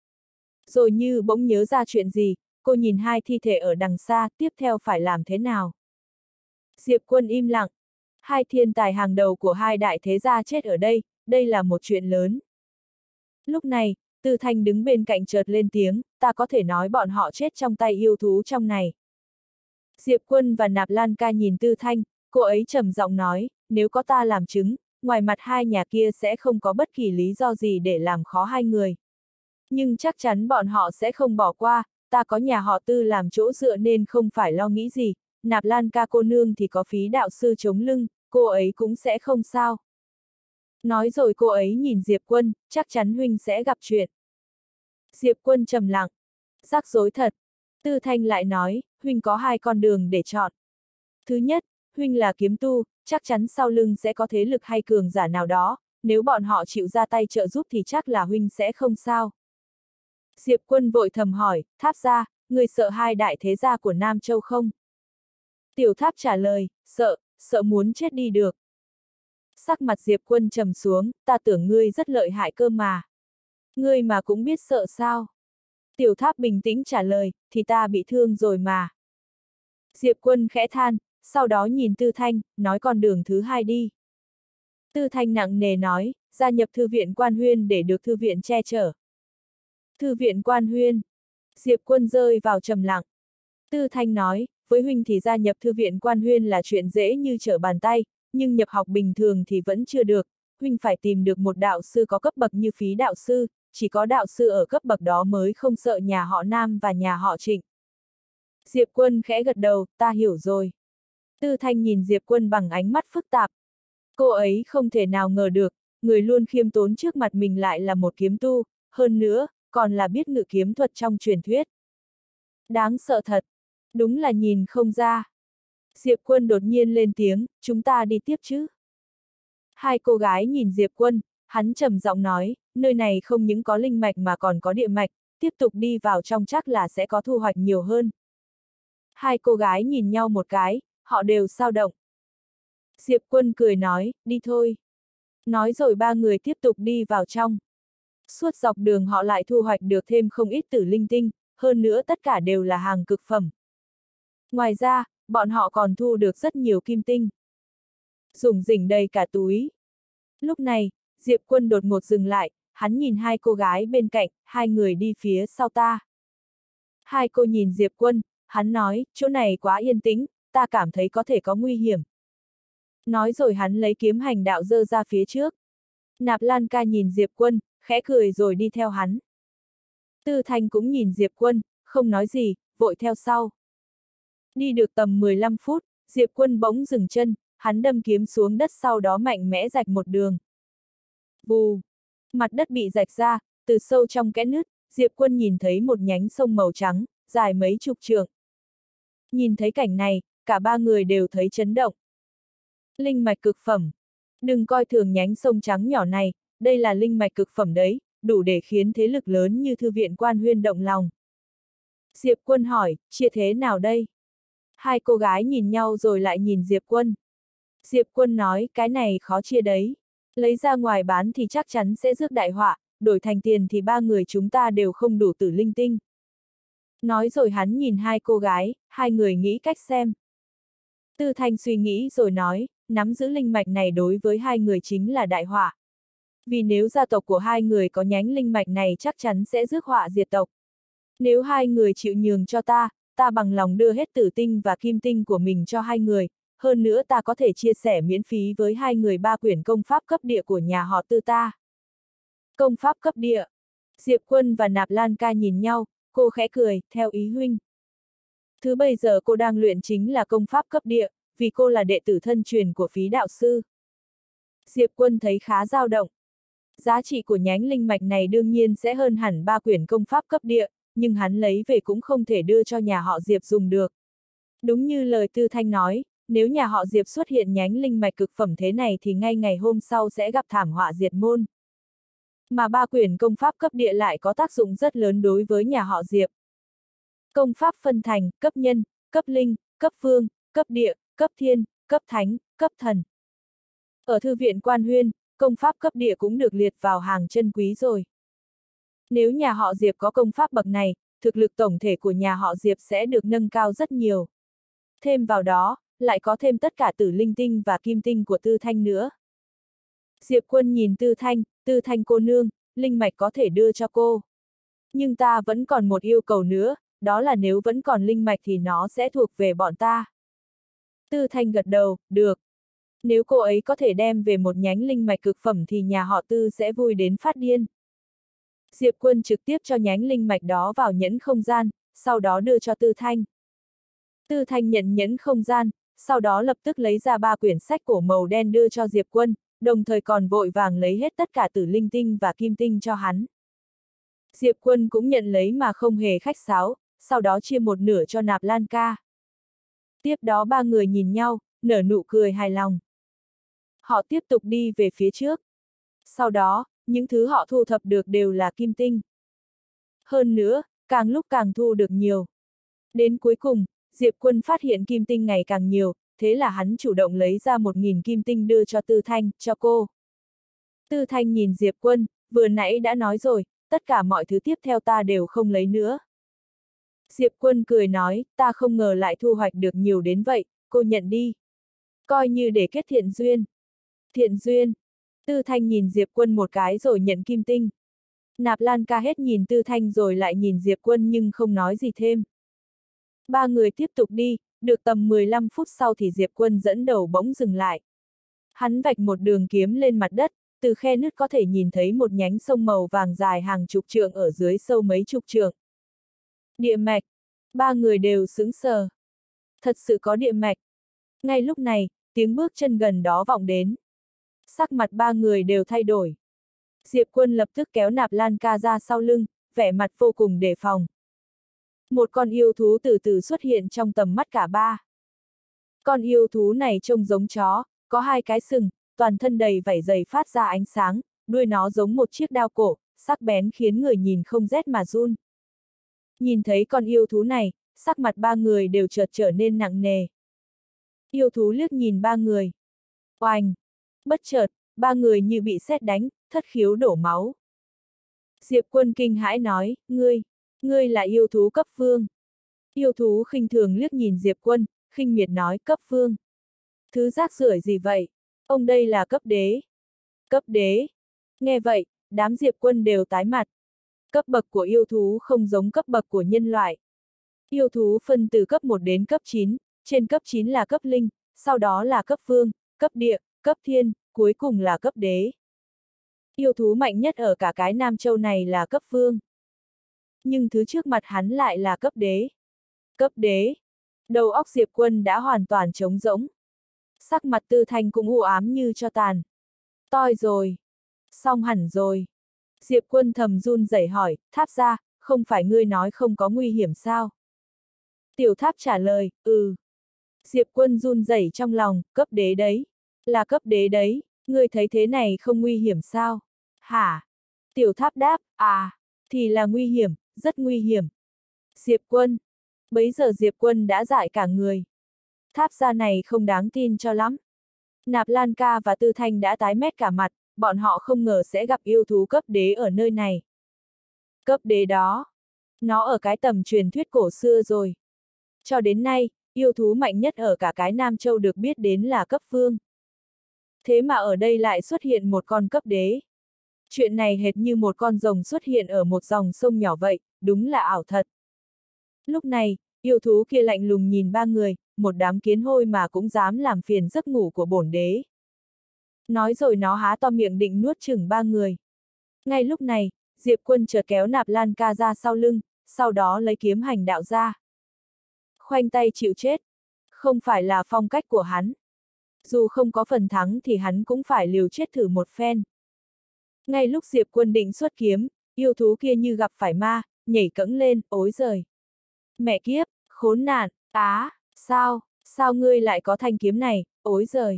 Rồi như bỗng nhớ ra chuyện gì, cô nhìn hai thi thể ở đằng xa, tiếp theo phải làm thế nào? Diệp Quân im lặng. Hai thiên tài hàng đầu của hai đại thế gia chết ở đây là một chuyện lớn. Lúc này, Tư Thanh đứng bên cạnh chợt lên tiếng, ta có thể nói bọn họ chết trong tay yêu thú trong này. Diệp Quân và Nạp Lan Ca nhìn Tư Thanh, cô ấy trầm giọng nói, nếu có ta làm chứng, ngoài mặt hai nhà kia sẽ không có bất kỳ lý do gì để làm khó hai người. Nhưng chắc chắn bọn họ sẽ không bỏ qua, ta có nhà họ Tư làm chỗ dựa nên không phải lo nghĩ gì, Nạp Lan Ca cô nương thì có phí đạo sư chống lưng, cô ấy cũng sẽ không sao. Nói rồi cô ấy nhìn Diệp Quân, chắc chắn huynh sẽ gặp chuyện. Diệp Quân trầm lặng. Rắc rối thật. Tư Thanh lại nói, huynh có hai con đường để chọn. Thứ nhất, huynh là kiếm tu, chắc chắn sau lưng sẽ có thế lực hay cường giả nào đó, nếu bọn họ chịu ra tay trợ giúp thì chắc là huynh sẽ không sao. Diệp Quân vội thầm hỏi, Tháp gia, người sợ hai đại thế gia của Nam Châu không? Tiểu Tháp trả lời, sợ muốn chết đi được. Sắc mặt Diệp Quân trầm xuống, ta tưởng ngươi rất lợi hại cơ mà. Ngươi mà cũng biết sợ sao? Tiểu Tháp bình tĩnh trả lời, thì ta bị thương rồi mà. Diệp Quân khẽ than, sau đó nhìn Tư Thanh, nói con đường thứ hai đi. Tư Thanh nặng nề nói, gia nhập thư viện Quan Huyên để được thư viện che chở. Thư viện Quan Huyên. Diệp Quân rơi vào trầm lặng. Tư Thanh nói, với huynh thì gia nhập thư viện Quan Huyên là chuyện dễ như trở bàn tay, nhưng nhập học bình thường thì vẫn chưa được, huynh phải tìm được một đạo sư có cấp bậc như phí đạo sư, chỉ có đạo sư ở cấp bậc đó mới không sợ nhà họ Nam và nhà họ Trịnh. Diệp Quân khẽ gật đầu, ta hiểu rồi. Tư Thanh nhìn Diệp Quân bằng ánh mắt phức tạp. Cô ấy không thể nào ngờ được, người luôn khiêm tốn trước mặt mình lại là một kiếm tu, hơn nữa, còn là biết ngự kiếm thuật trong truyền thuyết. Đáng sợ thật. Đúng là nhìn không ra. Diệp Quân đột nhiên lên tiếng, chúng ta đi tiếp chứ. Hai cô gái nhìn Diệp Quân, hắn trầm giọng nói, nơi này không những có linh mạch mà còn có địa mạch, tiếp tục đi vào trong chắc là sẽ có thu hoạch nhiều hơn. Hai cô gái nhìn nhau một cái, họ đều dao động. Diệp Quân cười nói, đi thôi. Nói rồi ba người tiếp tục đi vào trong. Suốt dọc đường họ lại thu hoạch được thêm không ít tử linh tinh, hơn nữa tất cả đều là hàng cực phẩm. Ngoài ra, bọn họ còn thu được rất nhiều kim tinh. Rủng rỉnh đầy cả túi. Lúc này, Diệp Quân đột ngột dừng lại, hắn nhìn hai cô gái bên cạnh, hai người đi phía sau ta. Hai cô nhìn Diệp Quân, hắn nói, chỗ này quá yên tĩnh, ta cảm thấy có thể có nguy hiểm. Nói rồi hắn lấy kiếm hành đạo giơ ra phía trước. Nạp Lan Ca nhìn Diệp Quân, khẽ cười rồi đi theo hắn. Tư Thanh cũng nhìn Diệp Quân, không nói gì, vội theo sau. Đi được tầm 15 phút, Diệp Quân bỗng dừng chân, hắn đâm kiếm xuống đất sau đó mạnh mẽ rạch một đường. Vù! Mặt đất bị rạch ra, Từ sâu trong kẽ nứt, Diệp Quân nhìn thấy một nhánh sông màu trắng, dài mấy chục trượng. Nhìn thấy cảnh này, cả ba người đều thấy chấn động. Linh mạch cực phẩm. Đừng coi thường nhánh sông trắng nhỏ này, đây là linh mạch cực phẩm đấy, đủ để khiến thế lực lớn như Thư viện Quan Huyên động lòng. Diệp Quân hỏi, chia thế nào đây? Hai cô gái nhìn nhau rồi lại nhìn Diệp Quân. Diệp Quân nói, cái này khó chia đấy. Lấy ra ngoài bán thì chắc chắn sẽ rước đại họa, đổi thành tiền thì ba người chúng ta đều không đủ tử linh tinh. Nói rồi hắn nhìn hai cô gái, hai người nghĩ cách xem. Tư Thanh suy nghĩ rồi nói, nắm giữ linh mạch này đối với hai người chính là đại họa. Vì nếu gia tộc của hai người có nhánh linh mạch này chắc chắn sẽ rước họa diệt tộc. Nếu hai người chịu nhường cho ta bằng lòng đưa hết tử tinh và kim tinh của mình cho hai người, hơn nữa ta có thể chia sẻ miễn phí với hai người 3 quyển công pháp cấp địa của nhà họ Tư ta. Công pháp cấp địa. Diệp Quân và Nạp Lan Ca nhìn nhau, cô khẽ cười, theo ý huynh. Thứ bây giờ cô đang luyện chính là công pháp cấp địa, vì cô là đệ tử thân truyền của Phí đạo sư. Diệp Quân thấy khá dao động. Giá trị của nhánh linh mạch này đương nhiên sẽ hơn hẳn 3 quyển công pháp cấp địa, nhưng hắn lấy về cũng không thể đưa cho nhà họ Diệp dùng được. Đúng như lời Tư Thanh nói, nếu nhà họ Diệp xuất hiện nhánh linh mạch cực phẩm thế này thì ngay ngày hôm sau sẽ gặp thảm họa diệt môn. Mà 3 quyển công pháp cấp địa lại có tác dụng rất lớn đối với nhà họ Diệp. Công pháp phân thành, cấp nhân, cấp linh, cấp vương, cấp địa, cấp thiên, cấp thánh, cấp thần. Ở Thư viện Quan Huyên, công pháp cấp địa cũng được liệt vào hàng chân quý rồi. Nếu nhà họ Diệp có công pháp bậc này, thực lực tổng thể của nhà họ Diệp sẽ được nâng cao rất nhiều. Thêm vào đó, lại có thêm tất cả tử linh tinh và kim tinh của Tư Thanh nữa. Diệp Quân nhìn Tư Thanh cô nương, linh mạch có thể đưa cho cô. Nhưng ta vẫn còn một yêu cầu nữa, đó là nếu vẫn còn linh mạch thì nó sẽ thuộc về bọn ta. Tư Thanh gật đầu, được. Nếu cô ấy có thể đem về một nhánh linh mạch cực phẩm thì nhà họ Tư sẽ vui đến phát điên. Diệp Quân trực tiếp cho nhánh linh mạch đó vào nhẫn không gian, sau đó đưa cho Tư Thanh. Tư Thanh nhận nhẫn không gian, sau đó lập tức lấy ra 3 quyển sách cổ màu đen đưa cho Diệp Quân, đồng thời còn vội vàng lấy hết tất cả tử linh tinh và kim tinh cho hắn. Diệp Quân cũng nhận lấy mà không hề khách sáo, sau đó chia một nửa cho Nạp Lan Ca. Tiếp đó ba người nhìn nhau, nở nụ cười hài lòng. Họ tiếp tục đi về phía trước. Sau đó, những thứ họ thu thập được đều là kim tinh. Hơn nữa, càng lúc càng thu được nhiều. Đến cuối cùng, Diệp Quân phát hiện kim tinh ngày càng nhiều, thế là hắn chủ động lấy ra 1000 kim tinh đưa cho Tư Thanh, cho cô. Tư Thanh nhìn Diệp Quân, vừa nãy đã nói rồi, tất cả mọi thứ tiếp theo ta đều không lấy nữa. Diệp Quân cười nói, ta không ngờ lại thu hoạch được nhiều đến vậy, cô nhận đi. Coi như để kết thiện duyên. Thiện duyên. Tư Thanh nhìn Diệp Quân một cái rồi nhận kim tinh. Nạp Lan Ca hết nhìn Tư Thanh rồi lại nhìn Diệp Quân nhưng không nói gì thêm. Ba người tiếp tục đi, được tầm 15 phút sau thì Diệp Quân dẫn đầu bỗng dừng lại. Hắn vạch một đường kiếm lên mặt đất, từ khe nứt có thể nhìn thấy một nhánh sông màu vàng dài hàng chục trượng ở dưới sâu mấy chục trượng. Địa mạch. Ba người đều sững sờ. Thật sự có địa mạch. Ngay lúc này, tiếng bước chân gần đó vọng đến. Sắc mặt ba người đều thay đổi. Diệp Quân lập tức kéo Nạp Lan Ca ra sau lưng, vẻ mặt vô cùng đề phòng. Một con yêu thú từ từ xuất hiện trong tầm mắt cả ba. Con yêu thú này trông giống chó, có 2 cái sừng, toàn thân đầy vảy dày phát ra ánh sáng, đuôi nó giống một chiếc đao cổ, sắc bén khiến người nhìn không rét mà run. Nhìn thấy con yêu thú này, sắc mặt ba người đều chợt trở nên nặng nề. Yêu thú liếc nhìn ba người. Oành! Bất chợt, ba người như bị sét đánh, thất khiếu đổ máu. Diệp Quân kinh hãi nói, ngươi là yêu thú cấp vương. Yêu thú khinh thường liếc nhìn Diệp Quân, khinh miệt nói, cấp vương. Thứ rác rưởi gì vậy? Ông đây là cấp đế. Cấp đế. Nghe vậy, đám Diệp Quân đều tái mặt. Cấp bậc của yêu thú không giống cấp bậc của nhân loại. Yêu thú phân từ cấp 1 đến cấp 9, trên cấp 9 là cấp linh, sau đó là cấp vương, cấp địa, cấp thiên, cuối cùng là cấp đế. Yêu thú mạnh nhất ở cả cái Nam Châu này là cấp vương. Nhưng thứ trước mặt hắn lại là cấp đế. Cấp đế. Đầu óc Diệp Quân đã hoàn toàn trống rỗng. Sắc mặt Tư Thanh cũng u ám như cho tàn. Toi rồi. Xong hẳn rồi. Diệp Quân thầm run rẩy hỏi, Tháp gia, không phải ngươi nói không có nguy hiểm sao? Tiểu Tháp trả lời, Diệp Quân run rẩy trong lòng, cấp đế đấy. Là cấp đế đấy, ngươi thấy thế này không nguy hiểm sao? Hả? Tiểu Tháp đáp, thì là nguy hiểm, rất nguy hiểm. Diệp Quân. Bấy giờ Diệp Quân đã dại cả người. Tháp gia này không đáng tin cho lắm. Nạp Lan Ca và Tư Thanh đã tái mét cả mặt, bọn họ không ngờ sẽ gặp yêu thú cấp đế ở nơi này. Cấp đế đó, nó ở cái tầm truyền thuyết cổ xưa rồi. Cho đến nay, yêu thú mạnh nhất ở cả cái Nam Châu được biết đến là cấp vương. Thế mà ở đây lại xuất hiện một con cấp đế. Chuyện này hệt như một con rồng xuất hiện ở một dòng sông nhỏ vậy, đúng là ảo thật. Lúc này, yêu thú kia lạnh lùng nhìn ba người, một đám kiến hôi mà cũng dám làm phiền giấc ngủ của bổn đế. Nói rồi nó há to miệng định nuốt chửng ba người. Ngay lúc này, Diệp Quân chợt kéo Nạp Lan Ca ra sau lưng, sau đó lấy kiếm hành đạo ra. Khoanh tay chịu chết. Không phải là phong cách của hắn. Dù không có phần thắng thì hắn cũng phải liều chết thử một phen. Ngay lúc Diệp Quân định xuất kiếm, yêu thú kia như gặp phải ma, nhảy cẫng lên, ối giời. Mẹ kiếp, khốn nạn, sao ngươi lại có thanh kiếm này, ối giời.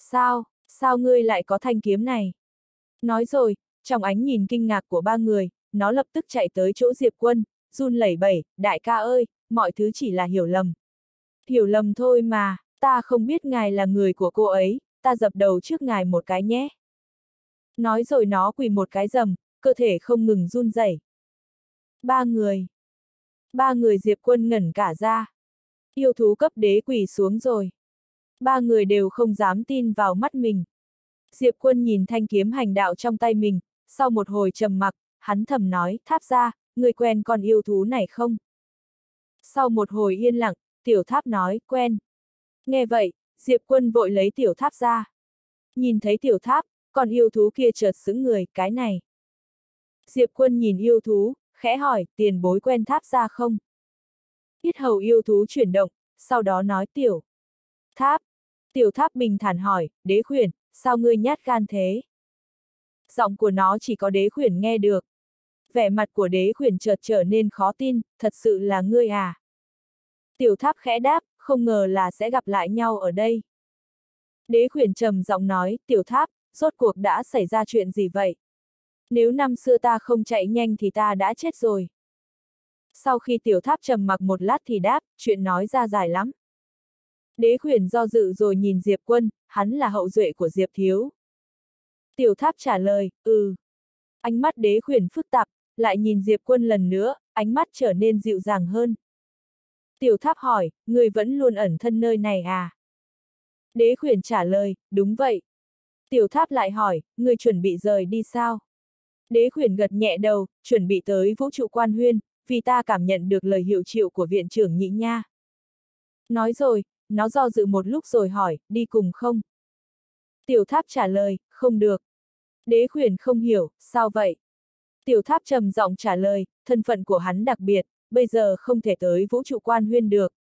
Sao ngươi lại có thanh kiếm này? Nói rồi, trong ánh nhìn kinh ngạc của ba người, nó lập tức chạy tới chỗ Diệp Quân, run lẩy bẩy, đại ca ơi, mọi thứ chỉ là hiểu lầm. Hiểu lầm thôi mà, ta không biết ngài là người của cô ấy, ta dập đầu trước ngài một cái nhé. Nói rồi nó quỳ một cái rầm, cơ thể không ngừng run rẩy. Ba người Diệp Quân ngẩn cả ra. Yêu thú cấp đế quỳ xuống rồi. Ba người đều không dám tin vào mắt mình. Diệp Quân nhìn thanh kiếm hành đạo trong tay mình, sau một hồi trầm mặc, hắn thầm nói, Tháp gia, người quen con yêu thú này không? Sau một hồi yên lặng, Tiểu Tháp nói, quen. Nghe vậy, Diệp Quân vội lấy Tiểu Tháp ra. Nhìn thấy Tiểu Tháp, con yêu thú kia chợt sững người, cái này. Diệp Quân nhìn yêu thú, khẽ hỏi, tiền bối quen Tháp gia không? Yết hầu yêu thú chuyển động, sau đó nói Tiểu Tháp. Tiểu Tháp bình thản hỏi, Đế Khuyển, sao ngươi nhát gan thế? Giọng của nó chỉ có Đế Khuyển nghe được. Vẻ mặt của Đế Khuyển chợt trở nên khó tin, thật sự là ngươi à? Tiểu Tháp khẽ đáp, không ngờ là sẽ gặp lại nhau ở đây. Đế Khuyển trầm giọng nói, Tiểu Tháp, rốt cuộc đã xảy ra chuyện gì vậy? Nếu năm xưa ta không chạy nhanh thì ta đã chết rồi. Sau khi Tiểu Tháp trầm mặc một lát thì đáp, chuyện nói ra dài lắm. Đế Khuyển do dự rồi nhìn Diệp Quân, hắn là hậu duệ của Diệp Thiếu. Tiểu Tháp trả lời, Ánh mắt Đế Khuyển phức tạp, lại nhìn Diệp Quân lần nữa, ánh mắt trở nên dịu dàng hơn. Tiểu Tháp hỏi, người vẫn luôn ẩn thân nơi này à? Đế Khuyển trả lời, đúng vậy. Tiểu Tháp lại hỏi, người chuẩn bị rời đi sao? Đế Khuyển gật nhẹ đầu, chuẩn bị tới vũ trụ quan huyên, vì ta cảm nhận được lời hiệu triệu của viện trưởng Nhị Nha. Nói rồi, nó do dự một lúc rồi hỏi, đi cùng không? Tiểu Tháp trả lời, không được. Đế Khuyển không hiểu, sao vậy? Tiểu Tháp trầm giọng trả lời, thân phận của hắn đặc biệt, bây giờ không thể tới vũ trụ quan huyên được.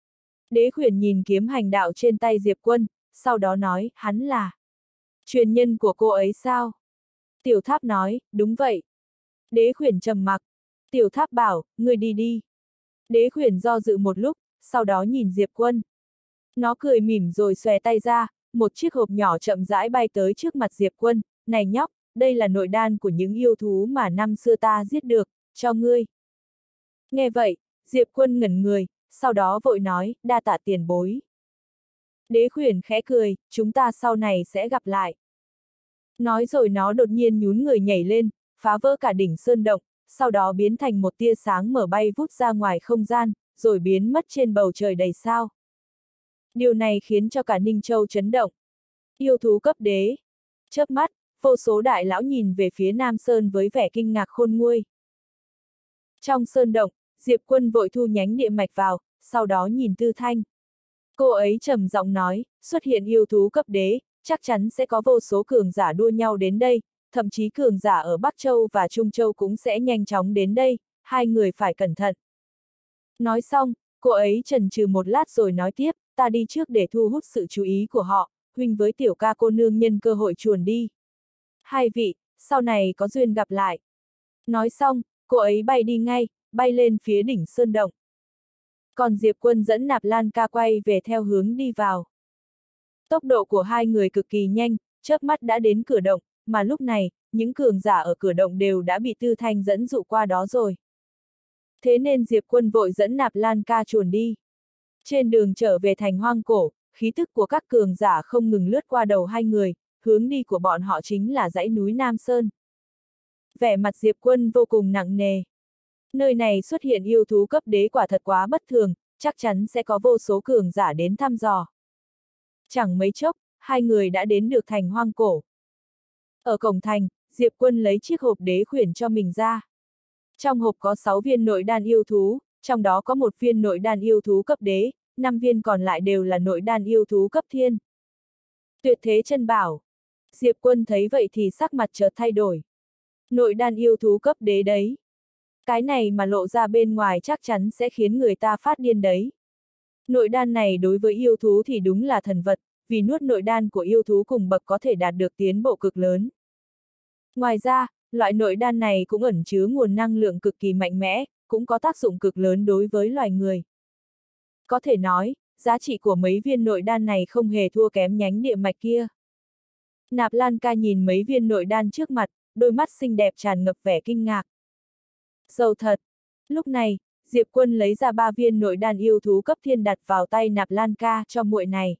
Đế Khuyển nhìn kiếm hành đạo trên tay Diệp Quân, sau đó nói, hắn là truyền nhân của cô ấy sao? Tiểu Tháp nói, đúng vậy. Đế Khuyển trầm mặc. Tiểu Tháp bảo, ngươi đi đi. Đế Khuyển do dự một lúc, sau đó nhìn Diệp Quân. Nó cười mỉm rồi xòe tay ra, một chiếc hộp nhỏ chậm rãi bay tới trước mặt Diệp Quân, này nhóc, đây là nội đan của những yêu thú mà năm xưa ta giết được, cho ngươi. Nghe vậy, Diệp Quân ngẩn người, sau đó vội nói, đa tạ tiền bối. Đế Khuyển khẽ cười, chúng ta sau này sẽ gặp lại. Nói rồi nó đột nhiên nhún người nhảy lên, phá vỡ cả đỉnh sơn động, sau đó biến thành một tia sáng mở bay vút ra ngoài không gian, rồi biến mất trên bầu trời đầy sao. Điều này khiến cho cả Ninh Châu chấn động. Yêu thú cấp đế. Chớp mắt, vô số đại lão nhìn về phía Nam Sơn với vẻ kinh ngạc khôn nguôi. Trong sơn động, Diệp Quân vội thu nhánh địa mạch vào, sau đó nhìn Tư Thanh. Cô ấy trầm giọng nói, xuất hiện yêu thú cấp đế, chắc chắn sẽ có vô số cường giả đua nhau đến đây, thậm chí cường giả ở Bắc Châu và Trung Châu cũng sẽ nhanh chóng đến đây, hai người phải cẩn thận. Nói xong, cô ấy chần chừ một lát rồi nói tiếp, ta đi trước để thu hút sự chú ý của họ, huynh với tiểu ca cô nương nhân cơ hội chuồn đi. Hai vị, sau này có duyên gặp lại. Nói xong, cô ấy bay đi ngay, bay lên phía đỉnh sơn động. Còn Diệp Quân dẫn Nạp Lan Ca quay về theo hướng đi vào. Tốc độ của hai người cực kỳ nhanh, chớp mắt đã đến cửa động, mà lúc này, những cường giả ở cửa động đều đã bị Tư Thanh dẫn dụ qua đó rồi. Thế nên Diệp Quân vội dẫn Nạp Lan Ca chuồn đi. Trên đường trở về thành hoang cổ, khí tức của các cường giả không ngừng lướt qua đầu hai người, hướng đi của bọn họ chính là dãy núi Nam Sơn. Vẻ mặt Diệp Quân vô cùng nặng nề. Nơi này xuất hiện yêu thú cấp đế quả thật quá bất thường, chắc chắn sẽ có vô số cường giả đến thăm dò. Chẳng mấy chốc, hai người đã đến được thành hoang cổ. Ở cổng thành, Diệp Quân lấy chiếc hộp đế khuyển cho mình ra. Trong hộp có 6 viên nội đan yêu thú, trong đó có 1 viên nội đan yêu thú cấp đế, 5 viên còn lại đều là nội đan yêu thú cấp thiên. Tuyệt thế chân bảo. Diệp Quân thấy vậy thì sắc mặt chợt thay đổi. Nội đan yêu thú cấp đế đấy. Cái này mà lộ ra bên ngoài chắc chắn sẽ khiến người ta phát điên đấy. Nội đan này đối với yêu thú thì đúng là thần vật, vì nuốt nội đan của yêu thú cùng bậc có thể đạt được tiến bộ cực lớn. Ngoài ra, loại nội đan này cũng ẩn chứa nguồn năng lượng cực kỳ mạnh mẽ, cũng có tác dụng cực lớn đối với loài người. Có thể nói, giá trị của mấy viên nội đan này không hề thua kém nhánh địa mạch kia. Nạp Lan Ca nhìn mấy viên nội đan trước mặt, đôi mắt xinh đẹp tràn ngập vẻ kinh ngạc. Giàu thật! Lúc này, Diệp Quân lấy ra 3 viên nội đan yêu thú cấp thiên đặt vào tay Nạp Lan Ca cho muội này.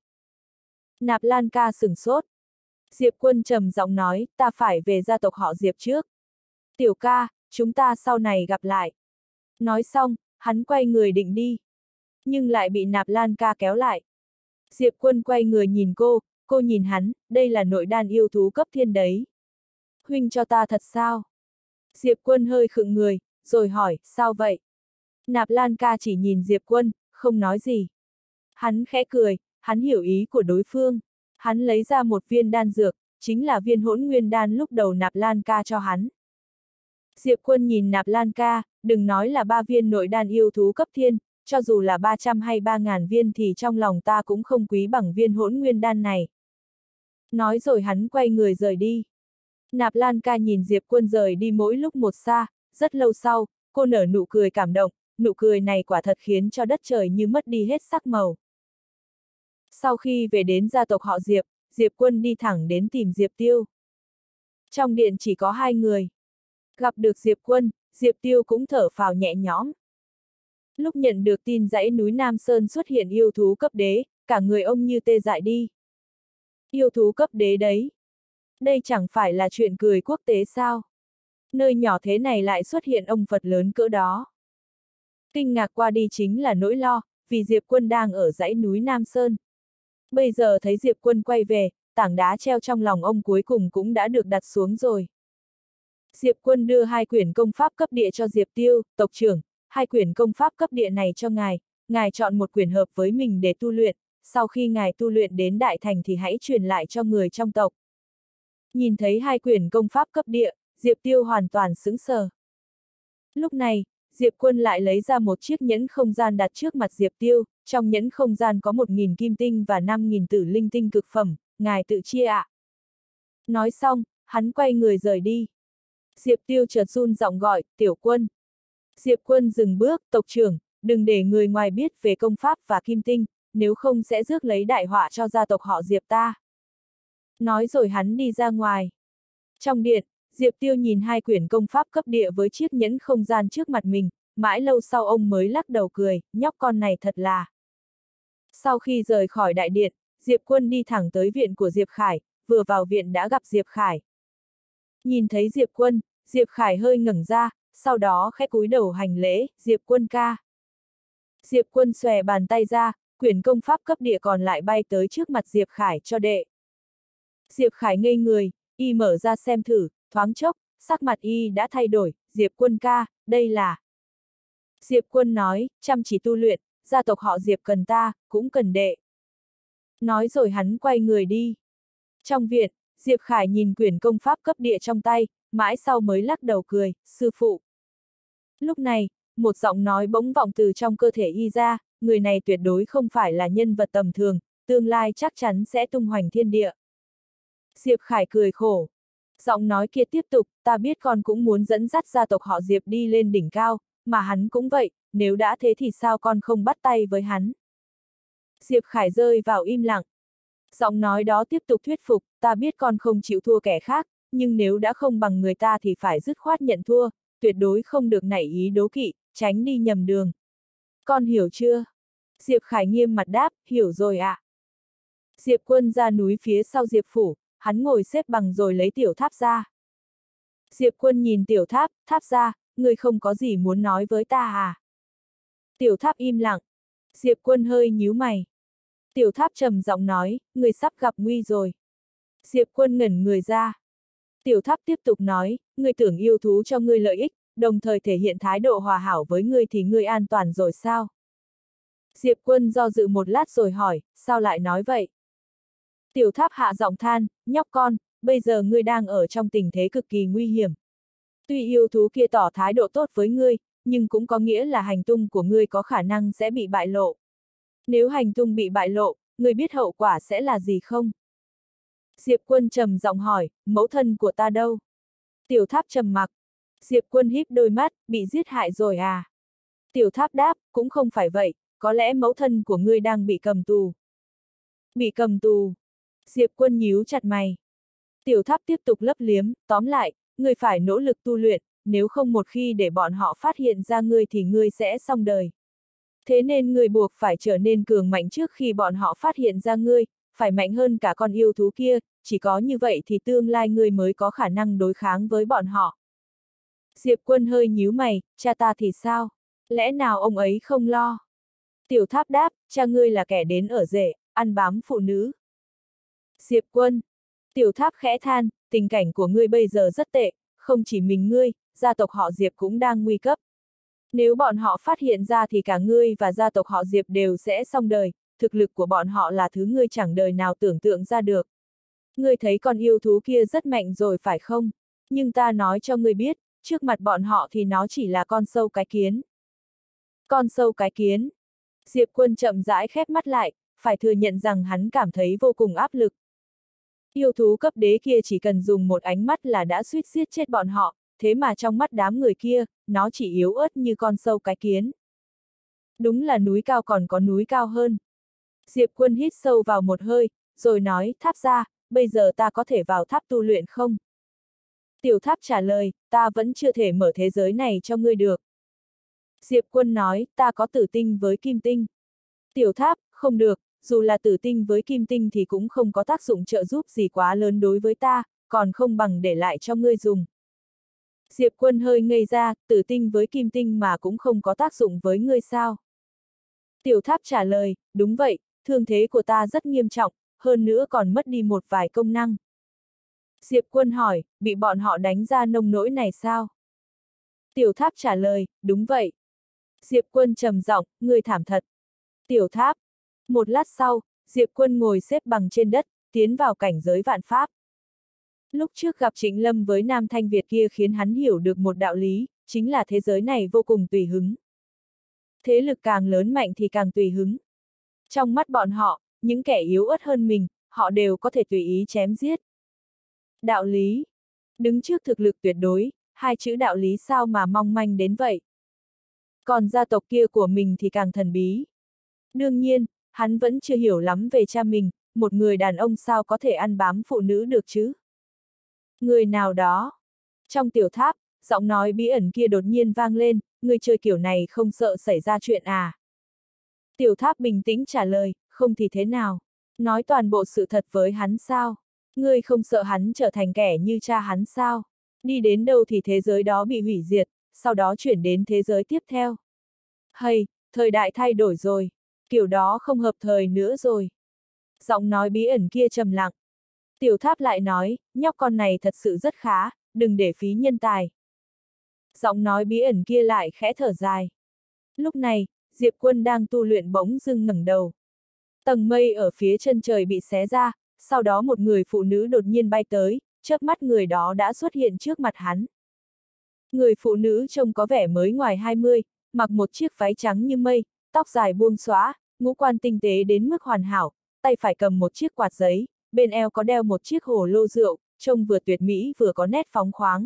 Nạp Lan Ca sửng sốt. Diệp Quân trầm giọng nói, ta phải về gia tộc họ Diệp trước. Tiểu ca, chúng ta sau này gặp lại. Nói xong, hắn quay người định đi. Nhưng lại bị Nạp Lan Ca kéo lại. Diệp Quân quay người nhìn cô nhìn hắn, đây là nội đan yêu thú cấp thiên đấy. Huynh cho ta thật sao? Diệp Quân hơi khựng người, rồi hỏi, sao vậy? Nạp Lan Ca chỉ nhìn Diệp Quân, không nói gì. Hắn khẽ cười, hắn hiểu ý của đối phương. Hắn lấy ra một viên đan dược, chính là viên hỗn nguyên đan lúc đầu Nạp Lan Ca cho hắn. Diệp Quân nhìn Nạp Lan Ca, đừng nói là 3 viên nội đan yêu thú cấp thiên, cho dù là 300 hay 3.000 viên thì trong lòng ta cũng không quý bằng viên hỗn nguyên đan này. Nói rồi hắn quay người rời đi. Nạp Lan Ca nhìn Diệp Quân rời đi mỗi lúc một xa, rất lâu sau, cô nở nụ cười cảm động, nụ cười này quả thật khiến cho đất trời như mất đi hết sắc màu. Sau khi về đến gia tộc họ Diệp, Diệp Quân đi thẳng đến tìm Diệp Tiêu. Trong điện chỉ có 2 người. Gặp được Diệp Quân, Diệp Tiêu cũng thở phào nhẹ nhõm. Lúc nhận được tin dãy núi Nam Sơn xuất hiện yêu thú cấp đế, cả người ông như tê dại đi. Yêu thú cấp đế đấy. Đây chẳng phải là chuyện cười quốc tế sao? Nơi nhỏ thế này lại xuất hiện ông Phật lớn cỡ đó. Kinh ngạc qua đi chính là nỗi lo, vì Diệp Quân đang ở dãy núi Nam Sơn. Bây giờ thấy Diệp Quân quay về, tảng đá treo trong lòng ông cuối cùng cũng đã được đặt xuống rồi. Diệp Quân đưa 2 quyển công pháp cấp địa cho Diệp Tiêu, tộc trưởng, 2 quyển công pháp cấp địa này cho ngài chọn một quyển hợp với mình để tu luyện, sau khi ngài tu luyện đến đại thành thì hãy truyền lại cho người trong tộc. Nhìn thấy 2 quyển công pháp cấp địa, Diệp Tiêu hoàn toàn sững sờ. Lúc này, Diệp Quân lại lấy ra một chiếc nhẫn không gian đặt trước mặt Diệp Tiêu, trong nhẫn không gian có 1.000 kim tinh và 5.000 tử linh tinh cực phẩm, ngài tự chia ạ. Nói xong, hắn quay người rời đi. Diệp Tiêu chợt run giọng gọi, Tiểu Quân. Diệp Quân dừng bước, tộc trưởng, đừng để người ngoài biết về công pháp và kim tinh, nếu không sẽ rước lấy đại họa cho gia tộc họ Diệp ta. Nói rồi hắn đi ra ngoài. Trong điện, Diệp Tiêu nhìn 2 quyển công pháp cấp địa với chiếc nhẫn không gian trước mặt mình, mãi lâu sau ông mới lắc đầu cười, nhóc con này thật là. Sau khi rời khỏi đại điện, Diệp Quân đi thẳng tới viện của Diệp Khải, vừa vào viện đã gặp Diệp Khải. Nhìn thấy Diệp Quân, Diệp Khải hơi ngẩng ra, sau đó khẽ cúi đầu hành lễ, Diệp Quân ca. Diệp Quân xòe bàn tay ra, quyển công pháp cấp địa còn lại bay tới trước mặt Diệp Khải cho đệ. Diệp Khải ngây người, y mở ra xem thử, thoáng chốc, sắc mặt y đã thay đổi, Diệp Quân ca, đây là. Diệp Quân nói, chăm chỉ tu luyện, gia tộc họ Diệp cần ta, cũng cần đệ. Nói rồi hắn quay người đi. Trong viện, Diệp Khải nhìn quyển công pháp cấp địa trong tay, mãi sau mới lắc đầu cười, sư phụ. Lúc này, một giọng nói bỗng vọng từ trong cơ thể y ra, người này tuyệt đối không phải là nhân vật tầm thường, tương lai chắc chắn sẽ tung hoành thiên địa. Diệp Khải cười khổ. Giọng nói kia tiếp tục, ta biết con cũng muốn dẫn dắt gia tộc họ Diệp đi lên đỉnh cao, mà hắn cũng vậy, nếu đã thế thì sao con không bắt tay với hắn? Diệp Khải rơi vào im lặng. Giọng nói đó tiếp tục thuyết phục, ta biết con không chịu thua kẻ khác, nhưng nếu đã không bằng người ta thì phải dứt khoát nhận thua, tuyệt đối không được nảy ý đố kỵ, tránh đi nhầm đường. Con hiểu chưa? Diệp Khải nghiêm mặt đáp, hiểu rồi ạ. Diệp Quân ra núi phía sau Diệp Phủ, hắn ngồi xếp bằng rồi lấy tiểu tháp ra. Diệp Quân nhìn tiểu tháp, tháp ra, ngươi không có gì muốn nói với ta à? Tiểu tháp im lặng. Diệp Quân hơi nhíu mày. Tiểu tháp trầm giọng nói, ngươi sắp gặp nguy rồi. Diệp Quân ngẩn người ra. Tiểu tháp tiếp tục nói, ngươi tưởng yêu thú cho ngươi lợi ích, đồng thời thể hiện thái độ hòa hảo với ngươi thì ngươi an toàn rồi sao? Diệp Quân do dự một lát rồi hỏi, sao lại nói vậy? Tiểu tháp hạ giọng than, nhóc con, bây giờ ngươi đang ở trong tình thế cực kỳ nguy hiểm. Tuy yêu thú kia tỏ thái độ tốt với ngươi, nhưng cũng có nghĩa là hành tung của ngươi có khả năng sẽ bị bại lộ. Nếu hành tung bị bại lộ, ngươi biết hậu quả sẽ là gì không? Diệp Quân trầm giọng hỏi, mẫu thân của ta đâu? Tiểu tháp trầm mặc. Diệp Quân híp đôi mắt, bị giết hại rồi à? Tiểu tháp đáp, cũng không phải vậy, có lẽ mẫu thân của ngươi đang bị cầm tù. Bị cầm tù. Diệp Quân nhíu chặt mày. Tiểu tháp tiếp tục lấp liếm, tóm lại, ngươi phải nỗ lực tu luyện, nếu không một khi để bọn họ phát hiện ra ngươi thì ngươi sẽ xong đời. Thế nên ngươi buộc phải trở nên cường mạnh trước khi bọn họ phát hiện ra ngươi, phải mạnh hơn cả con yêu thú kia, chỉ có như vậy thì tương lai ngươi mới có khả năng đối kháng với bọn họ. Diệp Quân hơi nhíu mày, cha ta thì sao? Lẽ nào ông ấy không lo? Tiểu tháp đáp, cha ngươi là kẻ đến ở rể, ăn bám phụ nữ. Diệp Quân. Tiểu tháp khẽ than, tình cảnh của ngươi bây giờ rất tệ, không chỉ mình ngươi, gia tộc họ Diệp cũng đang nguy cấp. Nếu bọn họ phát hiện ra thì cả ngươi và gia tộc họ Diệp đều sẽ xong đời, thực lực của bọn họ là thứ ngươi chẳng đời nào tưởng tượng ra được. Ngươi thấy con yêu thú kia rất mạnh rồi phải không? Nhưng ta nói cho ngươi biết, trước mặt bọn họ thì nó chỉ là con sâu cái kiến. Con sâu cái kiến. Diệp Quân chậm rãi khép mắt lại, phải thừa nhận rằng hắn cảm thấy vô cùng áp lực. Yêu thú cấp đế kia chỉ cần dùng một ánh mắt là đã suýt giết chết bọn họ, thế mà trong mắt đám người kia, nó chỉ yếu ớt như con sâu cái kiến. Đúng là núi cao còn có núi cao hơn. Diệp Quân hít sâu vào một hơi, rồi nói, tháp ra, bây giờ ta có thể vào tháp tu luyện không? Tiểu tháp trả lời, ta vẫn chưa thể mở thế giới này cho ngươi được. Diệp Quân nói, ta có tử tinh với kim tinh. Tiểu tháp, không được, dù là tử tinh với kim tinh thì cũng không có tác dụng trợ giúp gì quá lớn đối với ta, còn không bằng để lại cho ngươi dùng. Diệp Quân hơi ngây ra, tử tinh với kim tinh mà cũng không có tác dụng với ngươi sao? Tiểu tháp trả lời, đúng vậy, thương thế của ta rất nghiêm trọng, hơn nữa còn mất đi một vài công năng. Diệp Quân hỏi, bị bọn họ đánh ra nông nỗi này sao? Tiểu tháp trả lời, đúng vậy. Diệp Quân trầm giọng, ngươi thảm thật. Tiểu tháp. Một lát sau, Diệp Quân ngồi xếp bằng trên đất, tiến vào cảnh giới vạn pháp. Lúc trước gặp Trịnh Lâm với Nam Thanh Việt kia khiến hắn hiểu được một đạo lý, chính là thế giới này vô cùng tùy hứng. Thế lực càng lớn mạnh thì càng tùy hứng. Trong mắt bọn họ, những kẻ yếu ớt hơn mình, họ đều có thể tùy ý chém giết. Đạo lý. Đứng trước thực lực tuyệt đối, hai chữ đạo lý sao mà mong manh đến vậy. Còn gia tộc kia của mình thì càng thần bí. Đương nhiên, hắn vẫn chưa hiểu lắm về cha mình, một người đàn ông sao có thể ăn bám phụ nữ được chứ? Người nào đó. Trong tiểu tháp, giọng nói bí ẩn kia đột nhiên vang lên, người chơi kiểu này không sợ xảy ra chuyện à? Tiểu tháp bình tĩnh trả lời, không thì thế nào? Nói toàn bộ sự thật với hắn sao? Ngươi không sợ hắn trở thành kẻ như cha hắn sao? Đi đến đâu thì thế giới đó bị hủy diệt, sau đó chuyển đến thế giới tiếp theo. Hay, thời đại thay đổi rồi, kiểu đó không hợp thời nữa rồi. Giọng nói bí ẩn kia trầm lặng. Tiểu tháp lại nói, nhóc con này thật sự rất khá, đừng để phí nhân tài. Giọng nói bí ẩn kia lại khẽ thở dài. Lúc này, Diệp Quân đang tu luyện bỗng dưng ngẩng đầu. Tầng mây ở phía chân trời bị xé ra, sau đó một người phụ nữ đột nhiên bay tới, chớp mắt người đó đã xuất hiện trước mặt hắn. Người phụ nữ trông có vẻ mới ngoài 20, mặc một chiếc váy trắng như mây, tóc dài buông xõa, ngũ quan tinh tế đến mức hoàn hảo, tay phải cầm một chiếc quạt giấy, bên eo có đeo một chiếc hồ lô rượu, trông vừa tuyệt mỹ vừa có nét phóng khoáng.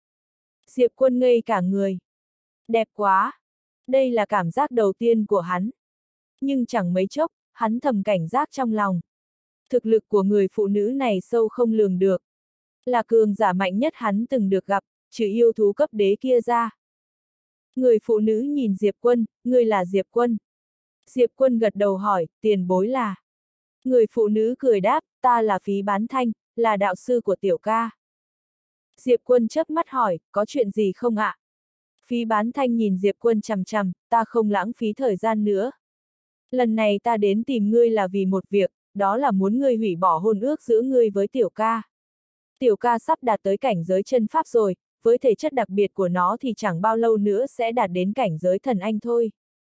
Diệp Quân ngây cả người. Đẹp quá! Đây là cảm giác đầu tiên của hắn. Nhưng chẳng mấy chốc, hắn thầm cảnh giác trong lòng. Thực lực của người phụ nữ này sâu không lường được. Là cường giả mạnh nhất hắn từng được gặp, trừ yêu thú cấp đế kia ra. Người phụ nữ nhìn Diệp Quân, ngươi là Diệp Quân. Diệp Quân gật đầu hỏi, tiền bối là. Người phụ nữ cười đáp, ta là Phí Bán Thanh, là đạo sư của tiểu ca. Diệp Quân chớp mắt hỏi, có chuyện gì không ạ? Phí Bán Thanh nhìn Diệp Quân chằm chằm, ta không lãng phí thời gian nữa. Lần này ta đến tìm ngươi là vì một việc, đó là muốn ngươi hủy bỏ hôn ước giữa ngươi với tiểu ca. Tiểu ca sắp đạt tới cảnh giới chân pháp rồi, với thể chất đặc biệt của nó thì chẳng bao lâu nữa sẽ đạt đến cảnh giới thần anh thôi.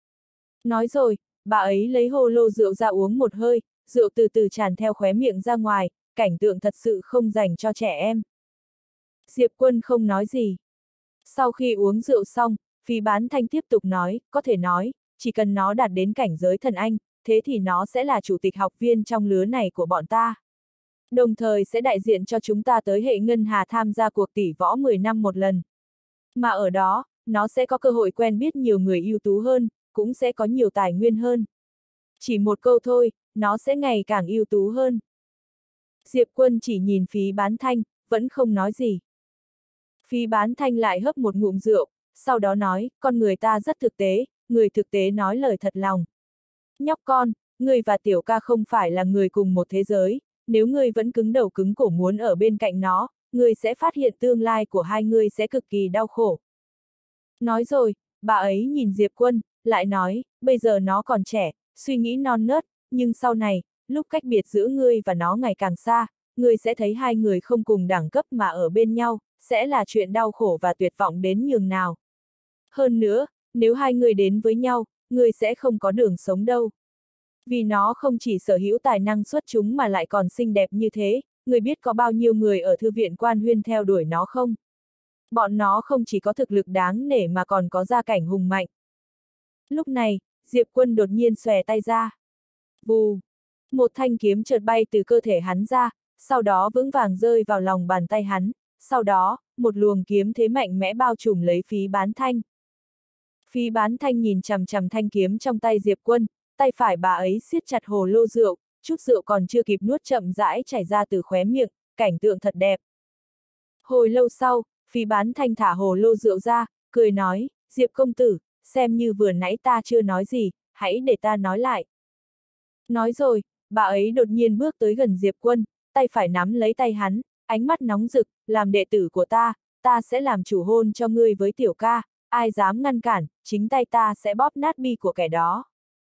Nói rồi, bà ấy lấy hồ lô rượu ra uống một hơi, rượu từ từ tràn theo khóe miệng ra ngoài, cảnh tượng thật sự không dành cho trẻ em. Diệp Quân không nói gì. Sau khi uống rượu xong, Phí Bán Thanh tiếp tục nói, có thể nói, chỉ cần nó đạt đến cảnh giới thần anh, thế thì nó sẽ là chủ tịch học viên trong lứa này của bọn ta. Đồng thời sẽ đại diện cho chúng ta tới hệ ngân hà tham gia cuộc tỷ võ 10 năm một lần. Mà ở đó, nó sẽ có cơ hội quen biết nhiều người ưu tú hơn, cũng sẽ có nhiều tài nguyên hơn. Chỉ một câu thôi, nó sẽ ngày càng ưu tú hơn. Diệp Quân chỉ nhìn Phí Bán Thanh, vẫn không nói gì. Phí Bán Thanh lại hớp một ngụm rượu, sau đó nói, con người ta rất thực tế, người thực tế nói lời thật lòng. Nhóc con, ngươi và tiểu ca không phải là người cùng một thế giới, nếu ngươi vẫn cứng đầu cứng cổ muốn ở bên cạnh nó, ngươi sẽ phát hiện tương lai của hai ngươi sẽ cực kỳ đau khổ. Nói rồi, bà ấy nhìn Diệp Quân, lại nói, bây giờ nó còn trẻ, suy nghĩ non nớt, nhưng sau này, lúc cách biệt giữa ngươi và nó ngày càng xa, ngươi sẽ thấy hai người không cùng đẳng cấp mà ở bên nhau, sẽ là chuyện đau khổ và tuyệt vọng đến nhường nào. Hơn nữa, nếu hai người đến với nhau, ngươi sẽ không có đường sống đâu. Vì nó không chỉ sở hữu tài năng xuất chúng mà lại còn xinh đẹp như thế, ngươi biết có bao nhiêu người ở thư viện Quan Huyên theo đuổi nó không? Bọn nó không chỉ có thực lực đáng nể mà còn có gia cảnh hùng mạnh. Lúc này, Diệp Quân đột nhiên xòe tay ra. Vù! Một thanh kiếm chợt bay từ cơ thể hắn ra, sau đó vững vàng rơi vào lòng bàn tay hắn, sau đó, một luồng kiếm thế mạnh mẽ bao trùm lấy Phí Bán Thanh. Phí Bán Thanh nhìn chằm chằm thanh kiếm trong tay Diệp Quân, tay phải bà ấy siết chặt hồ lô rượu, chút rượu còn chưa kịp nuốt chậm rãi chảy ra từ khóe miệng, cảnh tượng thật đẹp. Hồi lâu sau, Phí Bán Thanh thả hồ lô rượu ra, cười nói, Diệp công tử, xem như vừa nãy ta chưa nói gì, hãy để ta nói lại. Nói rồi, bà ấy đột nhiên bước tới gần Diệp Quân, tay phải nắm lấy tay hắn, ánh mắt nóng rực, làm đệ tử của ta sẽ làm chủ hôn cho ngươi với tiểu ca, ai dám ngăn cản, chính tay ta sẽ bóp nát bi của kẻ đó.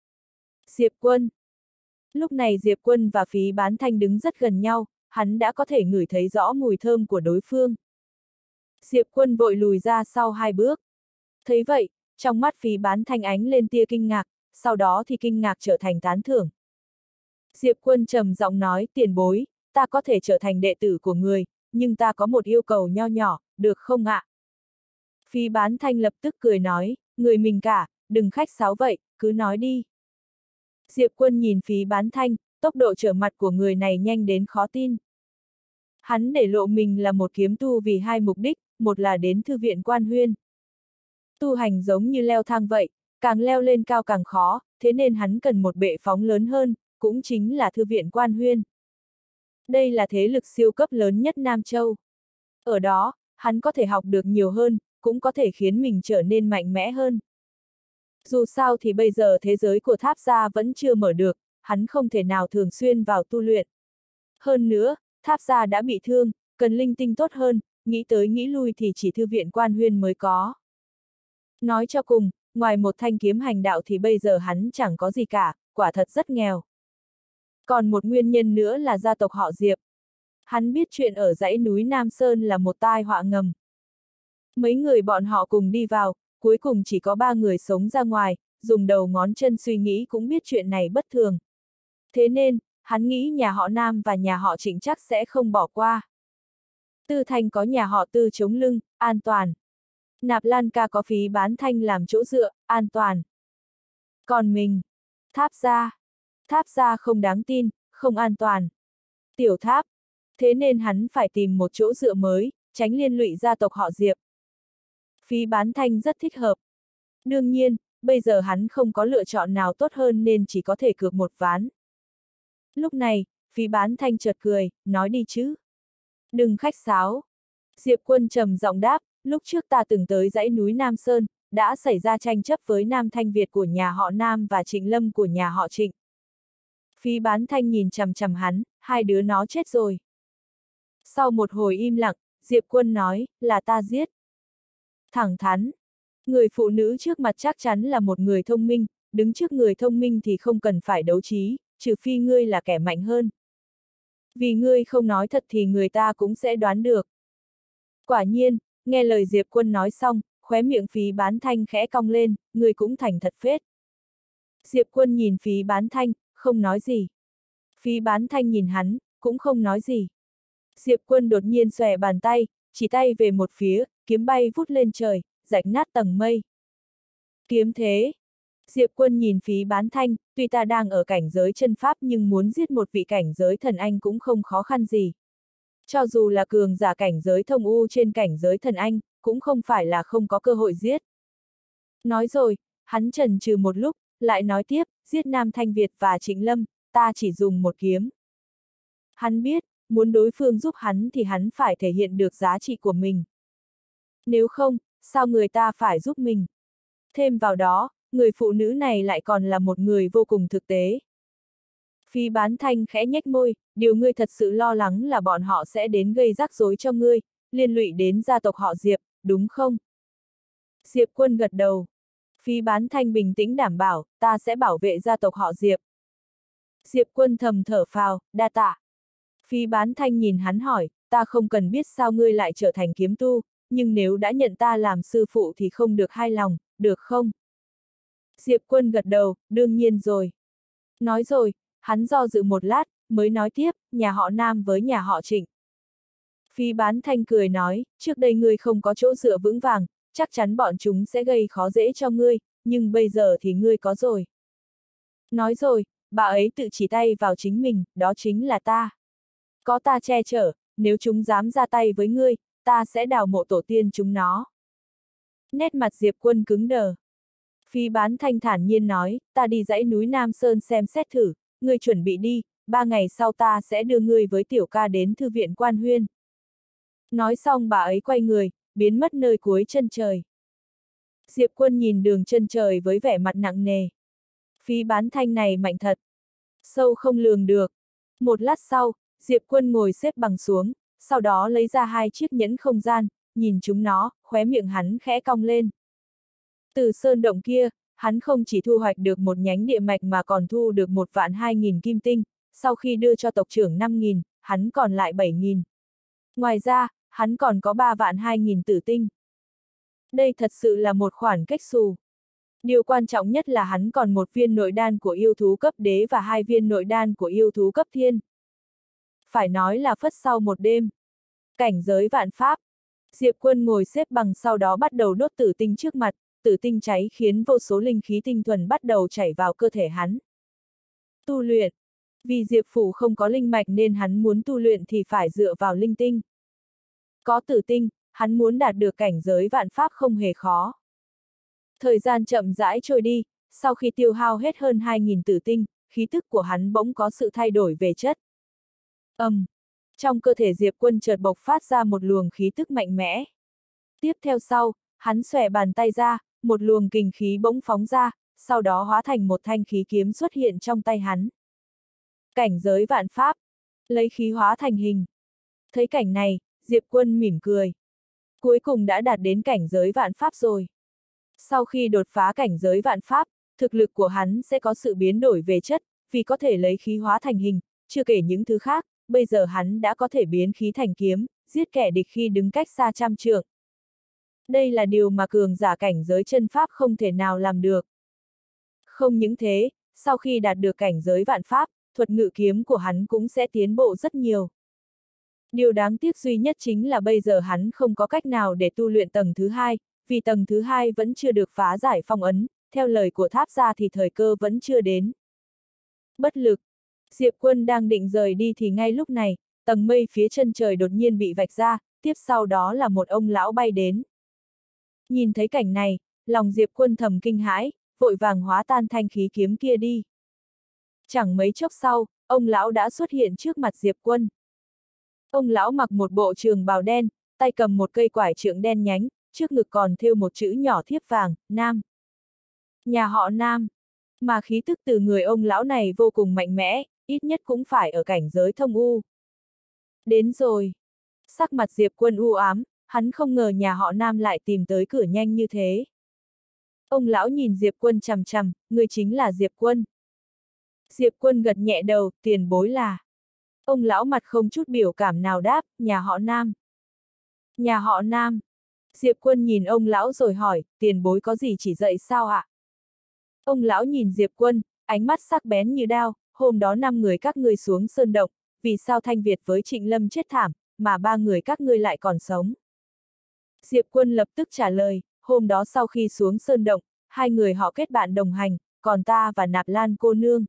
Diệp Quân. Lúc này Diệp Quân và Phí Bán Thanh đứng rất gần nhau, hắn đã có thể ngửi thấy rõ mùi thơm của đối phương. Diệp Quân vội lùi ra sau 2 bước. Thấy vậy, trong mắt Phí Bán Thanh ánh lên tia kinh ngạc, sau đó thì kinh ngạc trở thành tán thưởng. Diệp Quân trầm giọng nói, tiền bối, ta có thể trở thành đệ tử của người, nhưng ta có một yêu cầu nho nhỏ, được không ạ? Phí Bán Thanh lập tức cười nói, người mình cả, đừng khách sáo vậy, cứ nói đi. Diệp Quân nhìn Phí Bán Thanh, tốc độ trở mặt của người này nhanh đến khó tin. Hắn để lộ mình là một kiếm tu vì 2 mục đích, một là đến thư viện Quan Huyên. Tu hành giống như leo thang vậy, càng leo lên cao càng khó, thế nên hắn cần một bệ phóng lớn hơn, cũng chính là thư viện Quan Huyên. Đây là thế lực siêu cấp lớn nhất Nam Châu. Ở đó, hắn có thể học được nhiều hơn, cũng có thể khiến mình trở nên mạnh mẽ hơn. Dù sao thì bây giờ thế giới của Tháp gia vẫn chưa mở được, hắn không thể nào thường xuyên vào tu luyện. Hơn nữa, Tháp gia đã bị thương, cần linh tinh tốt hơn, nghĩ tới nghĩ lui thì chỉ thư viện Quan Huyên mới có. Nói cho cùng, ngoài một thanh kiếm hành đạo thì bây giờ hắn chẳng có gì cả, quả thật rất nghèo. Còn một nguyên nhân nữa là gia tộc họ Diệp. Hắn biết chuyện ở dãy núi Nam Sơn là một tai họa ngầm. Mấy người bọn họ cùng đi vào, cuối cùng chỉ có 3 người sống ra ngoài, dùng đầu ngón chân suy nghĩ cũng biết chuyện này bất thường. Thế nên, hắn nghĩ nhà họ Nam và nhà họ Trịnh chắc sẽ không bỏ qua. Tư Thanh có nhà họ Tư chống lưng, an toàn. Nạp Lan ca có Phí Bán Thanh làm chỗ dựa, an toàn. Còn mình, Tháp gia không đáng tin, không an toàn. Tiểu Tháp, Thế nên hắn phải tìm một chỗ dựa mới, tránh liên lụy gia tộc họ Diệp. Phí Bán Thanh rất thích hợp. Đương nhiên, bây giờ hắn không có lựa chọn nào tốt hơn nên chỉ có thể cược một ván. Lúc này, Phí Bán Thanh chợt cười, nói đi chứ. Đừng khách sáo. Diệp Quân trầm giọng đáp, lúc trước ta từng tới dãy núi Nam Sơn, đã xảy ra tranh chấp với Nam Thanh Việt của nhà họ Nam và Trịnh Lâm của nhà họ Trịnh. Phí Bán Thanh nhìn chằm chằm hắn, hai đứa nó chết rồi. Sau một hồi im lặng, Diệp Quân nói, là ta giết. Thẳng thắn. Người phụ nữ trước mặt chắc chắn là một người thông minh, đứng trước người thông minh thì không cần phải đấu trí, trừ phi ngươi là kẻ mạnh hơn. Vì ngươi không nói thật thì người ta cũng sẽ đoán được. Quả nhiên, nghe lời Diệp Quân nói xong, khóe miệng Phí Bán Thanh khẽ cong lên, ngươi cũng thành thật phết. Diệp Quân nhìn Phí Bán Thanh, không nói gì. Phí Bán Thanh nhìn hắn, cũng không nói gì. Diệp Quân đột nhiên xòe bàn tay, chỉ tay về một phía, kiếm bay vút lên trời, rạch nát tầng mây. Kiếm thế. Diệp Quân nhìn Phí Bán Thanh, tuy ta đang ở cảnh giới chân pháp nhưng muốn giết một vị cảnh giới thần anh cũng không khó khăn gì. Cho dù là cường giả cảnh giới thông u trên cảnh giới thần anh, cũng không phải là không có cơ hội giết. Nói rồi, hắn chần chừ một lúc, lại nói tiếp, giết Nam Thanh Việt và Trịnh Lâm, ta chỉ dùng một kiếm. Hắn biết, muốn đối phương giúp hắn thì hắn phải thể hiện được giá trị của mình. Nếu không, sao người ta phải giúp mình? Thêm vào đó, người phụ nữ này lại còn là một người vô cùng thực tế. Phí Bán Thanh khẽ nhếch môi, điều ngươi thật sự lo lắng là bọn họ sẽ đến gây rắc rối cho ngươi, liên lụy đến gia tộc họ Diệp, đúng không? Diệp Quân gật đầu. Phí Bán Thanh bình tĩnh đảm bảo, ta sẽ bảo vệ gia tộc họ Diệp. Diệp Quân thầm thở phào, đa tạ. Phí Bán Thanh nhìn hắn hỏi, ta không cần biết sao ngươi lại trở thành kiếm tu, nhưng nếu đã nhận ta làm sư phụ thì không được hài lòng, được không? Diệp Quân gật đầu, đương nhiên rồi. Nói rồi, hắn do dự một lát, mới nói tiếp, nhà họ Nam với nhà họ Trịnh. Phí Bán Thanh cười nói, trước đây ngươi không có chỗ dựa vững vàng, chắc chắn bọn chúng sẽ gây khó dễ cho ngươi, nhưng bây giờ thì ngươi có rồi. Nói rồi, bà ấy tự chỉ tay vào chính mình, đó chính là ta. Có ta che chở, nếu chúng dám ra tay với ngươi, ta sẽ đào mộ tổ tiên chúng nó. Nét mặt Diệp Quân cứng đờ. Phí Bán Thanh thản nhiên nói, ta đi dãy núi Nam Sơn xem xét thử, ngươi chuẩn bị đi, 3 ngày sau ta sẽ đưa ngươi với tiểu ca đến thư viện Quan Huyên. Nói xong bà ấy quay người, biến mất nơi cuối chân trời. Diệp Quân nhìn đường chân trời với vẻ mặt nặng nề. Phí Bán Thanh này mạnh thật. Sâu không lường được. Một lát sau, Diệp Quân ngồi xếp bằng xuống, sau đó lấy ra 2 chiếc nhẫn không gian, nhìn chúng nó, khóe miệng hắn khẽ cong lên. Từ sơn động kia, hắn không chỉ thu hoạch được một nhánh địa mạch mà còn thu được 1.200.000 kim tinh, sau khi đưa cho tộc trưởng 5.000, hắn còn lại 7.000. Ngoài ra, hắn còn có 3.200.000 tử tinh. Đây thật sự là một khoản cách xù. Điều quan trọng nhất là hắn còn 1 viên nội đan của yêu thú cấp đế và 2 viên nội đan của yêu thú cấp thiên. Phải nói là phất sau một đêm. Cảnh giới vạn pháp. Diệp Quân ngồi xếp bằng sau đó bắt đầu đốt tử tinh trước mặt, tử tinh cháy khiến vô số linh khí tinh thuần bắt đầu chảy vào cơ thể hắn. Tu luyện. Vì Diệp Phủ không có linh mạch nên hắn muốn tu luyện thì phải dựa vào linh tinh. Có tử tinh, hắn muốn đạt được cảnh giới vạn pháp không hề khó. Thời gian chậm rãi trôi đi, sau khi tiêu hao hết hơn 2.000 tử tinh, khí tức của hắn bỗng có sự thay đổi về chất. Trong cơ thể Diệp Quân chợt bộc phát ra một luồng khí tức mạnh mẽ. Tiếp theo sau, hắn xòe bàn tay ra, một luồng kình khí bỗng phóng ra, sau đó hóa thành một thanh khí kiếm xuất hiện trong tay hắn. Cảnh giới vạn pháp, lấy khí hóa thành hình. Thấy cảnh này, Diệp Quân mỉm cười. Cuối cùng đã đạt đến cảnh giới vạn pháp rồi. Sau khi đột phá cảnh giới vạn pháp, thực lực của hắn sẽ có sự biến đổi về chất, vì có thể lấy khí hóa thành hình, chưa kể những thứ khác, bây giờ hắn đã có thể biến khí thành kiếm, giết kẻ địch khi đứng cách xa trăm trượng. Đây là điều mà cường giả cảnh giới chân pháp không thể nào làm được. Không những thế, sau khi đạt được cảnh giới vạn pháp, thuật ngự kiếm của hắn cũng sẽ tiến bộ rất nhiều. Điều đáng tiếc duy nhất chính là bây giờ hắn không có cách nào để tu luyện tầng thứ 2, vì tầng thứ 2 vẫn chưa được phá giải phong ấn, theo lời của Tháp gia thì thời cơ vẫn chưa đến. Bất lực. Diệp Quân đang định rời đi thì ngay lúc này, tầng mây phía chân trời đột nhiên bị vạch ra, tiếp sau đó là một ông lão bay đến. Nhìn thấy cảnh này, lòng Diệp Quân thầm kinh hãi, vội vàng hóa tan thanh khí kiếm kia đi. Chẳng mấy chốc sau, ông lão đã xuất hiện trước mặt Diệp Quân. Ông lão mặc một bộ trường bào đen, tay cầm một cây quải trượng đen nhánh, trước ngực còn thêu một chữ nhỏ thiếp vàng, Nam. Nhà họ Nam. Mà khí tức từ người ông lão này vô cùng mạnh mẽ, ít nhất cũng phải ở cảnh giới thông u. Đến rồi. Sắc mặt Diệp Quân u ám, hắn không ngờ nhà họ Nam lại tìm tới cửa nhanh như thế. Ông lão nhìn Diệp Quân chằm chằm, người chính là Diệp Quân. Diệp Quân gật nhẹ đầu, tiền bối là. Ông lão mặt không chút biểu cảm nào đáp, nhà họ Nam. Nhà họ Nam. Diệp Quân nhìn ông lão rồi hỏi, tiền bối có gì chỉ dạy sao ạ? Ông lão nhìn Diệp Quân, ánh mắt sắc bén như đao, hôm đó 5 người các ngươi xuống sơn động, vì sao Thanh Việt với Trịnh Lâm chết thảm, mà 3 người các ngươi lại còn sống? Diệp Quân lập tức trả lời, hôm đó sau khi xuống sơn động, 2 người họ kết bạn đồng hành, còn ta và Nạp Lan cô nương.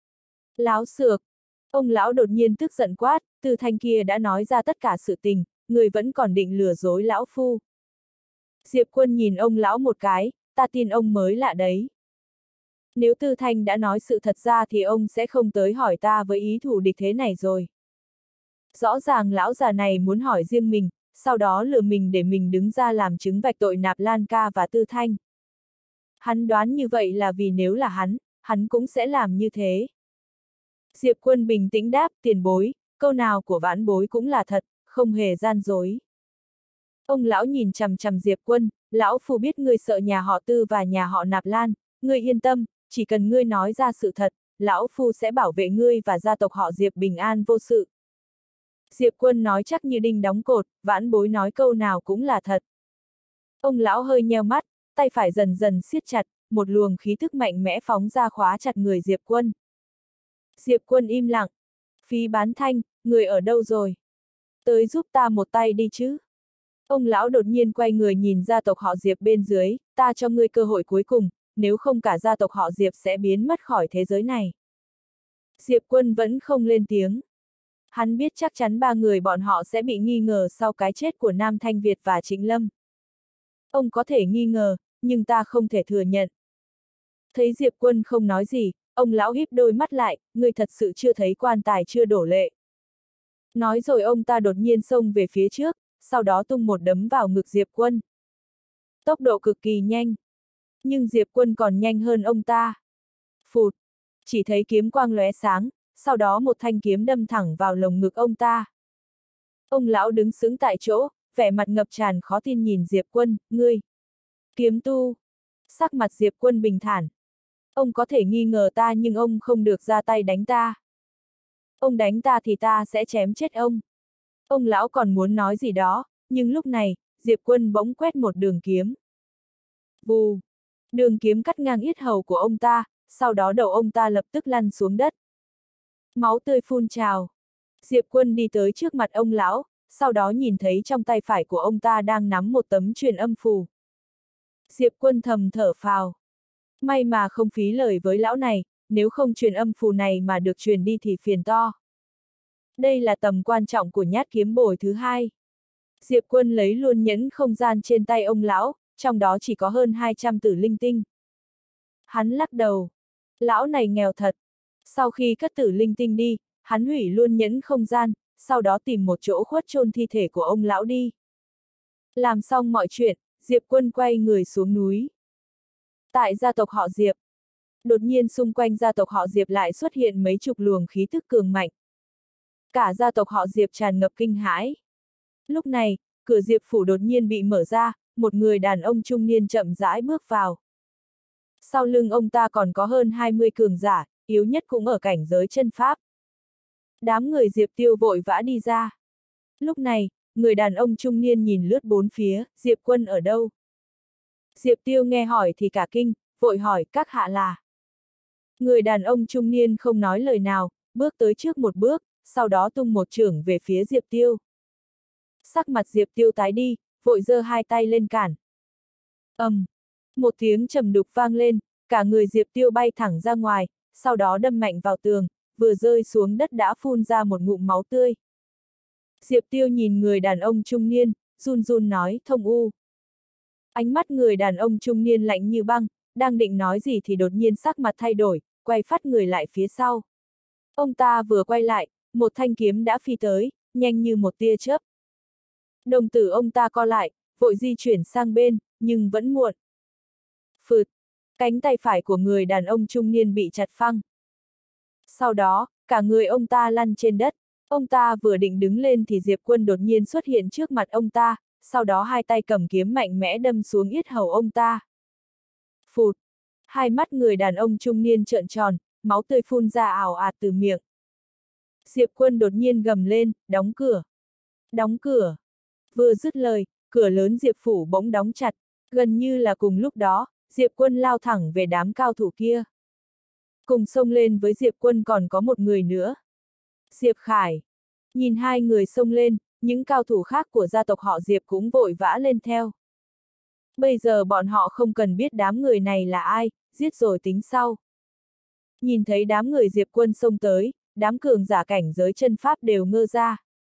Láo xược! Ông lão đột nhiên tức giận quát, Tư Thanh kia đã nói ra tất cả sự tình, người vẫn còn định lừa dối lão phu. Diệp Quân nhìn ông lão một cái, ta tin ông mới lạ đấy. Nếu Tư Thanh đã nói sự thật ra thì ông sẽ không tới hỏi ta với ý thù địch thế này rồi. Rõ ràng lão già này muốn hỏi riêng mình, sau đó lừa mình để mình đứng ra làm chứng vạch tội Nạp Lan ca và Tư Thanh. Hắn đoán như vậy là vì nếu là hắn cũng sẽ làm như thế. Diệp Quân bình tĩnh đáp, tiền bối, câu nào của vãn bối cũng là thật, không hề gian dối. Ông lão nhìn chằm chằm Diệp Quân, lão phu biết ngươi sợ nhà họ Tư và nhà họ Nạp Lan, ngươi yên tâm, chỉ cần ngươi nói ra sự thật, lão phu sẽ bảo vệ ngươi và gia tộc họ Diệp bình an vô sự. Diệp Quân nói chắc như đinh đóng cột, vãn bối nói câu nào cũng là thật. Ông lão hơi nheo mắt, tay phải dần dần siết chặt, một luồng khí thức mạnh mẽ phóng ra khóa chặt người Diệp Quân. Diệp Quân im lặng. Phí Bán Thanh, người ở đâu rồi? Tới giúp ta một tay đi chứ. Ông lão đột nhiên quay người nhìn gia tộc họ Diệp bên dưới, ta cho ngươi cơ hội cuối cùng, nếu không cả gia tộc họ Diệp sẽ biến mất khỏi thế giới này. Diệp Quân vẫn không lên tiếng. Hắn biết chắc chắn 3 người bọn họ sẽ bị nghi ngờ sau cái chết của Nam Thanh Việt và Trịnh Lâm. Ông có thể nghi ngờ, nhưng ta không thể thừa nhận. Thấy Diệp Quân không nói gì, ông lão híp đôi mắt lại, ngươi thật sự chưa thấy quan tài chưa đổ lệ. Nói rồi ông ta đột nhiên xông về phía trước, sau đó tung một đấm vào ngực Diệp Quân. Tốc độ cực kỳ nhanh. Nhưng Diệp Quân còn nhanh hơn ông ta. Phụt! Chỉ thấy kiếm quang lóe sáng, sau đó một thanh kiếm đâm thẳng vào lồng ngực ông ta. Ông lão đứng sững tại chỗ, vẻ mặt ngập tràn khó tin nhìn Diệp Quân, ngươi! Kiếm tu! Sắc mặt Diệp Quân bình thản. Ông có thể nghi ngờ ta nhưng ông không được ra tay đánh ta. Ông đánh ta thì ta sẽ chém chết ông. Ông lão còn muốn nói gì đó, nhưng lúc này, Diệp Quân bỗng quét một đường kiếm. Vù! Đường kiếm cắt ngang yết hầu của ông ta, sau đó đầu ông ta lập tức lăn xuống đất. Máu tươi phun trào. Diệp Quân đi tới trước mặt ông lão, sau đó nhìn thấy trong tay phải của ông ta đang nắm một tấm truyền âm phù. Diệp Quân thầm thở phào. May mà không phí lời với lão này, nếu không truyền âm phù này mà được truyền đi thì phiền to. Đây là tầm quan trọng của nhát kiếm bồi thứ 2. Diệp Quân lấy luôn nhẫn không gian trên tay ông lão, trong đó chỉ có hơn 200 tử linh tinh. Hắn lắc đầu. Lão này nghèo thật. Sau khi cất tử linh tinh đi, hắn hủy luôn nhẫn không gian, sau đó tìm một chỗ khuất chôn thi thể của ông lão đi. Làm xong mọi chuyện, Diệp Quân quay người xuống núi. Tại gia tộc họ Diệp, đột nhiên xung quanh gia tộc họ Diệp lại xuất hiện mấy chục luồng khí tức cường mạnh. Cả gia tộc họ Diệp tràn ngập kinh hãi. Lúc này, cửa Diệp phủ đột nhiên bị mở ra, một người đàn ông trung niên chậm rãi bước vào. Sau lưng ông ta còn có hơn 20 cường giả, yếu nhất cũng ở cảnh giới chân pháp. Đám người Diệp Tiêu vội vã đi ra. Lúc này, người đàn ông trung niên nhìn lướt bốn phía, Diệp Quân ở đâu? Diệp Tiêu nghe hỏi thì cả kinh, vội hỏi các hạ là. Người đàn ông trung niên không nói lời nào, bước tới trước một bước, sau đó tung một chưởng về phía Diệp Tiêu. Sắc mặt Diệp Tiêu tái đi, vội giơ hai tay lên cản. Một tiếng trầm đục vang lên, cả người Diệp Tiêu bay thẳng ra ngoài, sau đó đâm mạnh vào tường, vừa rơi xuống đất đã phun ra một ngụm máu tươi. Diệp Tiêu nhìn người đàn ông trung niên, run run nói, Thông U. Ánh mắt người đàn ông trung niên lạnh như băng, đang định nói gì thì đột nhiên sắc mặt thay đổi, quay phát người lại phía sau. Ông ta vừa quay lại, một thanh kiếm đã phi tới, nhanh như một tia chớp. Đồng tử ông ta co lại, vội di chuyển sang bên, nhưng vẫn muộn. Phụt, cánh tay phải của người đàn ông trung niên bị chặt phăng. Sau đó, cả người ông ta lăn trên đất. Ông ta vừa định đứng lên thì Diệp Quân đột nhiên xuất hiện trước mặt ông ta, sau đó hai tay cầm kiếm mạnh mẽ đâm xuống yết hầu ông ta. Phụt, hai mắt người đàn ông trung niên trợn tròn, máu tươi phun ra ào ạt từ miệng. Diệp Quân đột nhiên gầm lên, đóng cửa. Đóng cửa. Vừa dứt lời, cửa lớn Diệp phủ bỗng đóng chặt, gần như là cùng lúc đó, Diệp Quân lao thẳng về đám cao thủ kia. Cùng xông lên với Diệp Quân còn có một người nữa. Diệp Khải. Nhìn hai người xông lên, những cao thủ khác của gia tộc họ Diệp cũng vội vã lên theo. Bây giờ bọn họ không cần biết đám người này là ai, giết rồi tính sau. Nhìn thấy đám người Diệp Quân xông tới, đám cường giả cảnh giới chân pháp đều ngơ ra.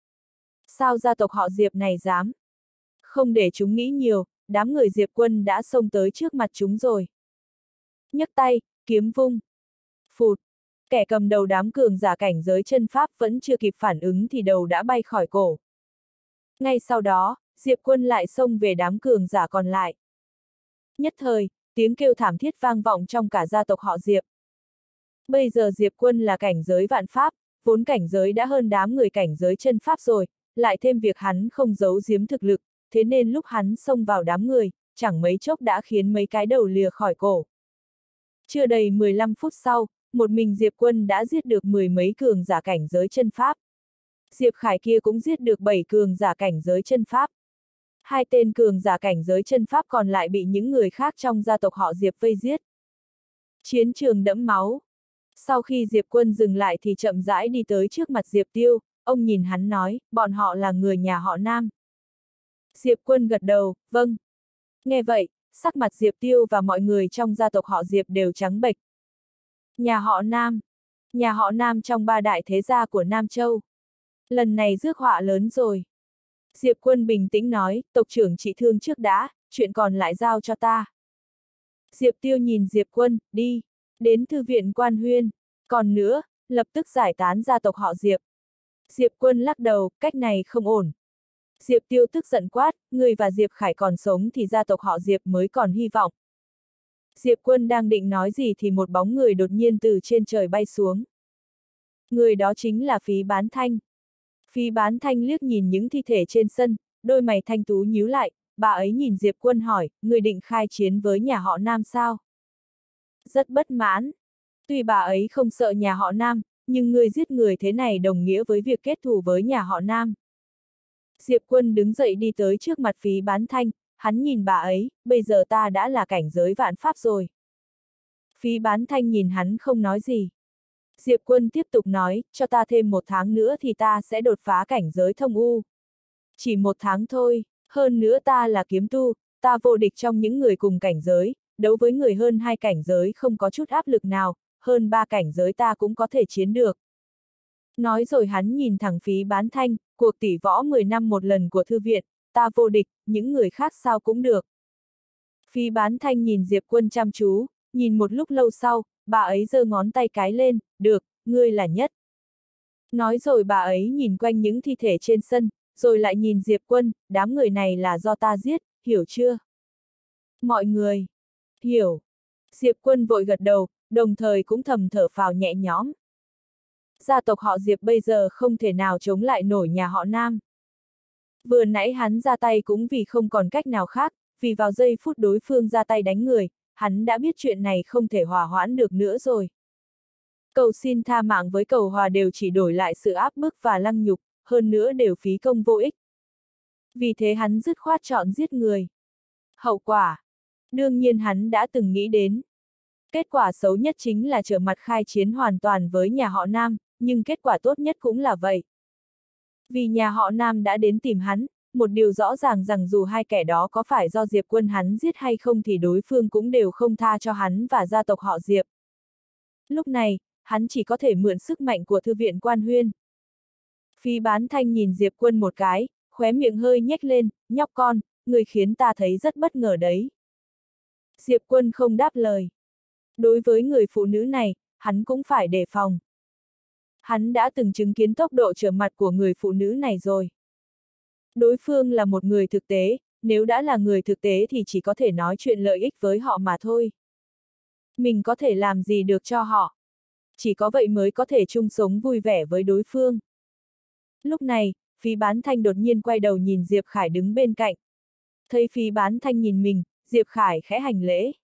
Sao gia tộc họ Diệp này dám? Không để chúng nghĩ nhiều, đám người Diệp Quân đã xông tới trước mặt chúng rồi. Nhấc tay, kiếm vung. Phụt, kẻ cầm đầu đám cường giả cảnh giới chân pháp vẫn chưa kịp phản ứng thì đầu đã bay khỏi cổ. Ngay sau đó, Diệp Quân lại xông về đám cường giả còn lại. Nhất thời, tiếng kêu thảm thiết vang vọng trong cả gia tộc họ Diệp. Bây giờ Diệp Quân là cảnh giới vạn pháp, vốn cảnh giới đã hơn đám người cảnh giới chân pháp rồi, lại thêm việc hắn không giấu giếm thực lực, thế nên lúc hắn xông vào đám người, chẳng mấy chốc đã khiến mấy cái đầu lìa khỏi cổ. Chưa đầy 15 phút sau, một mình Diệp Quân đã giết được 10 mấy cường giả cảnh giới chân pháp. Diệp Khải kia cũng giết được 7 cường giả cảnh giới chân pháp. Hai tên cường giả cảnh giới chân pháp còn lại bị những người khác trong gia tộc họ Diệp vây giết. Chiến trường đẫm máu. Sau khi Diệp Quân dừng lại thì chậm rãi đi tới trước mặt Diệp Tiêu, ông nhìn hắn nói, bọn họ là người nhà họ Nam. Diệp Quân gật đầu, vâng. Nghe vậy, sắc mặt Diệp Tiêu và mọi người trong gia tộc họ Diệp đều trắng bệch. Nhà họ Nam. Nhà họ Nam trong ba đại thế gia của Nam Châu. Lần này rước họa lớn rồi. Diệp Quân bình tĩnh nói, tộc trưởng trị thương trước đã, chuyện còn lại giao cho ta. Diệp Tiêu nhìn Diệp Quân, đi. Đến thư viện Quan Huyên. Còn nữa, lập tức giải tán gia tộc họ Diệp. Diệp Quân lắc đầu, cách này không ổn. Diệp Tiêu tức giận quát, người và Diệp Khải còn sống thì gia tộc họ Diệp mới còn hy vọng. Diệp Quân đang định nói gì thì một bóng người đột nhiên từ trên trời bay xuống. Người đó chính là Phí Bán Thanh. Phí Bán Thanh liếc nhìn những thi thể trên sân, đôi mày thanh tú nhíu lại, bà ấy nhìn Diệp Quân hỏi, người định khai chiến với nhà họ Nam sao? Rất bất mãn. Tuy bà ấy không sợ nhà họ Nam, nhưng người giết người thế này đồng nghĩa với việc kết thù với nhà họ Nam. Diệp Quân đứng dậy đi tới trước mặt Phí Bán Thanh, hắn nhìn bà ấy, bây giờ ta đã là cảnh giới vạn pháp rồi. Phí Bán Thanh nhìn hắn không nói gì. Diệp Quân tiếp tục nói, cho ta thêm 1 tháng nữa thì ta sẽ đột phá cảnh giới thông u. Chỉ 1 tháng thôi, hơn nữa ta là kiếm tu, ta vô địch trong những người cùng cảnh giới, đấu với người hơn 2 cảnh giới không có chút áp lực nào, hơn 3 cảnh giới ta cũng có thể chiến được. Nói rồi hắn nhìn thẳng Phí Bán Thanh, cuộc tỷ võ 10 năm một lần của thư viện, ta vô địch, những người khác sao cũng được. Phí Bán Thanh nhìn Diệp Quân chăm chú, nhìn một lúc lâu sau, bà ấy giơ ngón tay cái lên, được, ngươi là nhất. Nói rồi bà ấy nhìn quanh những thi thể trên sân, rồi lại nhìn Diệp Quân, đám người này là do ta giết, hiểu chưa? Mọi người, hiểu. Diệp Quân vội gật đầu, đồng thời cũng thầm thở phào nhẹ nhõm. Gia tộc họ Diệp bây giờ không thể nào chống lại nổi nhà họ Nam. Vừa nãy hắn ra tay cũng vì không còn cách nào khác, vì vào giây phút đối phương ra tay đánh người, hắn đã biết chuyện này không thể hòa hoãn được nữa rồi. Cầu xin tha mạng với cầu hòa đều chỉ đổi lại sự áp bức và lăng nhục, hơn nữa đều phí công vô ích. Vì thế hắn dứt khoát chọn giết người. Hậu quả, đương nhiên hắn đã từng nghĩ đến. Kết quả xấu nhất chính là trở mặt khai chiến hoàn toàn với nhà họ Nam, nhưng kết quả tốt nhất cũng là vậy. Vì nhà họ Nam đã đến tìm hắn, một điều rõ ràng rằng dù hai kẻ đó có phải do Diệp Quân hắn giết hay không thì đối phương cũng đều không tha cho hắn và gia tộc họ Diệp. Lúc này, hắn chỉ có thể mượn sức mạnh của thư viện Quan Huyên. Phí Bán Thanh nhìn Diệp Quân một cái, khóe miệng hơi nhếch lên, nhóc con, người khiến ta thấy rất bất ngờ đấy. Diệp Quân không đáp lời. Đối với người phụ nữ này, hắn cũng phải đề phòng. Hắn đã từng chứng kiến tốc độ trở mặt của người phụ nữ này rồi. Đối phương là một người thực tế, nếu đã là người thực tế thì chỉ có thể nói chuyện lợi ích với họ mà thôi. Mình có thể làm gì được cho họ? Chỉ có vậy mới có thể chung sống vui vẻ với đối phương. Lúc này, Phí Bán Thanh đột nhiên quay đầu nhìn Diệp Khải đứng bên cạnh. Thấy Phí Bán Thanh nhìn mình, Diệp Khải khẽ hành lễ.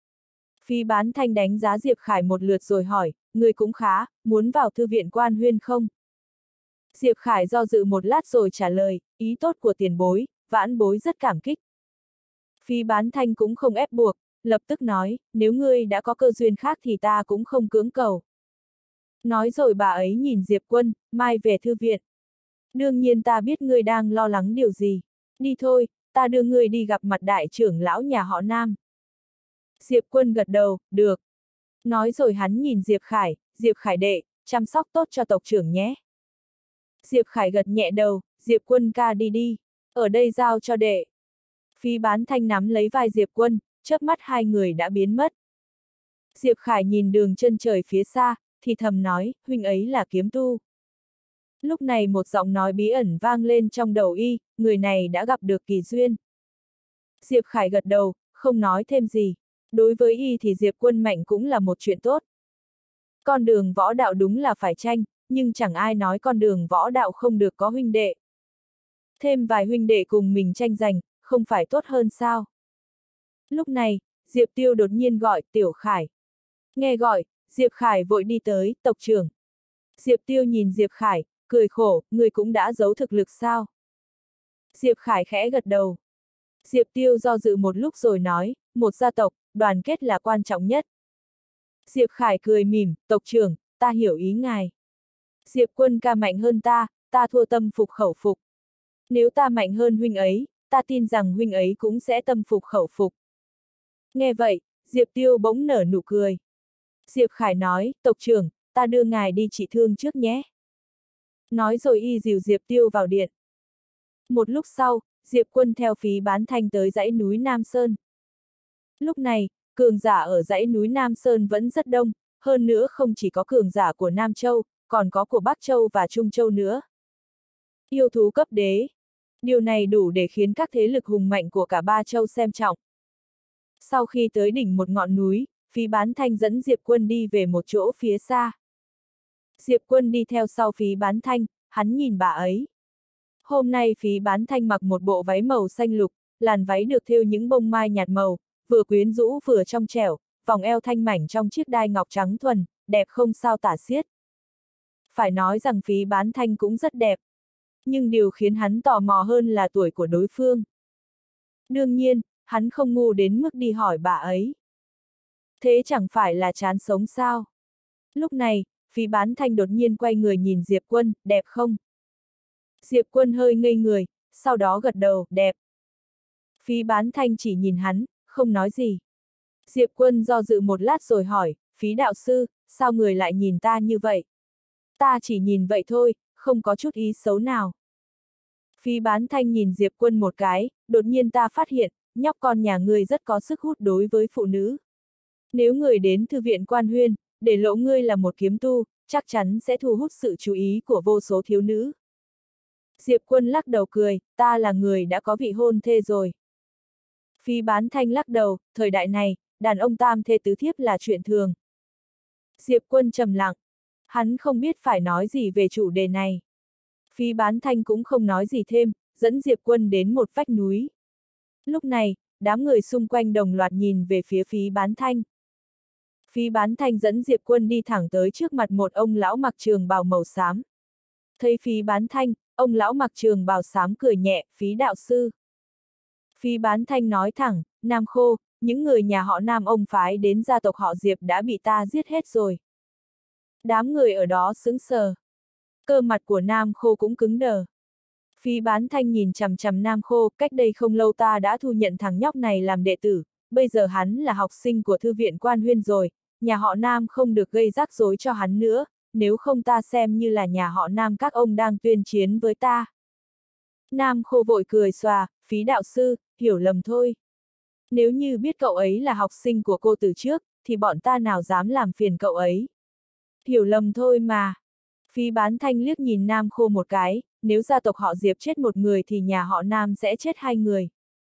Phí Bán Thanh đánh giá Diệp Khải một lượt rồi hỏi, người cũng khá, muốn vào thư viện Quan Huyên không? Diệp Khải do dự một lát rồi trả lời, ý tốt của tiền bối, vãn bối rất cảm kích. Phí Bán Thanh cũng không ép buộc, lập tức nói, nếu ngươi đã có cơ duyên khác thì ta cũng không cưỡng cầu. Nói rồi bà ấy nhìn Diệp Quân, mai về thư viện. Đương nhiên ta biết ngươi đang lo lắng điều gì. Đi thôi, ta đưa ngươi đi gặp mặt đại trưởng lão nhà họ Nam. Diệp Quân gật đầu, được. Nói rồi hắn nhìn Diệp Khải đệ, chăm sóc tốt cho tộc trưởng nhé. Diệp Khải gật nhẹ đầu, Diệp Quân ca đi đi, ở đây giao cho đệ. Phí Bán Thanh nắm lấy vai Diệp Quân, chớp mắt hai người đã biến mất. Diệp Khải nhìn đường chân trời phía xa, thì thầm nói, huynh ấy là kiếm tu. Lúc này một giọng nói bí ẩn vang lên trong đầu y, người này đã gặp được kỳ duyên. Diệp Khải gật đầu, không nói thêm gì. Đối với y thì Diệp Quân mạnh cũng là một chuyện tốt. Con đường võ đạo đúng là phải tranh, nhưng chẳng ai nói con đường võ đạo không được có huynh đệ. Thêm vài huynh đệ cùng mình tranh giành, không phải tốt hơn sao? Lúc này, Diệp Tiêu đột nhiên gọi Tiểu Khải. Nghe gọi, Diệp Khải vội đi tới, tộc trưởng. Diệp Tiêu nhìn Diệp Khải, cười khổ, người cũng đã giấu thực lực sao? Diệp Khải khẽ gật đầu. Diệp Tiêu do dự một lúc rồi nói, một gia tộc, đoàn kết là quan trọng nhất. Diệp Khải cười mỉm, tộc trưởng, ta hiểu ý ngài. Diệp Quân ca mạnh hơn ta thua tâm phục khẩu phục. Nếu ta mạnh hơn huynh ấy, ta tin rằng huynh ấy cũng sẽ tâm phục khẩu phục. Nghe vậy, Diệp Tiêu bỗng nở nụ cười. Diệp Khải nói, tộc trưởng, ta đưa ngài đi trị thương trước nhé. Nói rồi y dìu Diệp Tiêu vào điện. Một lúc sau, Diệp Quân theo Phí Bán Thanh tới dãy núi Nam Sơn. Lúc này, cường giả ở dãy núi Nam Sơn vẫn rất đông, hơn nữa không chỉ có cường giả của Nam Châu, còn có của Bắc Châu và Trung Châu nữa. Yêu thú cấp đế. Điều này đủ để khiến các thế lực hùng mạnh của cả ba châu xem trọng. Sau khi tới đỉnh một ngọn núi, Phí Bán Thanh dẫn Diệp Quân đi về một chỗ phía xa. Diệp Quân đi theo sau Phí Bán Thanh, hắn nhìn bà ấy. Hôm nay Phí Bán Thanh mặc một bộ váy màu xanh lục, làn váy được thêu những bông mai nhạt màu, vừa quyến rũ vừa trong trẻo, vòng eo thanh mảnh trong chiếc đai ngọc trắng thuần, đẹp không sao tả xiết. Phải nói rằng Phí Bán Thanh cũng rất đẹp. Nhưng điều khiến hắn tò mò hơn là tuổi của đối phương. Đương nhiên, hắn không ngu đến mức đi hỏi bà ấy. Thế chẳng phải là chán sống sao? Lúc này, Phí Bán Thanh đột nhiên quay người nhìn Diệp Quân, đẹp không? Diệp Quân hơi ngây người, sau đó gật đầu, đẹp. Phí Bán Thanh chỉ nhìn hắn, không nói gì. Diệp Quân do dự một lát rồi hỏi, Phí đạo sư, sao người lại nhìn ta như vậy? Ta chỉ nhìn vậy thôi, không có chút ý xấu nào. Phí Bán Thanh nhìn Diệp Quân một cái, đột nhiên ta phát hiện, nhóc con nhà ngươi rất có sức hút đối với phụ nữ. Nếu người đến thư viện Quan Huyên, để lộ ngươi là một kiếm tu, chắc chắn sẽ thu hút sự chú ý của vô số thiếu nữ. Diệp Quân lắc đầu cười, ta là người đã có vị hôn thê rồi. Phí Bán Thanh lắc đầu, thời đại này, đàn ông tam thê tứ thiếp là chuyện thường. Diệp Quân trầm lặng, hắn không biết phải nói gì về chủ đề này. Phí Bán Thanh cũng không nói gì thêm, dẫn Diệp Quân đến một vách núi. Lúc này, đám người xung quanh đồng loạt nhìn về phía Phí Bán Thanh. Phí Bán Thanh dẫn Diệp Quân đi thẳng tới trước mặt một ông lão mặc trường bào màu xám. Thấy Phí Bán Thanh, ông lão mặc trường bào xám cười nhẹ, Phí đạo sư. Phí Bán Thanh nói thẳng, Nam Khô, những người nhà họ Nam ông phái đến gia tộc họ Diệp đã bị ta giết hết rồi. Đám người ở đó sững sờ. Cơ mặt của Nam Khô cũng cứng đờ. Phí Bán Thanh nhìn chằm chằm Nam Khô, cách đây không lâu ta đã thu nhận thằng nhóc này làm đệ tử, bây giờ hắn là học sinh của thư viện Quan Huyên rồi, nhà họ Nam không được gây rắc rối cho hắn nữa, nếu không ta xem như là nhà họ Nam các ông đang tuyên chiến với ta. Nam Khô vội cười xòa, Phí đạo sư, hiểu lầm thôi. Nếu như biết cậu ấy là học sinh của cô từ trước, thì bọn ta nào dám làm phiền cậu ấy. Hiểu lầm thôi mà. Phí Bán Thanh liếc nhìn Nam Khô một cái, nếu gia tộc họ Diệp chết một người thì nhà họ Nam sẽ chết 2 người.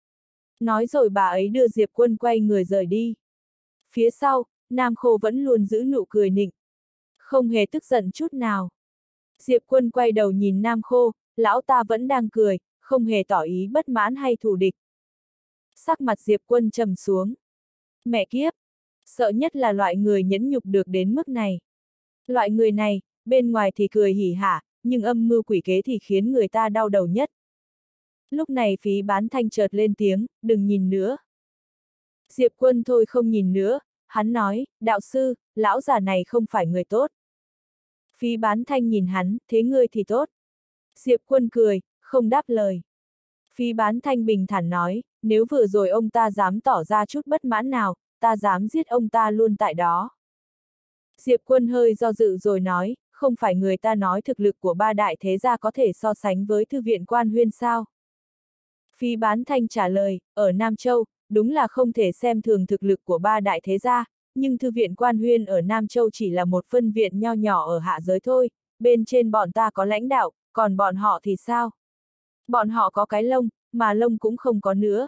Nói rồi bà ấy đưa Diệp Quân quay người rời đi. Phía sau, Nam Khô vẫn luôn giữ nụ cười nịnh. Không hề tức giận chút nào. Diệp Quân quay đầu nhìn Nam Khô, lão ta vẫn đang cười, không hề tỏ ý bất mãn hay thù địch. Sắc mặt Diệp Quân trầm xuống. Mẹ kiếp! Sợ nhất là loại người nhẫn nhục được đến mức này. Loại người này, bên ngoài thì cười hỉ hả, nhưng âm mưu quỷ kế thì khiến người ta đau đầu nhất. Lúc này Phí Bán Thanh chợt lên tiếng, đừng nhìn nữa. Diệp Quân thôi không nhìn nữa, hắn nói, đạo sư, lão già này không phải người tốt. Phí Bán Thanh nhìn hắn, thế ngươi thì tốt. Diệp Quân cười, không đáp lời. Phí Bán Thanh bình thản nói, nếu vừa rồi ông ta dám tỏ ra chút bất mãn nào, ta dám giết ông ta luôn tại đó. Diệp Quân hơi do dự rồi nói, không phải người ta nói thực lực của 3 đại thế gia có thể so sánh với thư viện Quan Huyên sao? Phí Bán Thanh trả lời, ở Nam Châu, đúng là không thể xem thường thực lực của 3 đại thế gia, nhưng thư viện Quan Huyên ở Nam Châu chỉ là một phân viện nho nhỏ ở hạ giới thôi, bên trên bọn ta có lãnh đạo, còn bọn họ thì sao? Bọn họ có cái lông, mà lông cũng không có nữa.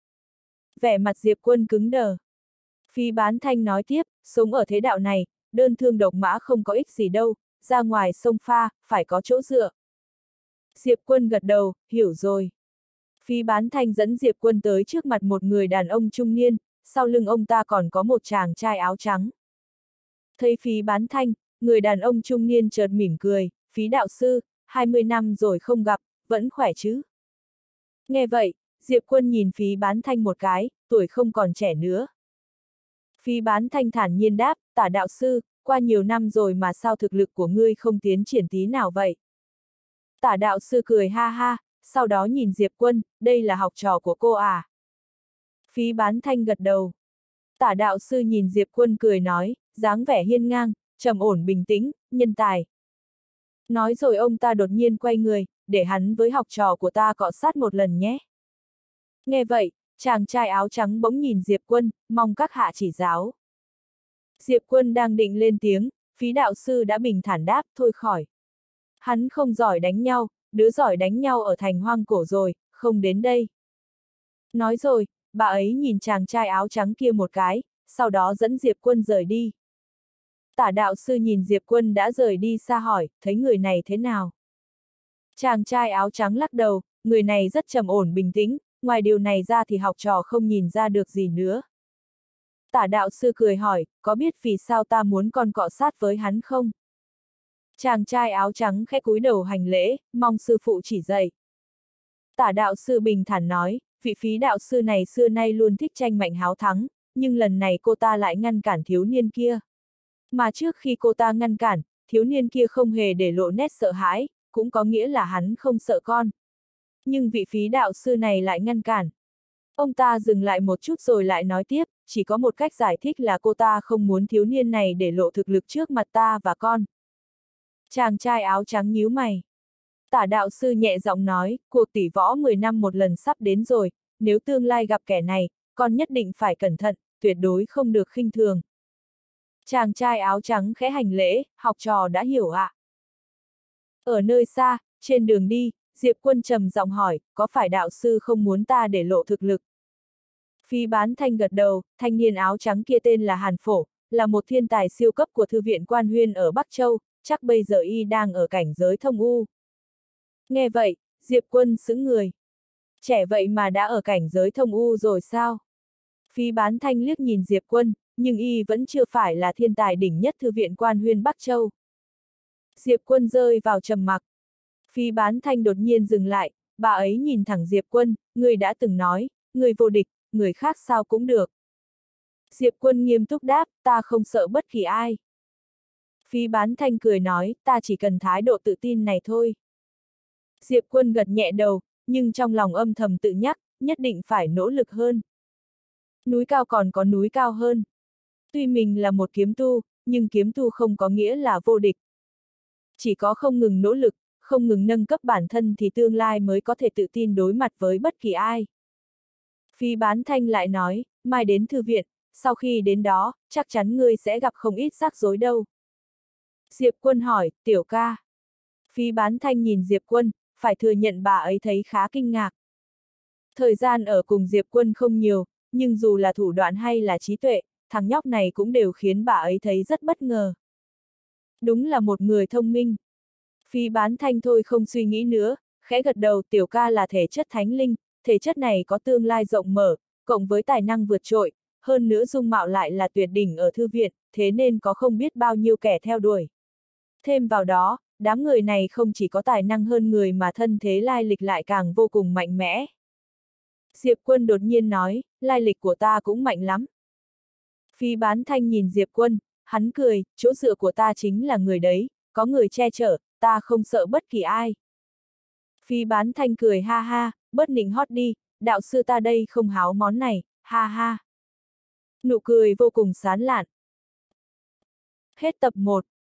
Vẻ mặt Diệp Quân cứng đờ. Phí Bán Thanh nói tiếp, sống ở thế đạo này, đơn thương độc mã không có ích gì đâu, ra ngoài sông pha, phải có chỗ dựa. Diệp Quân gật đầu, hiểu rồi. Phí Bán Thanh dẫn Diệp Quân tới trước mặt một người đàn ông trung niên, sau lưng ông ta còn có một chàng trai áo trắng. Thấy Phí Bán Thanh, người đàn ông trung niên chợt mỉm cười, Phí đạo sư, 20 năm rồi không gặp, vẫn khỏe chứ? Nghe vậy, Diệp Quân nhìn Phí Bán Thanh một cái, tuổi không còn trẻ nữa. Phí Bán Thanh thản nhiên đáp, Tả đạo sư, qua nhiều năm rồi mà sao thực lực của ngươi không tiến triển tí nào vậy? Tả đạo sư cười ha ha, sau đó nhìn Diệp Quân, đây là học trò của cô à? Phí Bán Thanh gật đầu. Tả đạo sư nhìn Diệp Quân cười nói, dáng vẻ hiên ngang, trầm ổn bình tĩnh, nhân tài. Nói rồi ông ta đột nhiên quay người, để hắn với học trò của ta cọ sát một lần nhé. Nghe vậy, chàng trai áo trắng bỗng nhìn Diệp Quân, mong các hạ chỉ giáo. Diệp Quân đang định lên tiếng, Phí đạo sư đã bình thản đáp, thôi khỏi. Hắn không giỏi đánh nhau, đứa giỏi đánh nhau ở thành hoang cổ rồi, không đến đây. Nói rồi, bà ấy nhìn chàng trai áo trắng kia một cái, sau đó dẫn Diệp Quân rời đi. Tả đạo sư nhìn Diệp Quân đã rời đi xa hỏi, thấy người này thế nào? Chàng trai áo trắng lắc đầu, người này rất trầm ổn bình tĩnh, ngoài điều này ra thì học trò không nhìn ra được gì nữa. Tả đạo sư cười hỏi, có biết vì sao ta muốn con cọ sát với hắn không? Chàng trai áo trắng khẽ cúi đầu hành lễ, mong sư phụ chỉ dạy. Tả đạo sư bình thản nói, vị Phí đạo sư này xưa nay luôn thích tranh mạnh háo thắng, nhưng lần này cô ta lại ngăn cản thiếu niên kia. Mà trước khi cô ta ngăn cản, thiếu niên kia không hề để lộ nét sợ hãi, cũng có nghĩa là hắn không sợ con. Nhưng vị Phí đạo sư này lại ngăn cản. Ông ta dừng lại một chút rồi lại nói tiếp, chỉ có một cách giải thích là cô ta không muốn thiếu niên này để lộ thực lực trước mặt ta và con. Chàng trai áo trắng nhíu mày. Tả đạo sư nhẹ giọng nói, cuộc tỷ võ 10 năm một lần sắp đến rồi, nếu tương lai gặp kẻ này, con nhất định phải cẩn thận, tuyệt đối không được khinh thường. Chàng trai áo trắng khẽ hành lễ, học trò đã hiểu ạ. Ở nơi xa, trên đường đi, Diệp Quân trầm giọng hỏi, có phải đạo sư không muốn ta để lộ thực lực? Phí Bán Thanh gật đầu, thanh niên áo trắng kia tên là Hàn Phổ, là một thiên tài siêu cấp của thư viện Quan Huyên ở Bắc Châu, chắc bây giờ y đang ở cảnh giới thông u. Nghe vậy, Diệp Quân sững người. Trẻ vậy mà đã ở cảnh giới thông u rồi sao? Phí Bán Thanh liếc nhìn Diệp Quân, nhưng y vẫn chưa phải là thiên tài đỉnh nhất thư viện Quan Huyên Bắc Châu. Diệp Quân rơi vào trầm mặc. Phí Bán Thanh đột nhiên dừng lại, bà ấy nhìn thẳng Diệp Quân, người đã từng nói, người vô địch, người khác sao cũng được. Diệp Quân nghiêm túc đáp, ta không sợ bất kỳ ai. Phí Bán Thanh cười nói, ta chỉ cần thái độ tự tin này thôi. Diệp Quân gật nhẹ đầu, nhưng trong lòng âm thầm tự nhắc, nhất định phải nỗ lực hơn. Núi cao còn có núi cao hơn. Tuy mình là một kiếm tu, nhưng kiếm tu không có nghĩa là vô địch. Chỉ có không ngừng nỗ lực, không ngừng nâng cấp bản thân thì tương lai mới có thể tự tin đối mặt với bất kỳ ai. Phí Bán Thanh lại nói, mai đến thư viện, sau khi đến đó, chắc chắn ngươi sẽ gặp không ít rắc rối đâu. Diệp Quân hỏi, tiểu ca. Phí Bán Thanh nhìn Diệp Quân, phải thừa nhận bà ấy thấy khá kinh ngạc. Thời gian ở cùng Diệp Quân không nhiều, nhưng dù là thủ đoạn hay là trí tuệ, thằng nhóc này cũng đều khiến bà ấy thấy rất bất ngờ. Đúng là một người thông minh. Phí Bán Thanh thôi không suy nghĩ nữa, khẽ gật đầu, tiểu ca là thể chất thánh linh, thể chất này có tương lai rộng mở, cộng với tài năng vượt trội, hơn nữa dung mạo lại là tuyệt đỉnh ở thư viện, thế nên có không biết bao nhiêu kẻ theo đuổi. Thêm vào đó, đám người này không chỉ có tài năng hơn người mà thân thế lai lịch lại càng vô cùng mạnh mẽ. Diệp Quân đột nhiên nói, lai lịch của ta cũng mạnh lắm. Phí Bán Thanh nhìn Diệp Quân, hắn cười, chỗ dựa của ta chính là người đấy, có người che chở, ta không sợ bất kỳ ai. Phí Bán Thanh cười ha ha, bớt nịnh hót đi, đạo sư ta đây không háo món này, ha ha. Nụ cười vô cùng sán lạn. Hết tập 1.